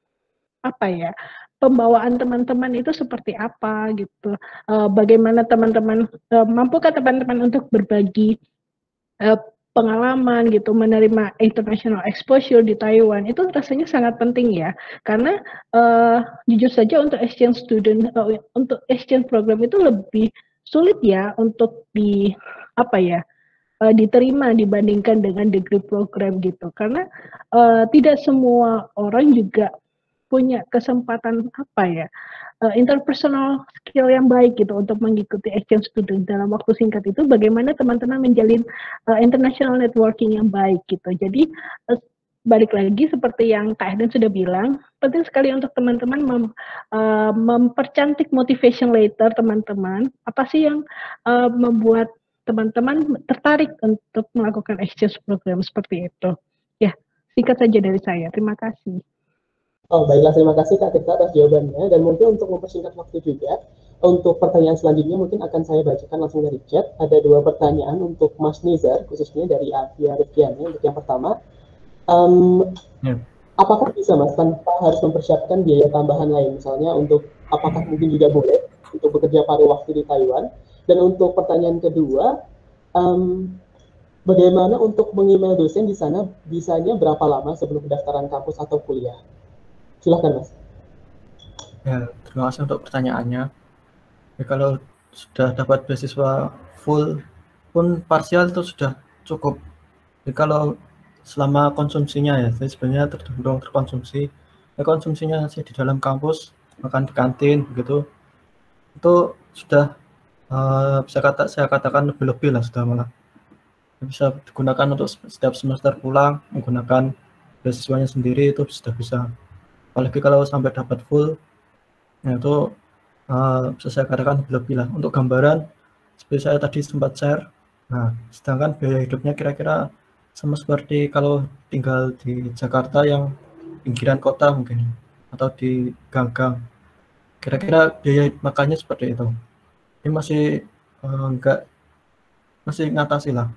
apa ya pembawaan teman-teman itu seperti apa gitu, uh, bagaimana teman-teman uh, mampukah teman-teman untuk berbagi uh, pengalaman gitu, menerima international exposure di Taiwan, itu rasanya sangat penting ya, karena uh, jujur saja untuk exchange student, uh, untuk exchange program itu lebih sulit ya untuk di apa ya uh, diterima dibandingkan dengan degree program gitu, karena uh, tidak semua orang juga punya kesempatan apa ya uh, interpersonal skill yang baik gitu untuk mengikuti exchange student dalam waktu singkat itu. Bagaimana teman-teman menjalin uh, international networking yang baik gitu. Jadi uh, balik lagi seperti yang Kak Eden sudah bilang, penting sekali untuk teman-teman mem, uh, mempercantik motivation letter teman-teman. Apa sih yang uh, membuat teman-teman tertarik untuk melakukan exchange program seperti itu? Ya, singkat saja dari saya. Terima kasih. Oh, baiklah, terima kasih Kak Tirta atas jawabannya. Dan mungkin untuk mempersingkat waktu juga, untuk pertanyaan selanjutnya mungkin akan saya bacakan langsung dari chat. Ada dua pertanyaan untuk Mas Nizar, khususnya dari Avia Rifkiani. Untuk yang pertama, um, yeah. apakah bisa Mas tanpa harus mempersiapkan biaya tambahan lain? Misalnya untuk apakah mungkin juga boleh untuk bekerja paruh waktu di Taiwan? Dan untuk pertanyaan kedua, um, bagaimana untuk meng-email dosen di sana, bisanya berapa lama sebelum pendaftaran kampus atau kuliah? Silahkan Mas. Ya, terima kasih untuk pertanyaannya. Ya, kalau sudah dapat beasiswa full pun parsial itu sudah cukup. Jadi kalau selama konsumsinya ya, saya sebenarnya tergantung terkonsumsi. Ya, konsumsinya sih di dalam kampus, makan di kantin begitu, itu sudah uh, bisa kata saya katakan lebih-lebih lah sudah malah. Bisa digunakan untuk setiap semester pulang menggunakan beasiswanya sendiri, itu sudah bisa. Apalagi kalau sampai dapat full, ya itu uh, bisa saya katakan lebih lah. Untuk gambaran, seperti saya tadi sempat share, nah sedangkan biaya hidupnya kira-kira sama seperti kalau tinggal di Jakarta yang pinggiran kota mungkin, atau di gang-gang. Kira-kira biaya makannya seperti itu. Ini masih uh, enggak, masih ngatasi lah.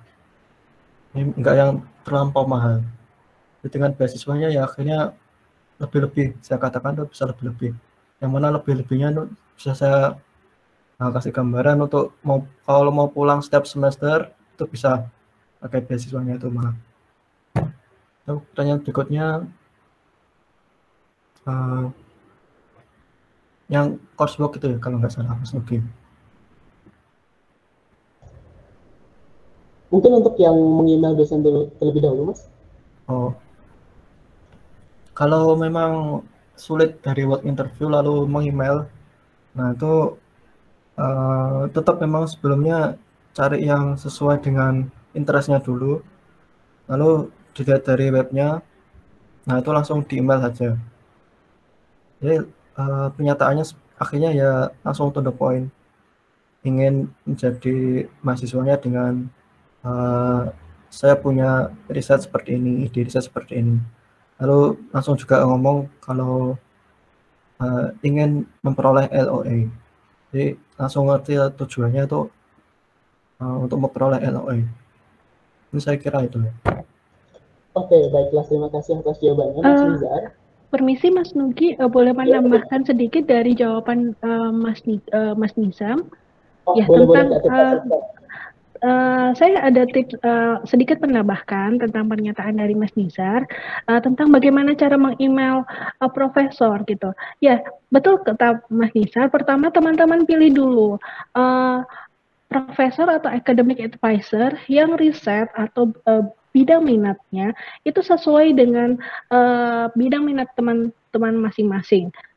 Ini enggak yang terlampau mahal. Jadi dengan beasiswanya ya akhirnya lebih-lebih, saya katakan itu bisa lebih-lebih. Yang mana lebih-lebihnya bisa saya nah, kasih gambaran untuk mau kalau mau pulang setiap semester itu bisa pakai beasiswanya itu malah. Lalu pertanyaan berikutnya, uh, yang coursework itu ya kalau nggak salah Mas Nugi. Mungkin untuk yang meng-email dosen dulu, terlebih dahulu Mas. Oh. Kalau memang sulit dari work interview lalu meng-email, nah itu uh, tetap memang sebelumnya cari yang sesuai dengan interestnya dulu, lalu dilihat dari webnya, nah itu langsung di email saja. Jadi uh, penyataannya akhirnya ya langsung to the point, ingin menjadi mahasiswanya dengan uh, saya punya riset seperti ini, ide riset seperti ini. Lalu langsung juga ngomong kalau uh, ingin memperoleh L O A. Jadi langsung ngerti tujuannya itu uh, untuk memperoleh L O A. Ini saya kira itu. Oke, baiklah. Terima kasih atas jawabannya Mas uh, Nizar. Permisi Mas Nugi, uh, boleh menambahkan ya, sedikit dari jawaban uh, Mas, uh, Mas Nizam? Oh, ya, boleh, tentang... boleh, Uh, saya ada tips uh, sedikit menambahkan tentang pernyataan dari Mas Nizar uh, tentang bagaimana cara meng-email uh, profesor gitu. Ya, betul kata Mas Nizar. Pertama teman-teman pilih dulu uh, profesor atau academic advisor yang riset atau uh, bidang minatnya itu sesuai dengan uh, bidang minat teman-teman masing-masing. Nah,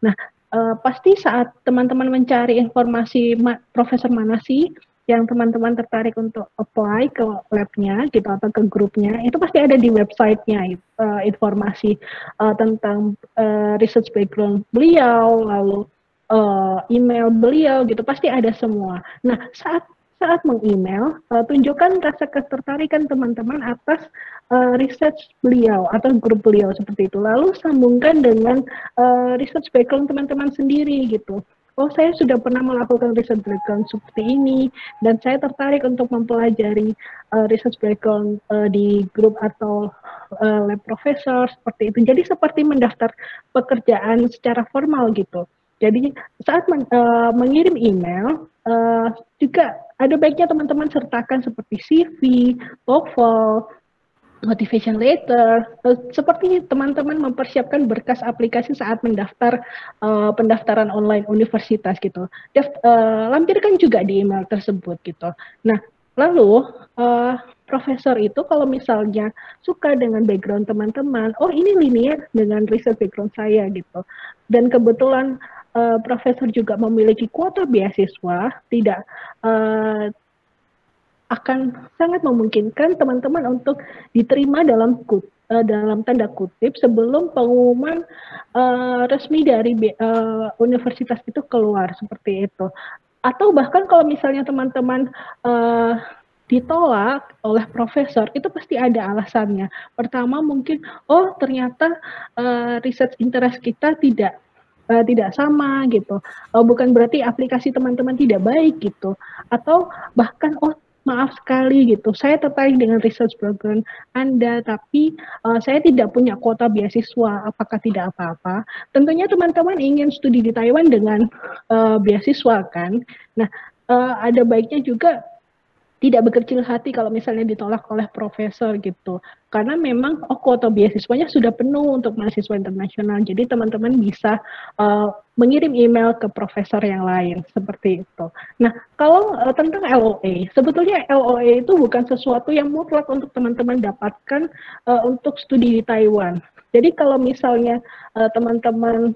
uh, pasti saat teman-teman mencari informasi ma profesor mana sih yang teman-teman tertarik untuk apply ke labnya gitu atau ke grupnya, itu pasti ada di websitenya uh, informasi uh, tentang uh, research background beliau, lalu uh, email beliau gitu, pasti ada semua. Nah, saat saat meng-email, uh, tunjukkan rasa ketertarikan teman-teman atas uh, research beliau atau grup beliau seperti itu. Lalu sambungkan dengan uh, research background teman-teman sendiri gitu. Oh, saya sudah pernah melakukan research background seperti ini, dan saya tertarik untuk mempelajari uh, research background uh, di grup atau uh, lab profesor seperti itu. Jadi seperti mendaftar pekerjaan secara formal gitu. Jadi saat men, uh, mengirim email, uh, juga ada baiknya teman-teman sertakan seperti C V, TOEFL, motivation letter, uh, seperti teman-teman mempersiapkan berkas aplikasi saat mendaftar uh, pendaftaran online universitas gitu. Daft, uh, lampirkan juga di email tersebut gitu. Nah, lalu uh, profesor itu kalau misalnya suka dengan background teman-teman, oh ini linear dengan research background saya gitu. Dan kebetulan uh, profesor juga memiliki kuota beasiswa, tidak uh, akan sangat memungkinkan teman-teman untuk diterima dalam kut, uh, dalam tanda kutip sebelum pengumuman uh, resmi dari uh, universitas itu keluar seperti itu. Atau bahkan kalau misalnya teman-teman uh, ditolak oleh profesor, itu pasti ada alasannya. Pertama mungkin, oh ternyata uh, research interest kita tidak uh, tidak sama gitu. Uh, bukan berarti aplikasi teman-teman tidak baik gitu. Atau bahkan, oh maaf sekali gitu, saya tertarik dengan research program Anda, tapi uh, saya tidak punya kuota beasiswa, apakah tidak apa-apa? Tentunya teman-teman ingin studi di Taiwan dengan uh, beasiswa kan? Nah, uh, ada baiknya juga tidak berkecil hati kalau misalnya ditolak oleh profesor gitu. Karena memang oh, kuota beasiswanya sudah penuh untuk mahasiswa internasional. Jadi teman-teman bisa uh, mengirim email ke profesor yang lain seperti itu. Nah, kalau uh, tentang L O A, sebetulnya L O A itu bukan sesuatu yang mutlak untuk teman-teman dapatkan uh, untuk studi di Taiwan. Jadi kalau misalnya teman-teman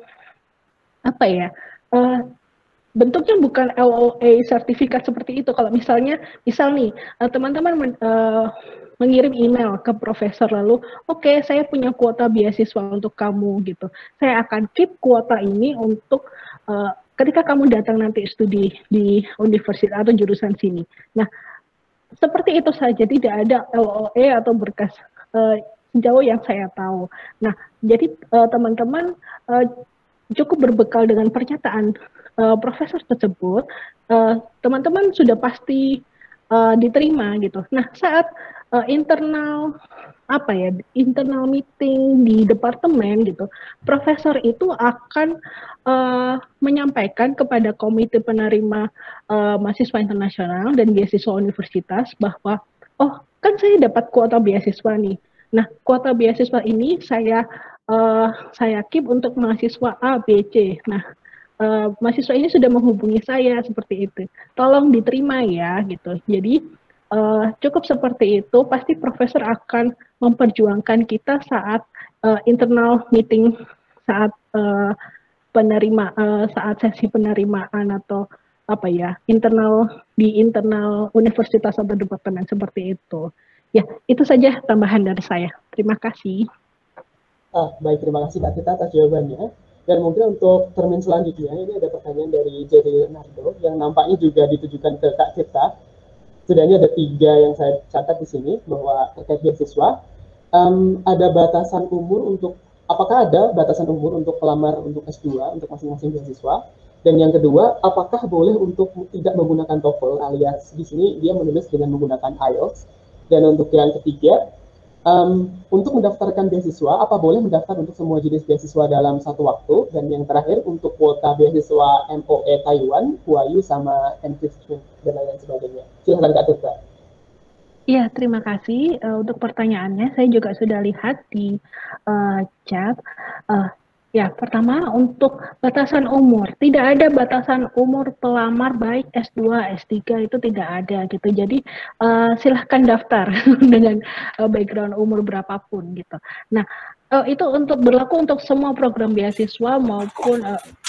uh, apa ya? Uh, bentuknya bukan L O A sertifikat seperti itu. Kalau misalnya, misal nih, teman-teman uh, mengirim email ke profesor lalu, oke, okay, saya punya kuota beasiswa untuk kamu gitu. Saya akan keep kuota ini untuk uh, ketika kamu datang nanti studi di universitas atau jurusan sini. Nah, seperti itu saja, tidak ada L O A atau berkas uh, sejauh yang saya tahu. Nah, jadi teman-teman uh, uh, cukup berbekal dengan pernyataan Uh, profesor tersebut, teman-teman uh, sudah pasti uh, diterima gitu. Nah, saat uh, internal apa ya, internal meeting di departemen gitu, profesor itu akan uh, menyampaikan kepada komite penerima uh, mahasiswa internasional dan beasiswa universitas bahwa, oh kan saya dapat kuota beasiswa nih. Nah, kuota beasiswa ini saya uh, saya keep untuk mahasiswa A, B, C. Nah, Uh, mahasiswa ini sudah menghubungi saya seperti itu, tolong diterima ya gitu. Jadi uh, cukup seperti itu, pasti profesor akan memperjuangkan kita saat uh, internal meeting, saat uh, penerima, uh, saat sesi penerimaan atau apa ya, internal di internal universitas atau departemen seperti itu. Ya, itu saja tambahan dari saya. Terima kasih. Ah, baik, terima kasih Kak Tita atas jawabannya. Dan mungkin untuk termin selanjutnya, ini ada pertanyaan dari Jerry Leonardo yang nampaknya juga ditujukan ke Kak Tita. Sudah ini ada tiga yang saya catat di sini bahwa terkait beasiswa. Um, ada batasan umur untuk, apakah ada batasan umur untuk pelamar untuk S dua untuk masing-masing beasiswa? Dan yang kedua, apakah boleh untuk tidak menggunakan TOEFL alias di sini dia menulis dengan menggunakan I E L T S? Dan untuk yang ketiga, Um, untuk mendaftarkan beasiswa, apa boleh mendaftar untuk semua jenis beasiswa dalam satu waktu? Dan yang terakhir, untuk kuota beasiswa M O E Taiwan, Huayu, sama Enrichment, dan lain-lain sebagainya. Silahkan Kak Tita. Iya, terima kasih uh, untuk pertanyaannya. Saya juga sudah lihat di uh, chat. Uh, Ya, pertama untuk batasan umur. Tidak ada batasan umur pelamar baik S dua, S tiga itu tidak ada gitu. Jadi uh, silahkan daftar dengan uh, background umur berapapun gitu. Nah, uh, itu untuk berlaku untuk semua program beasiswa maupun uh,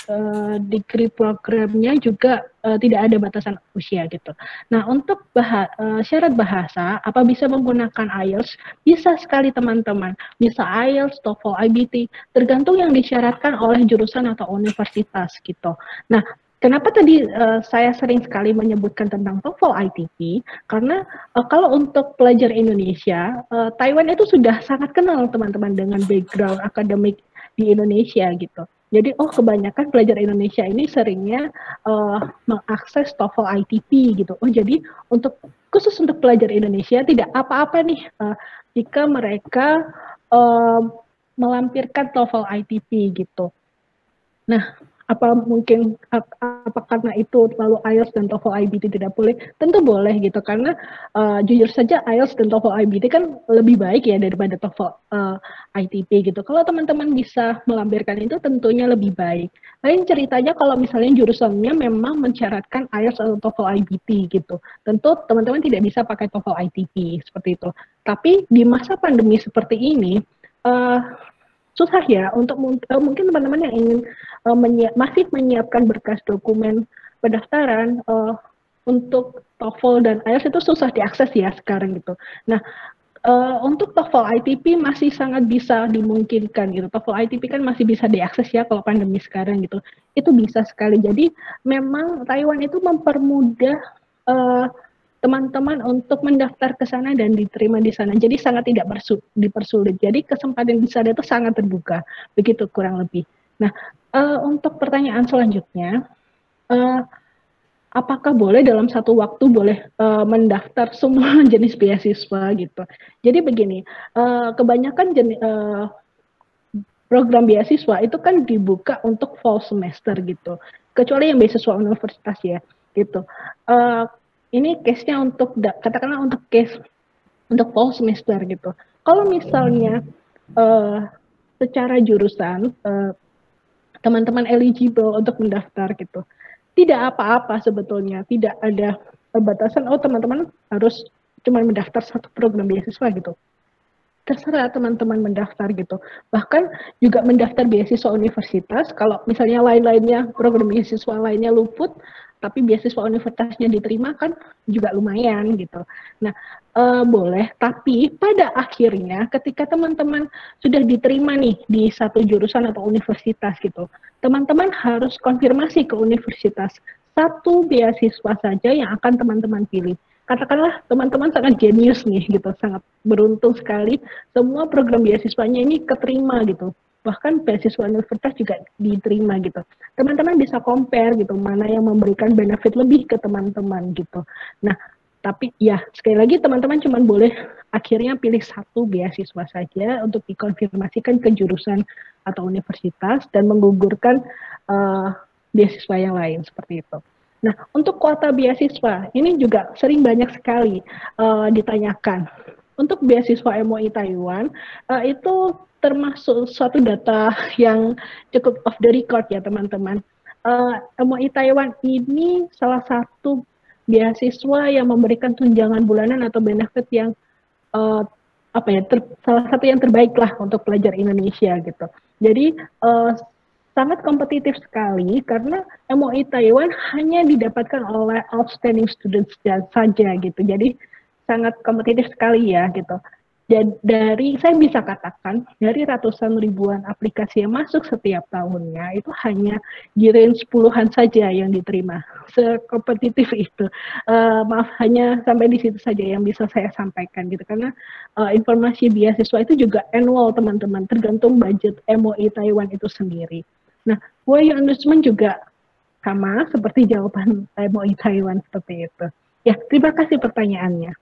uh, degree programnya juga uh, tidak ada batasan usia gitu. Nah, untuk bah uh, syarat bahasa, apa bisa menggunakan I E L T S? Bisa sekali teman-teman. Bisa I E L T S, TOEFL, I B T, tergantung yang disyaratkan oleh jurusan atau universitas gitu. Nah, kenapa tadi uh, saya sering sekali menyebutkan tentang TOEFL I T P? Karena uh, kalau untuk pelajar Indonesia, uh, Taiwan itu sudah sangat kenal teman-teman dengan background akademik di Indonesia gitu. Jadi, oh kebanyakan pelajar Indonesia ini seringnya uh, mengakses TOEFL I T P gitu. Oh jadi untuk khusus untuk pelajar Indonesia tidak apa-apa nih uh, jika mereka uh, melampirkan TOEFL I T P gitu. Nah, apa mungkin apa karena itu lalu I E L T S dan TOEFL I B T tidak boleh? Tentu boleh gitu, karena uh, jujur saja I E L T S dan TOEFL I B T kan lebih baik ya daripada TOEFL uh, I T P gitu. Kalau teman-teman bisa melampirkan itu tentunya lebih baik. Lain ceritanya kalau misalnya jurusannya memang mensyaratkan I E L T S atau TOEFL I B T gitu. Tentu teman-teman tidak bisa pakai TOEFL I T P seperti itu. Tapi di masa pandemi seperti ini, uh, susah ya untuk uh, mungkin teman-teman yang ingin uh, menyiap, masih menyiapkan berkas dokumen pendaftaran uh, untuk TOEFL dan I E L T S itu susah diakses ya sekarang gitu. Nah, uh, untuk TOEFL I T P masih sangat bisa dimungkinkan gitu. TOEFL I T P kan masih bisa diakses ya kalau pandemi sekarang gitu. Itu bisa sekali. Jadi memang Taiwan itu mempermudah uh, teman-teman untuk mendaftar ke sana dan diterima di sana. Jadi sangat tidak dipersulit. Jadi kesempatan di sana itu sangat terbuka. Begitu kurang lebih. Nah, uh, untuk pertanyaan selanjutnya, uh, apakah boleh dalam satu waktu boleh uh, mendaftar semua jenis beasiswa gitu? Jadi begini, uh, kebanyakan jenis uh, program beasiswa itu kan dibuka untuk fall semester gitu. Kecuali yang beasiswa universitas ya, gitu. Uh, Ini case-nya untuk, katakanlah untuk case untuk fall semester gitu. Kalau misalnya uh, secara jurusan teman-teman uh, eligible untuk mendaftar gitu, tidak apa-apa sebetulnya, tidak ada batasan, oh teman-teman harus cuma mendaftar satu program beasiswa gitu. Terserah teman-teman mendaftar gitu. Bahkan juga mendaftar beasiswa universitas, kalau misalnya lain-lainnya, program beasiswa lainnya luput, tapi beasiswa universitasnya diterima kan juga lumayan gitu. Nah, e, boleh, tapi pada akhirnya ketika teman-teman sudah diterima nih di satu jurusan atau universitas gitu, teman-teman harus konfirmasi ke universitas satu beasiswa saja yang akan teman-teman pilih. Katakanlah teman-teman sangat jenius nih gitu, sangat beruntung sekali, semua program beasiswanya ini keterima gitu. Bahkan beasiswa universitas juga diterima gitu. Teman-teman bisa compare gitu, mana yang memberikan benefit lebih ke teman-teman gitu. Nah, tapi ya sekali lagi teman-teman cuma boleh akhirnya pilih satu beasiswa saja untuk dikonfirmasikan ke jurusan atau universitas dan menggugurkan uh, beasiswa yang lain seperti itu. Nah, untuk kuota beasiswa ini juga sering banyak sekali uh, ditanyakan. Untuk beasiswa M O I Taiwan uh, itu termasuk suatu data yang cukup off the record ya teman-teman. Uh, M O I Taiwan ini salah satu beasiswa yang memberikan tunjangan bulanan atau benefit yang uh, apa ya ter, salah satu yang terbaik lah untuk pelajar Indonesia gitu. Jadi uh, sangat kompetitif sekali karena M O I Taiwan hanya didapatkan oleh outstanding students saja gitu. Jadi sangat kompetitif sekali ya gitu. Jadi dari saya bisa katakan dari ratusan ribuan aplikasi yang masuk setiap tahunnya itu hanya di range puluhan saja yang diterima. Sekompetitif itu. Uh, maaf hanya sampai di situ saja yang bisa saya sampaikan gitu karena uh, informasi beasiswa itu juga annual teman-teman, tergantung budget M O I Taiwan itu sendiri. Nah, W U endorsement juga sama seperti jawaban M O I Taiwan seperti itu. Ya, terima kasih pertanyaannya.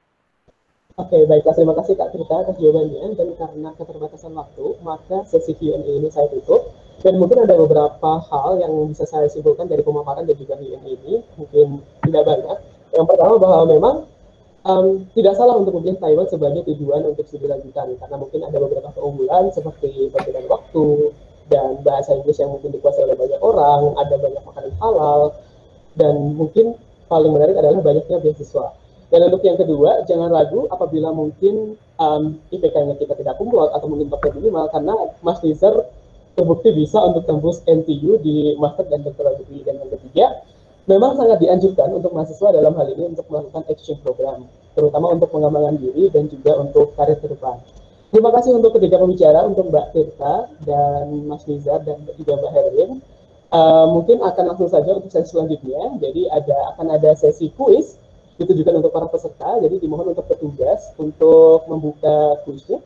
Oke, baiklah. Terima kasih Kak Trita atas jawabannya. Dan karena keterbatasan waktu, maka sesi Q and A ini saya tutup. Dan mungkin ada beberapa hal yang bisa saya simpulkan dari pemaparan dan juga Q and A ini. Mungkin tidak banyak. Yang pertama bahwa memang um, tidak salah untuk memilih Taiwan sebagai tujuan untuk studi lanjutan. Karena mungkin ada beberapa keunggulan seperti perbedaan waktu, dan bahasa Inggris yang mungkin dikuasai oleh banyak orang, ada banyak makanan halal, dan mungkin paling menarik adalah banyaknya beasiswa. Dan untuk yang kedua, jangan ragu apabila mungkin um, I P K-nya kita tidak kumlot atau mungkin paket minimal, karena Mas Lizer terbukti bisa untuk tembus N T U di master dan doctoral degree. Dan yang ketiga, memang sangat dianjurkan untuk mahasiswa dalam hal ini untuk melakukan exchange program, terutama untuk pengembangan diri dan juga untuk karir ke depan. Terima kasih untuk ketiga pembicara, untuk Mbak Tirta dan Mas Nizar dan juga Mbak Herwin. Uh, mungkin akan langsung saja untuk sesi selanjutnya. Jadi ada akan ada sesi kuis ditujukan untuk para peserta. Jadi dimohon untuk petugas untuk membuka kuisnya.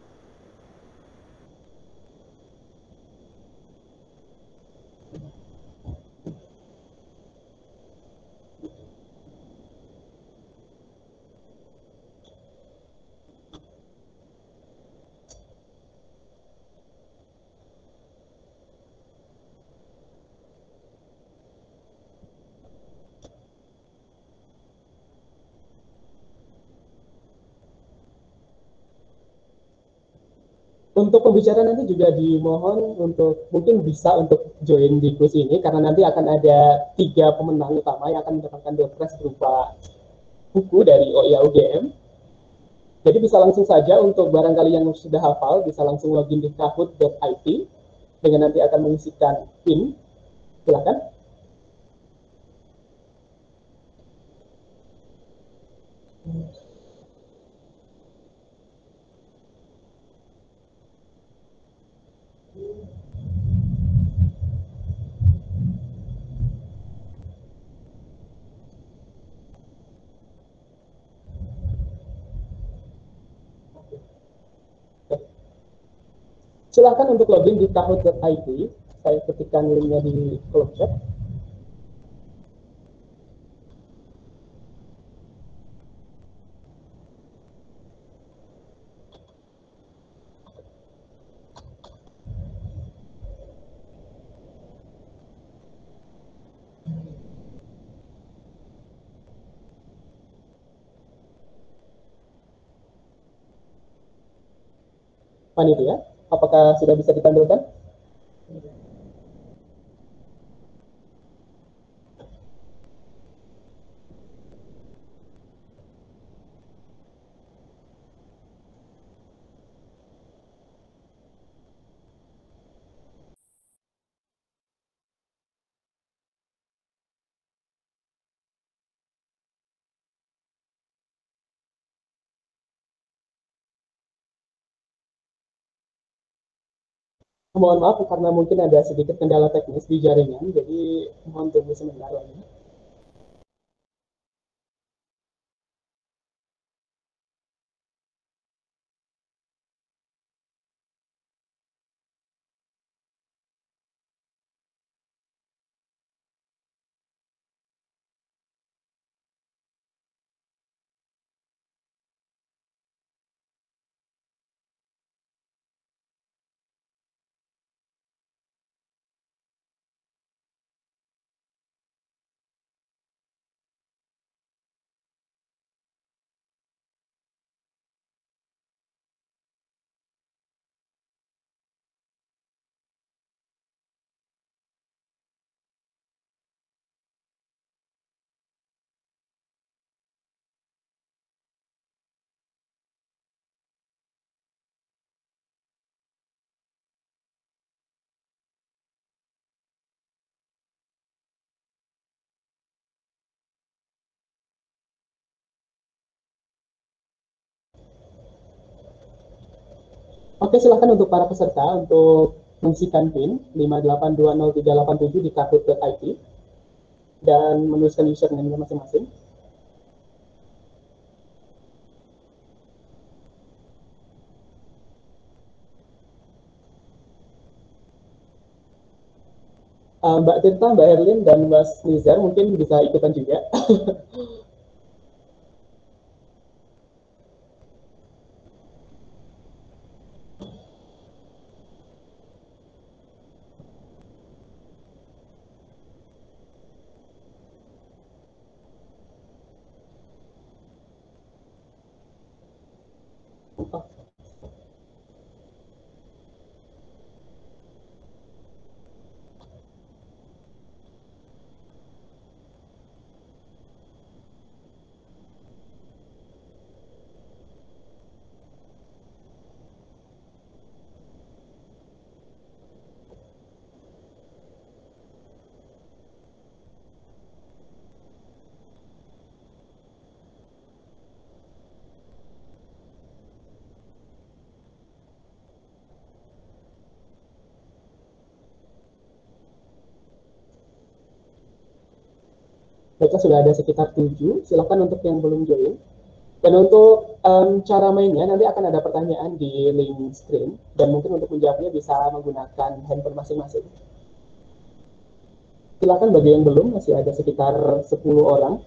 Untuk pembicara nanti juga dimohon untuk mungkin bisa untuk join di kuis ini, karena nanti akan ada tiga pemenang utama yang akan mendapatkan door prize berupa buku dari O I A U G M. Jadi bisa langsung saja untuk barangkali yang sudah hafal, bisa langsung login di kahoot dot I T dengan nanti akan mengisikan PIN. Silakan. Silahkan untuk login di kahoot dot I T. Saya ketikkan linknya di kolom chat. Panitia, apakah sudah bisa ditampilkan? Mohon maaf karena mungkin ada sedikit kendala teknis di jaringan, jadi mohon tunggu sebentar lagi. Oke, silakan untuk para peserta untuk mengisikan PIN lima delapan dua nol tiga delapan tujuh di kahoot dot I T dan menuliskan username-nya masing-masing. Uh, Mbak Tirta, Mbak Herlin, dan Mas Nizar mungkin bisa ikutan juga. Baiklah, sudah ada sekitar tujuh. Silakan untuk yang belum join. Dan untuk um, cara mainnya, nanti akan ada pertanyaan di link screen. Dan mungkin untuk menjawabnya bisa menggunakan handphone masing-masing. Silakan bagi yang belum, masih ada sekitar sepuluh orang.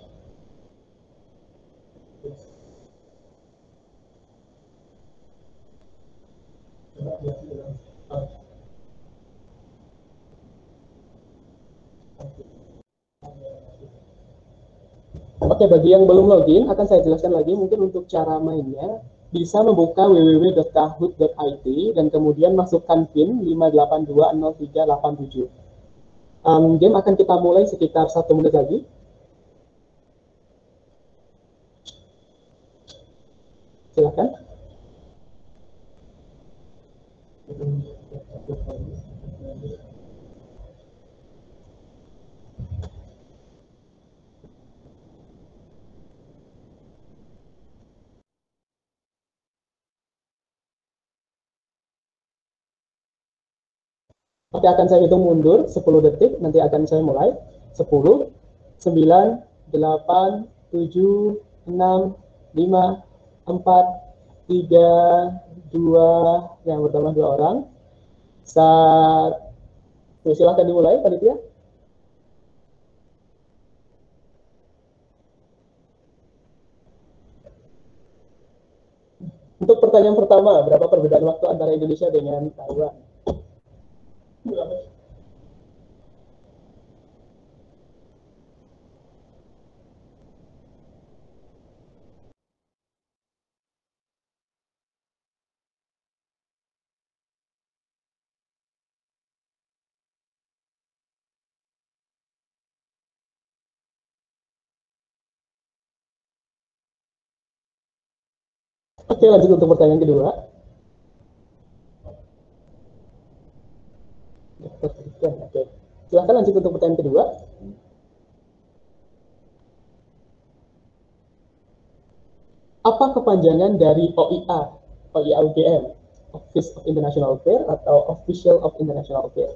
Oke, bagi yang belum login, akan saya jelaskan lagi mungkin untuk cara mainnya. Bisa membuka w w w titik kahoot titik i t dan kemudian masukkan PIN lima delapan dua nol tiga delapan tujuh. Um, game akan kita mulai sekitar satu menit lagi. Silakan. Oke, akan saya hitung mundur sepuluh detik, nanti akan saya mulai. sepuluh, sembilan, delapan, tujuh, enam, lima, empat, tiga, dua, yang pertama dua orang. Saat, silahkan dimulai, panitia. Untuk pertanyaan pertama, berapa perbedaan waktu antara Indonesia dengan Taiwan? Oke, lanjut untuk pertanyaan kedua. Oke, silahkan lanjut untuk pertanyaan kedua. Apa kepanjangan dari O I A, O I A U G M, Office of International Affairs atau Official of International Affairs?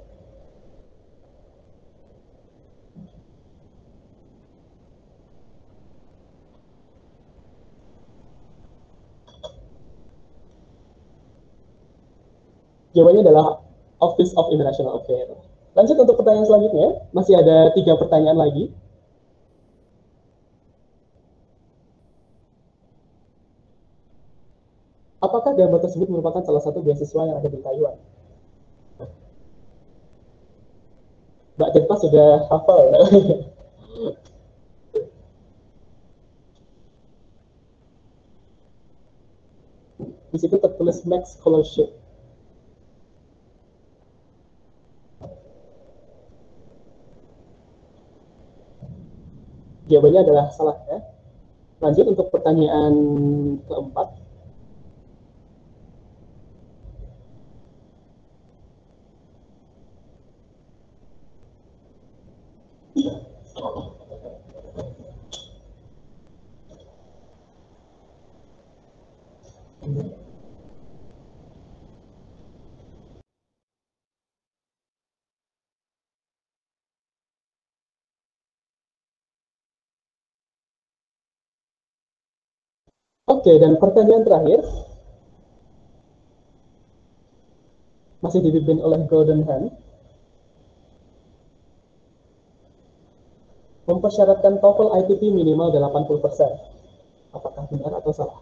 Jawabannya adalah Office of International Affairs. Lanjut untuk pertanyaan selanjutnya, masih ada tiga pertanyaan lagi. Apakah gambar tersebut merupakan salah satu beasiswa yang ada di Taiwan? Mbak Tirta sudah hafal ya? Di situ tertulis Max Scholarship. Jawabannya adalah salah ya. Lanjut untuk pertanyaan keempat. Oke, dan pertanyaan terakhir masih dipimpin oleh Golden Hand. Mempersyaratkan TOEFL I T P minimal delapan puluh persen. Apakah benar atau salah?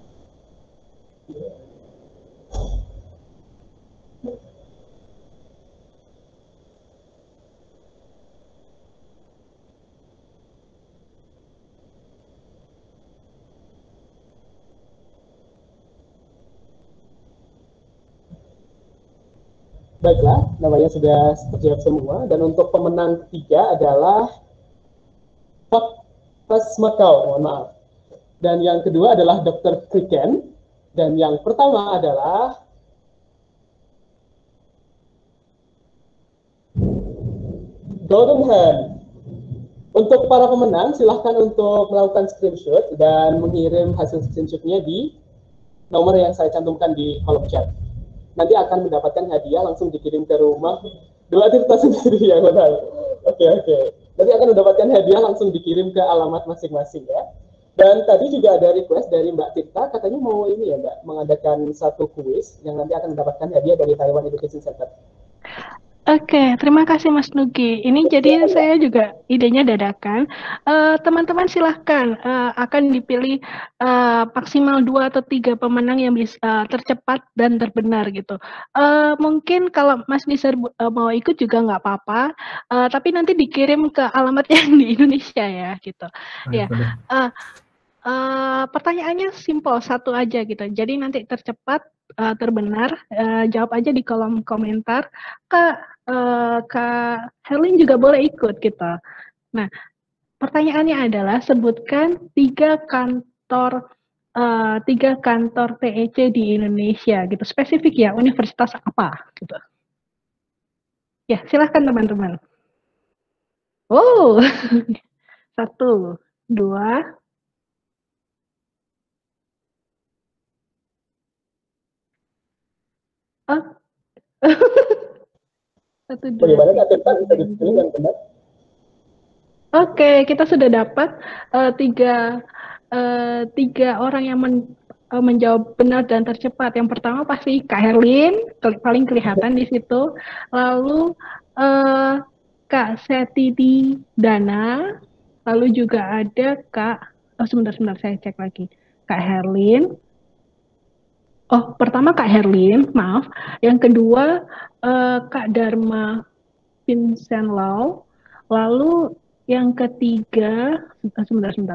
Baiklah, namanya sudah terjawab semua. Dan untuk pemenang ketiga adalah Pas Macau, mohon maaf. Dan yang kedua adalah dokter Kriken. Dan yang pertama adalah Golden Hand. Untuk para pemenang, silahkan untuk melakukan screenshot dan mengirim hasil screenshotnya di nomor yang saya cantumkan di kolom chat. Nanti akan mendapatkan hadiah langsung dikirim ke rumah. Dua Tirta sendiri ya, benar. Oke, oke. Nanti akan mendapatkan hadiah langsung dikirim ke alamat masing-masing ya. Dan tadi juga ada request dari Mbak Tirta, katanya mau ini ya Mbak, mengadakan satu kuis yang nanti akan mendapatkan hadiah dari Taiwan Education Center. Oke, terima kasih Mas Nugi. Ini jadi saya juga idenya dadakan. Eh, Teman-teman silahkan eh, akan dipilih eh, maksimal dua atau tiga pemenang yang bisa eh, tercepat dan terbenar gitu. Eh, mungkin kalau Mas Nisar eh, mau ikut juga nggak apa-apa, eh, tapi nanti dikirim ke alamat yang di Indonesia ya gitu. Ya. Eh, eh, pertanyaannya simple satu aja gitu. Jadi nanti tercepat uh, terbenar, uh, jawab aja di kolom komentar. Kak, uh, Kak Herlin juga boleh ikut gitu. Nah, pertanyaannya adalah sebutkan tiga kantor uh, tiga kantor T E C di Indonesia gitu. Spesifik ya, universitas apa gitu. Ya, silahkan teman-teman. Oh, satu, dua. Oh. Satu, dua, Bagaimana Kak Tirta bisa dipilih yang benar? Oke, kita sudah dapat uh, tiga uh, tiga orang yang men, uh, menjawab benar dan tercepat. Yang pertama pasti Kak Herlin, ke, paling kelihatan di situ. Lalu uh, Kak Setidi Dana, lalu juga ada Kak. Oh sebentar sebentar saya cek lagi. Kak Herlin. Oh, pertama Kak Herlin, maaf. Yang kedua, uh, Kak Dharma Vincent Lau. Lalu yang ketiga, sebentar, sebentar.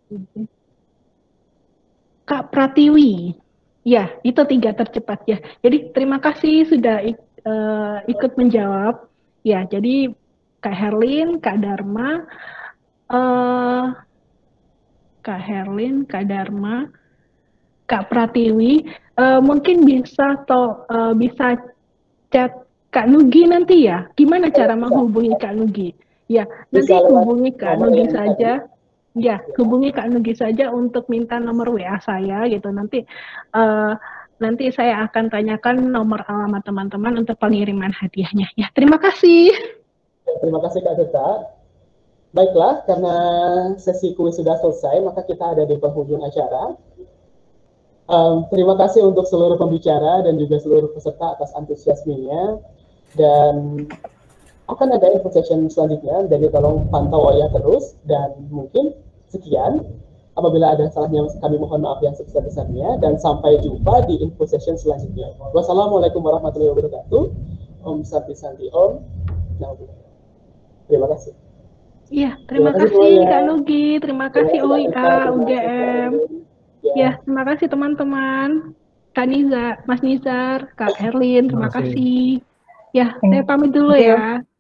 Kak Pratiwi. Ya, itu tiga tercepat ya. Jadi terima kasih sudah uh, ikut menjawab. Ya, jadi Kak Herlin, Kak Dharma, uh, Kak Herlin, Kak Dharma, Kak Pratiwi, uh, mungkin bisa atau uh, bisa chat Kak Nugi nanti ya. Gimana cara menghubungi Kak Nugi? Ya, nanti hubungi Kak Nugi saja. Ya, hubungi Kak Nugi saja untuk minta nomor W A saya gitu. Nanti uh, nanti saya akan tanyakan nomor alamat teman-teman untuk pengiriman hadiahnya. Ya, terima kasih. Terima kasih Kak Tirta. Baiklah, karena sesi kuis sudah selesai, maka kita ada di penghujung acara. Um, terima kasih untuk seluruh pembicara dan juga seluruh peserta atas antusiasmenya. Dan akan ada info session selanjutnya, jadi tolong pantau Oya terus. Dan mungkin sekian. Apabila ada salahnya, kami mohon maaf yang sebesar-besarnya. Dan sampai jumpa di info session selanjutnya. Wassalamualaikum warahmatullahi wabarakatuh. Om Santi Santi Om. Nah, terima kasih. Iya, terima, terima kasih, kasih Kak Nugi, terima kasih O I A, U G M. Ya, terima kasih teman-teman. Kak Niza, Mas Nizar, Kak Herlin, terima kasih. Ya, saya pamit dulu ya.